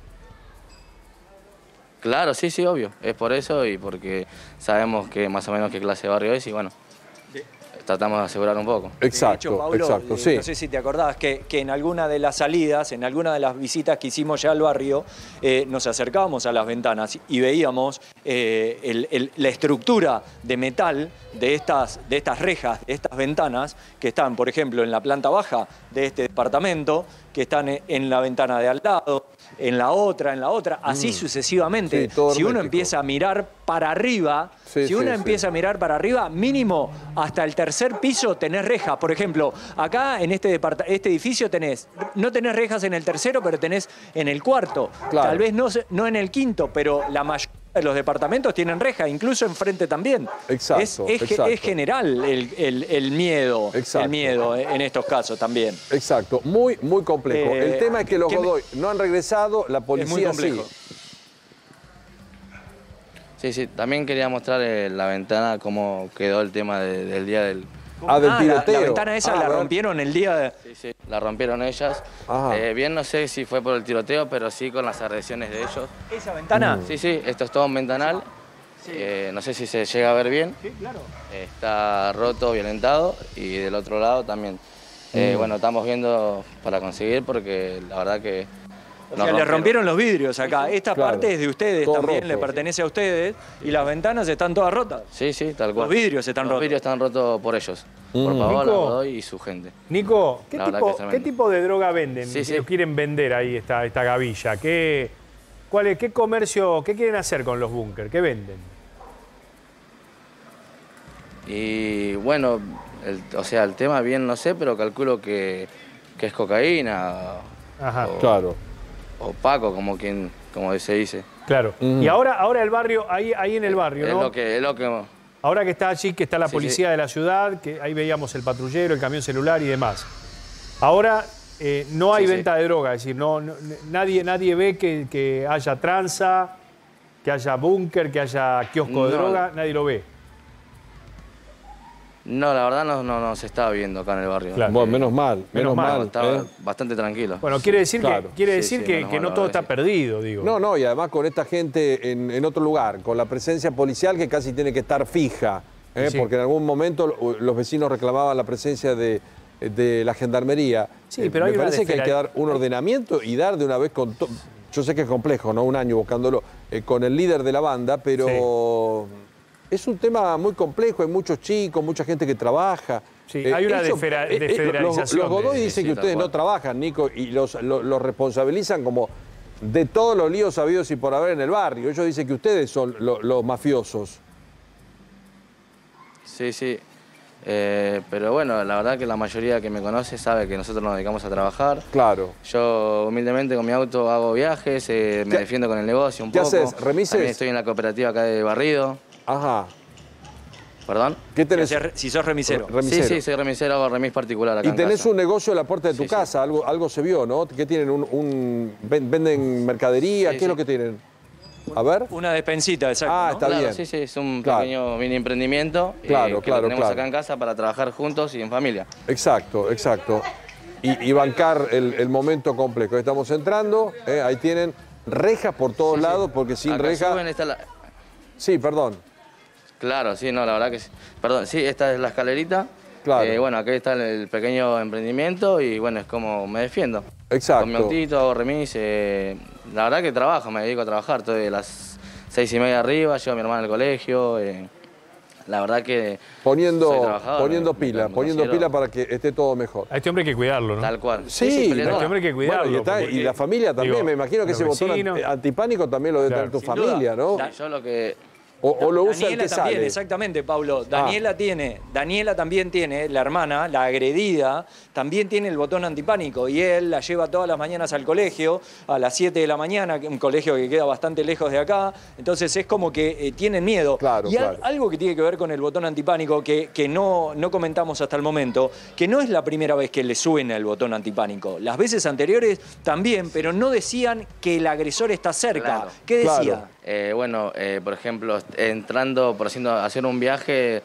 Claro, sí, sí, obvio. Es por eso y porque sabemos que más o menos qué clase de barrio es y bueno, tratamos de asegurar un poco. Exacto, de hecho, Pablo, exacto, eh, sí. No sé si te acordás que, que en alguna de las salidas, en alguna de las visitas que hicimos ya al barrio, eh, nos acercábamos a las ventanas y veíamos eh, el, el, la estructura de metal de estas, de estas rejas, de estas ventanas, que están, por ejemplo, en la planta baja de este departamento, que están en la ventana de al lado, en la otra, en la otra, así mm. sucesivamente. Sí, todo si uno hermético. empieza a mirar para arriba, sí, si uno sí, empieza sí. a mirar para arriba, mínimo hasta el tercer piso tenés rejas. Por ejemplo, acá en este, este edificio tenés, no tenés rejas en el tercero, pero tenés en el cuarto. Claro. Tal vez no, no en el quinto, pero la mayoría de los departamentos tienen rejas, incluso enfrente también. Exacto, es, es, exacto. es general el, el, el miedo, exacto. el miedo en estos casos también. Exacto, muy, muy complejo. Eh, el tema es que los ¿qué Godoy me... no han regresado, la policía sí. Sí, sí, también quería mostrar eh, la ventana, cómo quedó el tema de, del día del... Ah, del tiroteo. La, la ventana esa ah, la rompieron el día de... Sí, sí, la rompieron ellas. Eh, bien, no sé si fue por el tiroteo, pero sí con las agresiones de ellos. ¿Esa ventana? Mm. Sí, sí, esto es todo un ventanal. Sí. Eh, no sé si se llega a ver bien. Sí, claro. Está roto, violentado y del otro lado también. Mm. Eh, bueno, estamos viendo para conseguir porque la verdad que... O sea, le rompieron los vidrios acá. Esta claro. parte es de ustedes todo también, roto. le pertenece a ustedes. Y las ventanas están todas rotas. Sí, sí, tal cual. Los vidrios están los rotos. Los vidrios están rotos por ellos. Mm. Por Paola, Godoy y su gente. Nico, ¿qué, tipo, ¿qué tipo de droga venden? Sí, sí. ¿Qué quieren vender ahí esta, esta gavilla? ¿Qué, cuál es, ¿Qué comercio, qué quieren hacer con los búnker? ¿Qué venden? Y bueno, el, o sea, el tema bien no sé, pero calculo que, que es cocaína. Ajá, o, claro. O Paco, como quien, como se dice. Claro. Mm. Y ahora, ahora el barrio, ahí, ahí en el barrio, es ¿no? Lo que, es lo que... Ahora que está allí, que está la sí, policía sí. de la ciudad, que ahí veíamos el patrullero, el camión celular y demás. Ahora eh, no hay sí, venta sí. de droga, es decir, no, no, nadie, nadie ve que, que haya tranza, que haya búnker, que haya kiosco no. de droga, nadie lo ve. No, la verdad no, no, no se estaba viendo acá en el barrio. Claro. Bueno, menos mal, menos, menos mal. mal estaba ¿eh? bastante tranquilo. Bueno, quiere decir claro. que, quiere sí, decir sí, que, mal, que no la todo verdad está sí. perdido, digo. No, no, y además con esta gente en, en otro lugar, con la presencia policial que casi tiene que estar fija, ¿eh? Sí. porque en algún momento los vecinos reclamaban la presencia de, de la gendarmería. Sí, pero Me hay una parece que hay desfera- que dar un ordenamiento y dar de una vez con todo. Yo sé que es complejo, ¿no? Un año buscándolo eh, con el líder de la banda, pero sí. es un tema muy complejo, hay muchos chicos, mucha gente que trabaja. Sí, hay una eso, desfera- eh, eh, desfederalización Los, los Godoy de- dicen sí, que tal ustedes cual. no trabajan, Nico, y los, los, los responsabilizan como de todos los líos habidos y por haber en el barrio. Ellos dicen que ustedes son lo- los mafiosos. Sí, sí. Eh, pero bueno, la verdad que la mayoría que me conoce sabe que nosotros nos dedicamos a trabajar. Claro. Yo humildemente con mi auto hago viajes, eh, me ¿Qué- defiendo con el negocio un ¿Qué poco. haces? ¿Remises? También estoy en la cooperativa acá de Barrido. Ajá. ¿Perdón? ¿Qué tenés? Si sos remisero. Remisero. Sí, sí, soy remisero, hago remis particular acá Y en tenés casa. un negocio a la puerta de tu Sí, sí. casa, Algo, algo se vio, ¿no? ¿Qué tienen? Un, un- ven- ¿Venden mercadería? Sí, ¿Qué sí. es lo que tienen? A ver. Una despensita, exacto. Ah, ¿no? está Claro, bien. sí, sí, es un Claro. pequeño mini emprendimiento Claro, que claro, lo tenemos claro. acá en casa para trabajar juntos y en familia. Exacto, exacto. Y, y bancar el, el momento complejo. Estamos entrando, eh, ahí tienen rejas por todos Sí, sí. lados, porque sin Acá reja... suben, está la... Sí, perdón. Claro, sí, no, la verdad que sí. Perdón, sí, esta es la escalerita. Claro. Eh, bueno, aquí está el, el pequeño emprendimiento y bueno, es como me defiendo. Exacto. Con mi autito, hago remis. eh, la verdad que trabajo, me dedico a trabajar. Estoy de las seis y media arriba, llevo a mi hermana al colegio. eh, la verdad que soy Poniendo, trabajador, poniendo me- pila, me poniendo considero- pila para que esté todo mejor. A este hombre hay que cuidarlo, ¿no? Tal cual. Sí, peleador. a este hombre hay que cuidarlo. Bueno, y, está- porque- y la familia también, digo, me imagino que los ese botón vecinos. anti- antipánico también lo debe Claro. tener tu Sin duda. familia, ¿no? Sí, yo lo que... O, o lo usa el Daniela que también, sale. exactamente, Pablo. Daniela tiene, Daniela también tiene, la hermana, la agredida, también tiene el botón antipánico y él la lleva todas las mañanas al colegio, a las siete de la mañana, un colegio que queda bastante lejos de acá. Entonces es como que eh, tienen miedo. Claro, y al- claro. algo que tiene que ver con el botón antipánico que, que no, no comentamos hasta el momento, que no es la primera vez que le suena el botón antipánico. Las veces anteriores también, pero no decían que el agresor está cerca. Claro. ¿Qué decía? Claro. Eh, bueno, eh, por ejemplo, entrando, por haciendo, hacer un viaje,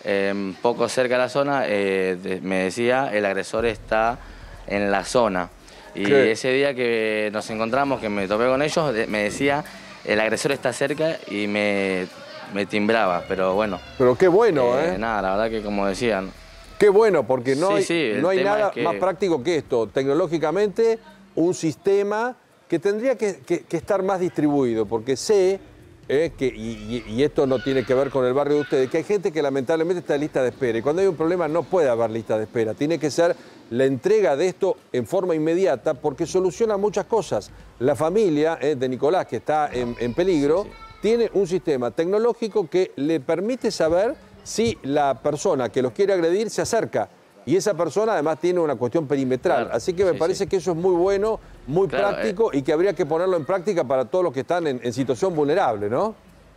eh, poco cerca de la zona, eh, de, me decía, el agresor está en la zona. Y ¿qué? Ese día que nos encontramos, que me topé con ellos, me decía, el agresor está cerca y me, me timbraba, pero bueno. Pero qué bueno, ¿eh? ¿eh? Nada, la verdad que como decían. Qué bueno, porque no sí, hay, sí, no hay nada es que... más práctico que esto. Tecnológicamente, un sistema que tendría que, que, que estar más distribuido, porque sé, eh, que, y, y esto no tiene que ver con el barrio de ustedes, que hay gente que lamentablemente está en lista de espera. Y cuando hay un problema no puede haber lista de espera. Tiene que ser la entrega de esto en forma inmediata, porque soluciona muchas cosas. La familia eh, de Nicolás, que está en, en peligro, sí, sí. tiene un sistema tecnológico que le permite saber si la persona que los quiere agredir se acerca. Y esa persona además tiene una cuestión perimetral. Claro, así que me sí, parece sí. que eso es muy bueno, muy claro, práctico eh. y que habría que ponerlo en práctica para todos los que están en, en situación vulnerable, ¿no?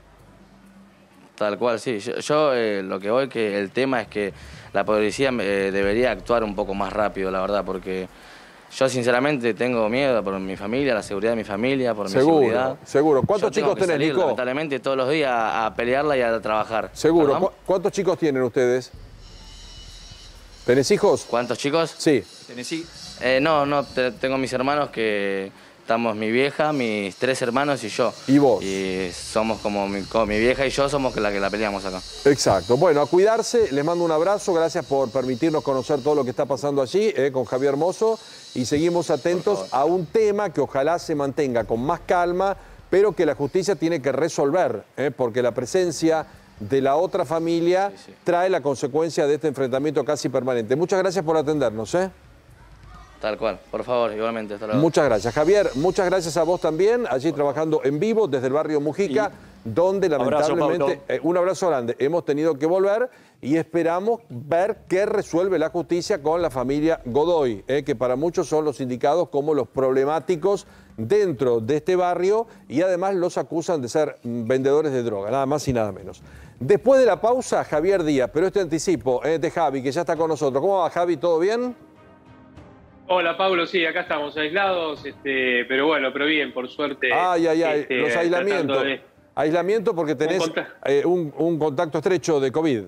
Tal cual, sí. Yo, yo eh, lo que voy, que el tema es que la policía eh, debería actuar un poco más rápido, la verdad, porque yo sinceramente tengo miedo por mi familia, la seguridad de mi familia, por seguro, mi seguridad. Seguro. ¿Cuántos yo chicos tengo que tenés, salir, Nico? Lamentablemente todos los días a, a pelearla y a trabajar. Seguro. ¿Cu ¿Cuántos chicos tienen ustedes? ¿Tenés hijos? ¿Cuántos chicos? Sí. ¿Tenés hijos? Eh, no, no, te, tengo mis hermanos que estamos mi vieja, mis tres hermanos y yo. ¿Y vos? Y somos como mi, como mi vieja y yo somos la que la peleamos acá. Exacto. Bueno, a cuidarse, les mando un abrazo, gracias por permitirnos conocer todo lo que está pasando allí eh, con Javier Mozo y seguimos atentos a un tema que ojalá se mantenga con más calma, pero que la justicia tiene que resolver, eh, porque la presencia de la otra familia sí, sí. trae la consecuencia de este enfrentamiento casi permanente. Muchas gracias por atendernos, ¿eh? Tal cual, por favor, igualmente. Hasta luego. Muchas gracias, Javier. Muchas gracias a vos también, allí trabajando en vivo desde el barrio Mujica, y donde lamentablemente, abrazo, eh, un abrazo grande, hemos tenido que volver y esperamos ver qué resuelve la justicia con la familia Godoy, eh, que para muchos son los indicados como los problemáticos dentro de este barrio y además los acusan de ser vendedores de droga, nada más y nada menos. Después de la pausa, Javier Díaz, pero este anticipo es de Javi, que ya está con nosotros. ¿Cómo va, Javi? ¿Todo bien? Hola, Pablo. Sí, acá estamos aislados, este, pero bueno, pero bien, por suerte. Ay, ay, ay, este, los aislamientos. De... Aislamiento porque tenés un, eh, un, un contacto estrecho de COVID.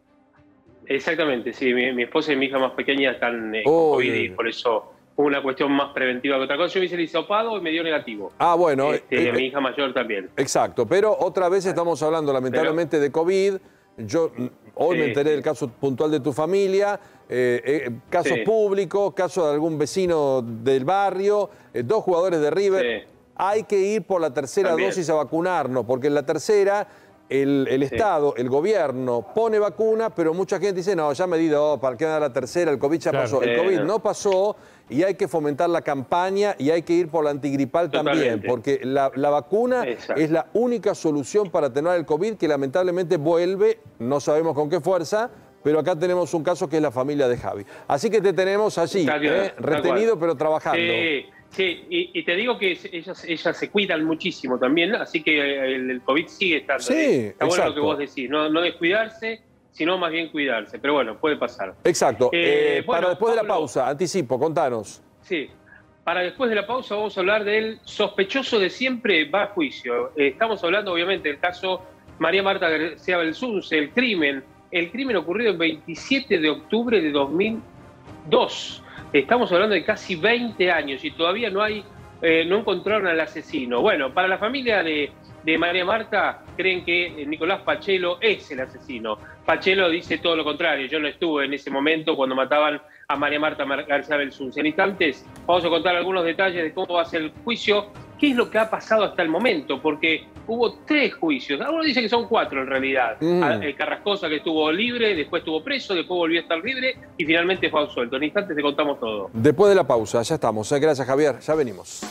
Exactamente, sí. Mi, mi esposa y mi hija más pequeña están eh, con oh, COVID bien. Y por eso fue una cuestión más preventiva que otra cosa. Yo me hice el hisopado y me dio negativo. Ah, bueno. Este, eh, mi hija mayor también. Exacto, pero otra vez estamos hablando lamentablemente pero, de COVID. Yo hoy sí, me enteré sí. del caso puntual de tu familia, eh, eh, casos sí. públicos, caso de algún vecino del barrio, eh, dos jugadores de River. Sí. Hay que ir por la tercera También. dosis a vacunarnos, porque en la tercera el, el sí. Estado, el gobierno pone vacuna, pero mucha gente dice, no, ya me di dos, ¿para qué dar la tercera? El COVID ya claro. pasó. El COVID no. no pasó y hay que fomentar la campaña y hay que ir por la antigripal Totalmente. también, porque la, la vacuna Exacto. es la única solución para atenuar el COVID que lamentablemente vuelve, no sabemos con qué fuerza, pero acá tenemos un caso que es la familia de Javi. Así que te tenemos allí, eh, retenido pero trabajando. Sí, sí. Y, y te digo que ellas, ellas se cuidan muchísimo también, así que el, el COVID sigue estando. Sí, ¿eh? Está exacto. bueno lo que vos decís, no, no descuidarse, sino más bien cuidarse. Pero bueno, puede pasar. Exacto. Eh, eh, bueno, para después Pablo, de la pausa, anticipo, contanos. Sí. Para después de la pausa vamos a hablar del sospechoso de siempre va a juicio. Eh, estamos hablando obviamente del caso María Marta García Belsunce, el crimen. El crimen ocurrido el veintisiete de octubre de dos mil dos. Estamos hablando de casi veinte años y todavía no hay, eh, no encontraron al asesino. Bueno, para la familia de, de María Marta creen que Nicolás Pachelo es el asesino. Pachelo dice todo lo contrario. Yo no estuve en ese momento cuando mataban a María Marta García Belsunce. En instantes vamos a contar algunos detalles de cómo va a ser el juicio, qué es lo que ha pasado hasta el momento, porque hubo tres juicios. Algunos dicen que son cuatro en realidad. Mm. El Carrascosa, que estuvo libre, después estuvo preso, después volvió a estar libre y finalmente fue absuelto. En instantes te contamos todo. Después de la pausa, ya estamos. Gracias, Javier. Ya venimos.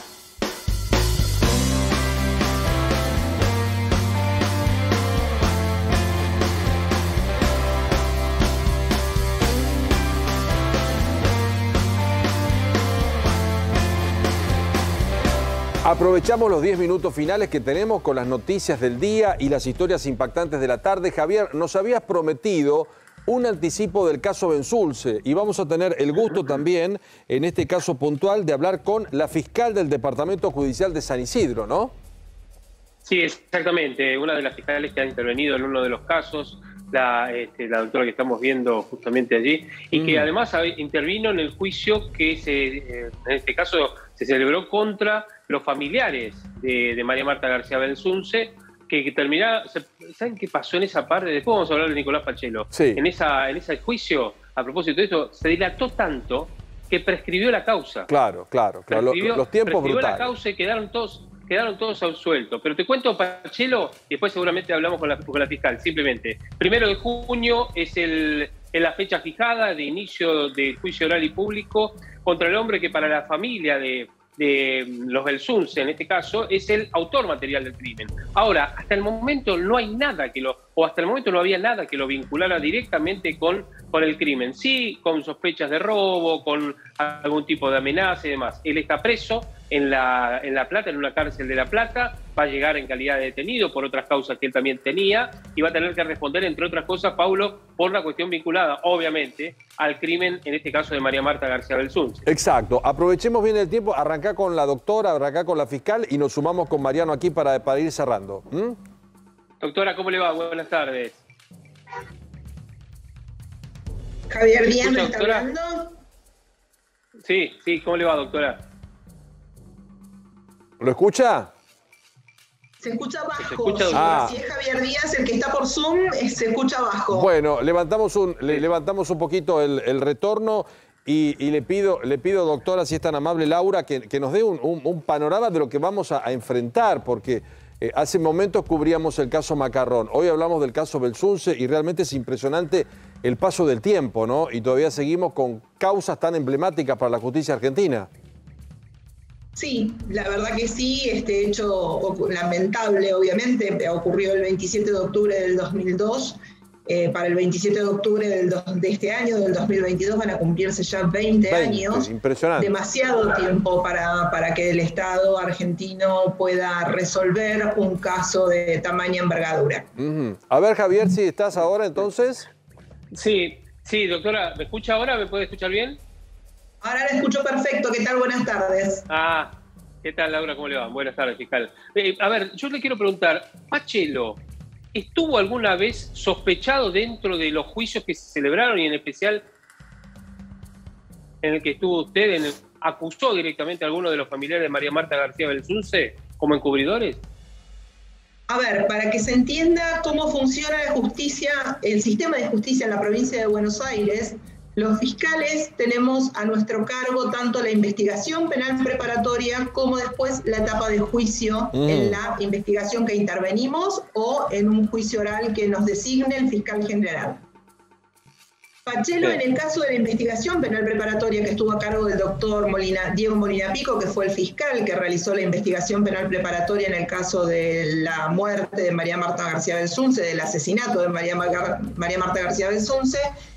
Aprovechamos los diez minutos finales que tenemos con las noticias del día y las historias impactantes de la tarde. Javier, nos habías prometido un anticipo del caso Belsunce y vamos a tener el gusto también, en este caso puntual, de hablar con la fiscal del Departamento Judicial de San Isidro, ¿no? Sí, exactamente. Una de las fiscales que ha intervenido en uno de los casos la, este, la doctora que estamos viendo justamente allí, y mm. que además intervino en el juicio que se, en este caso se celebró contra los familiares de, de María Marta García Belsunce, que, que terminaba, ¿saben qué pasó en esa parte? Después vamos a hablar de Nicolás Pachelo. Sí. En, esa, en ese juicio, a propósito de esto, se dilató tanto que prescribió la causa. Claro, claro, claro. Los, los tiempos brutales. la causa y quedaron todos, quedaron todos absueltos. Pero te cuento Pachelo, y después seguramente hablamos con la, con la fiscal. Simplemente, primero de junio es, el, es la fecha fijada de inicio del juicio oral y público contra el hombre que para la familia de, de los Belsunce, en este caso, es el autor material del crimen. Ahora, hasta el momento no hay nada que lo, o hasta el momento no había nada que lo vinculara directamente con, con el crimen. Sí, con sospechas de robo, con algún tipo de amenaza y demás. Él está preso en La, en La Plata, en una cárcel de La Plata, va a llegar en calidad de detenido por otras causas que él también tenía y va a tener que responder, entre otras cosas, Paulo, por la cuestión vinculada, obviamente, al crimen, en este caso de María Marta García Belsunce. Exacto. Aprovechemos bien el tiempo, arrancá con la doctora, arrancá con la fiscal y nos sumamos con Mariano aquí para, para ir cerrando. ¿Mm? Doctora, ¿cómo le va? Buenas tardes. Javier Díaz, ¿me está hablando? Sí, sí, ¿cómo le va, doctora? ¿Lo escucha? Se escucha bajo. Se escucha, ah. Si es Javier Díaz el que está por Zoom, se escucha bajo. Bueno, levantamos un, le, levantamos un poquito el, el retorno y, y le pido, le pido, doctora, si es tan amable, Laura, que, que nos dé un, un, un panorama de lo que vamos a, a enfrentar, porque eh, hace momentos cubríamos el caso Macarrón, hoy hablamos del caso Belsunce y realmente es impresionante el paso del tiempo, ¿no? Y todavía seguimos con causas tan emblemáticas para la justicia argentina. Sí, la verdad que sí, este hecho lamentable obviamente ocurrió el veintisiete de octubre del dos mil dos, eh, para el veintisiete de octubre del do, de este año, del dos mil veintidós, van a cumplirse ya veinte, veinte años, impresionante. Demasiado tiempo para, para que el Estado argentino pueda resolver un caso de tamaña envergadura. Uh-huh. A ver, Javier, si estás ahora entonces. Sí, sí, doctora, ¿me escucha ahora? ¿Me puede escuchar bien? Ahora le escucho perfecto. ¿Qué tal? Buenas tardes. Ah, ¿qué tal, Laura? ¿Cómo le va? Buenas tardes, fiscal. Eh, a ver, yo le quiero preguntar, Pachelo, ¿estuvo alguna vez sospechado dentro de los juicios que se celebraron y en especial en el que estuvo usted, en el, acusó directamente a alguno de los familiares de María Marta García Belsunce como encubridores? A ver, para que se entienda cómo funciona la justicia, el sistema de justicia en la provincia de Buenos Aires, los fiscales tenemos a nuestro cargo tanto la investigación penal preparatoria como después la etapa de juicio mm. en la investigación que intervenimos o en un juicio oral que nos designe el fiscal general. Pachelo, en el caso de la investigación penal preparatoria que estuvo a cargo del doctor Molina, Diego Molina Pico, que fue el fiscal que realizó la investigación penal preparatoria en el caso de la muerte de María Marta García Belsunce, del asesinato de María, Mar María Marta García Belsunce,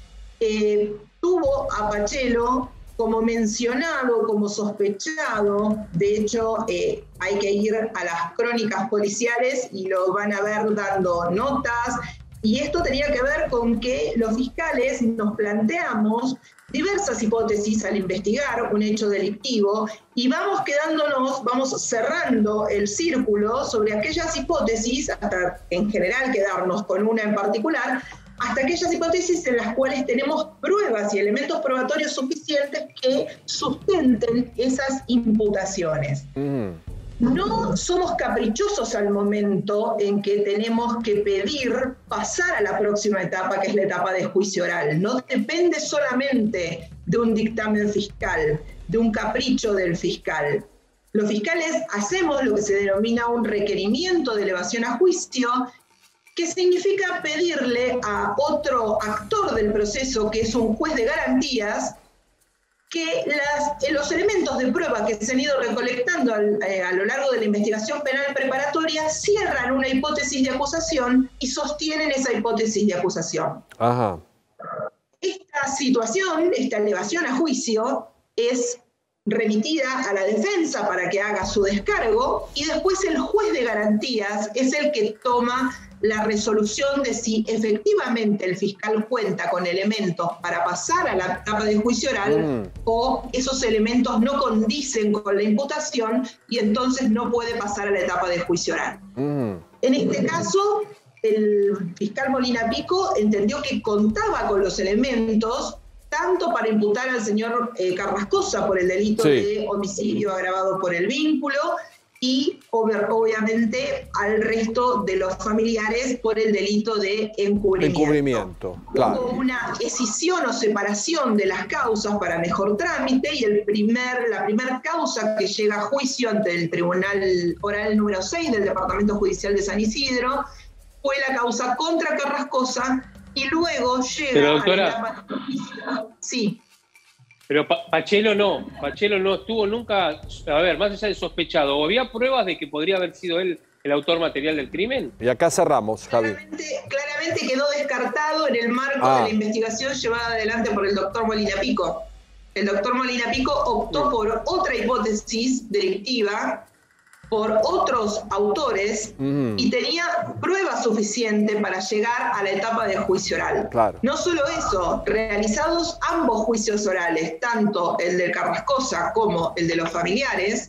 Eh, tuvo a Pachelo como mencionado, como sospechado. De hecho, eh, hay que ir a las crónicas policiales y lo van a ver dando notas. Y esto tenía que ver con que los fiscales nos planteamos diversas hipótesis al investigar un hecho delictivo y vamos quedándonos, vamos cerrando el círculo sobre aquellas hipótesis, hasta en general quedarnos con una en particular, hasta aquellas hipótesis en las cuales tenemos pruebas y elementos probatorios suficientes que sustenten esas imputaciones. Mm. No somos caprichosos al momento en que tenemos que pedir pasar a la próxima etapa, que es la etapa de juicio oral. No depende solamente de un dictamen fiscal, de un capricho del fiscal. Los fiscales hacemos lo que se denomina un requerimiento de elevación a juicio, que significa pedirle a otro actor del proceso, que es un juez de garantías, que las, los elementos de prueba que se han ido recolectando al, eh, a lo largo de la investigación penal preparatoria cierran una hipótesis de acusación y sostienen esa hipótesis de acusación. Ajá. Esta situación, esta elevación a juicio, es remitida a la defensa para que haga su descargo y después el juez de garantías es el que toma la resolución de si efectivamente el fiscal cuenta con elementos para pasar a la etapa de juicio oral mm. o esos elementos no condicen con la imputación y entonces no puede pasar a la etapa de juicio oral. Mm. En este caso, el fiscal Molina Pico entendió que contaba con los elementos tanto para imputar al señor eh, Carrascosa por el delito sí. de homicidio agravado por el vínculo y ob- obviamente al resto de los familiares por el delito de encubrimiento. Encubrimiento, claro. Hubo una escisión o separación de las causas para mejor trámite y el primer, la primera causa que llega a juicio ante el Tribunal Oral número seis del Departamento Judicial de San Isidro fue la causa contra Carrascosa y luego llega Pero, doctora, a la etapa... Sí. Pero pa Pachelo no, Pachelo no estuvo nunca, a ver, más allá de sospechado, ¿o había pruebas de que podría haber sido él el autor material del crimen? Y acá cerramos, Javi. Claramente, claramente quedó descartado en el marco ah. de la investigación llevada adelante por el doctor Molina Pico. El doctor Molina Pico optó por otra hipótesis delictiva, por otros autores, mm. y tenía prueba suficiente para llegar a la etapa de juicio oral. Claro. No solo eso, realizados ambos juicios orales, tanto el de Carrascosa como el de los familiares,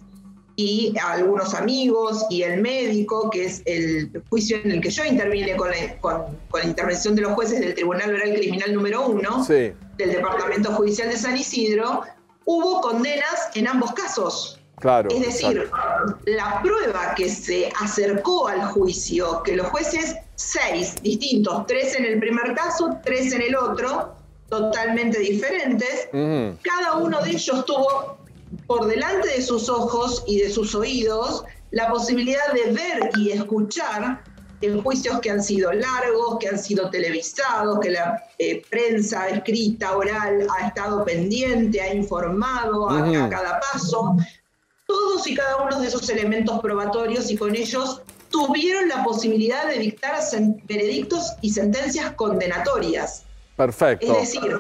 y algunos amigos y el médico, que es el juicio en el que yo intervine con la, con, con la intervención de los jueces del Tribunal Oral Criminal número uno, sí. del Departamento Judicial de San Isidro, hubo condenas en ambos casos. Claro, es decir, exacto. la prueba que se acercó al juicio, que los jueces, seis distintos, tres en el primer caso, tres en el otro, totalmente diferentes, uh-huh. cada uno de ellos tuvo por delante de sus ojos y de sus oídos la posibilidad de ver y escuchar en juicios que han sido largos, que han sido televisados, que la eh, prensa escrita, oral, ha estado pendiente, ha informado a, uh-huh. a cada paso. Todos y cada uno de esos elementos probatorios y con ellos tuvieron la posibilidad de dictar veredictos y sentencias condenatorias. Perfecto. Es decir,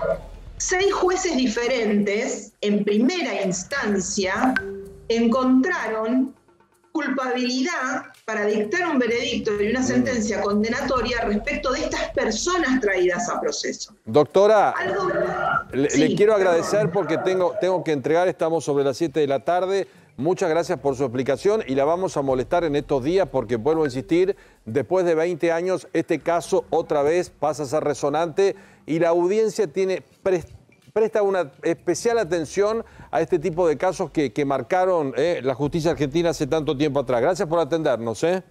seis jueces diferentes en primera instancia encontraron culpabilidad para dictar un veredicto y una sentencia condenatoria respecto de estas personas traídas a proceso. Doctora, ¿Algo? le, sí, le quiero agradecer porque tengo, tengo que entregar, estamos sobre las siete de la tarde. Muchas gracias por su explicación y la vamos a molestar en estos días porque, vuelvo a insistir, después de veinte años este caso otra vez pasa a ser resonante y la audiencia tiene presta una especial atención a este tipo de casos que, que marcaron eh, la justicia argentina hace tanto tiempo atrás. Gracias por atendernos. ¿eh?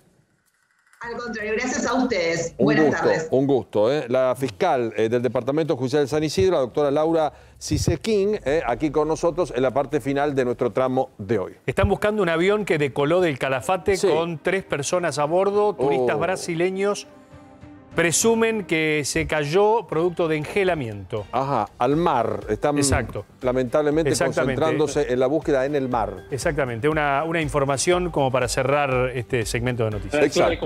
Al contrario, gracias a ustedes. Un Buenas gusto, tardes. Un gusto. ¿eh? La fiscal eh, del Departamento Judicial de San Isidro, la doctora Laura Cisequín, eh, aquí con nosotros en la parte final de nuestro tramo de hoy. Están buscando un avión que decoló del Calafate sí. con tres personas a bordo, turistas oh. brasileños. Presumen que se cayó producto de engelamiento. Ajá, al mar. Están Exacto. lamentablemente concentrándose en la búsqueda en el mar. Exactamente, una, una información como para cerrar este segmento de noticias. Exacto.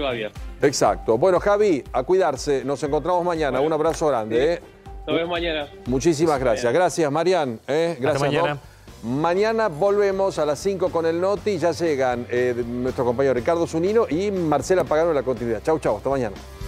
Exacto. Bueno, Javi, a cuidarse. Nos encontramos mañana. Bueno, un abrazo grande. Sí. ¿eh? Nos vemos mañana. Muchísimas gracias. Gracias, Marian. ¿eh? Gracias, Hasta mañana. Bob. Mañana volvemos a las cinco con el Noti. Ya llegan eh, nuestro compañero Ricardo Zunino y Marcela Pagano en la continuidad. Chau, chau. Hasta mañana.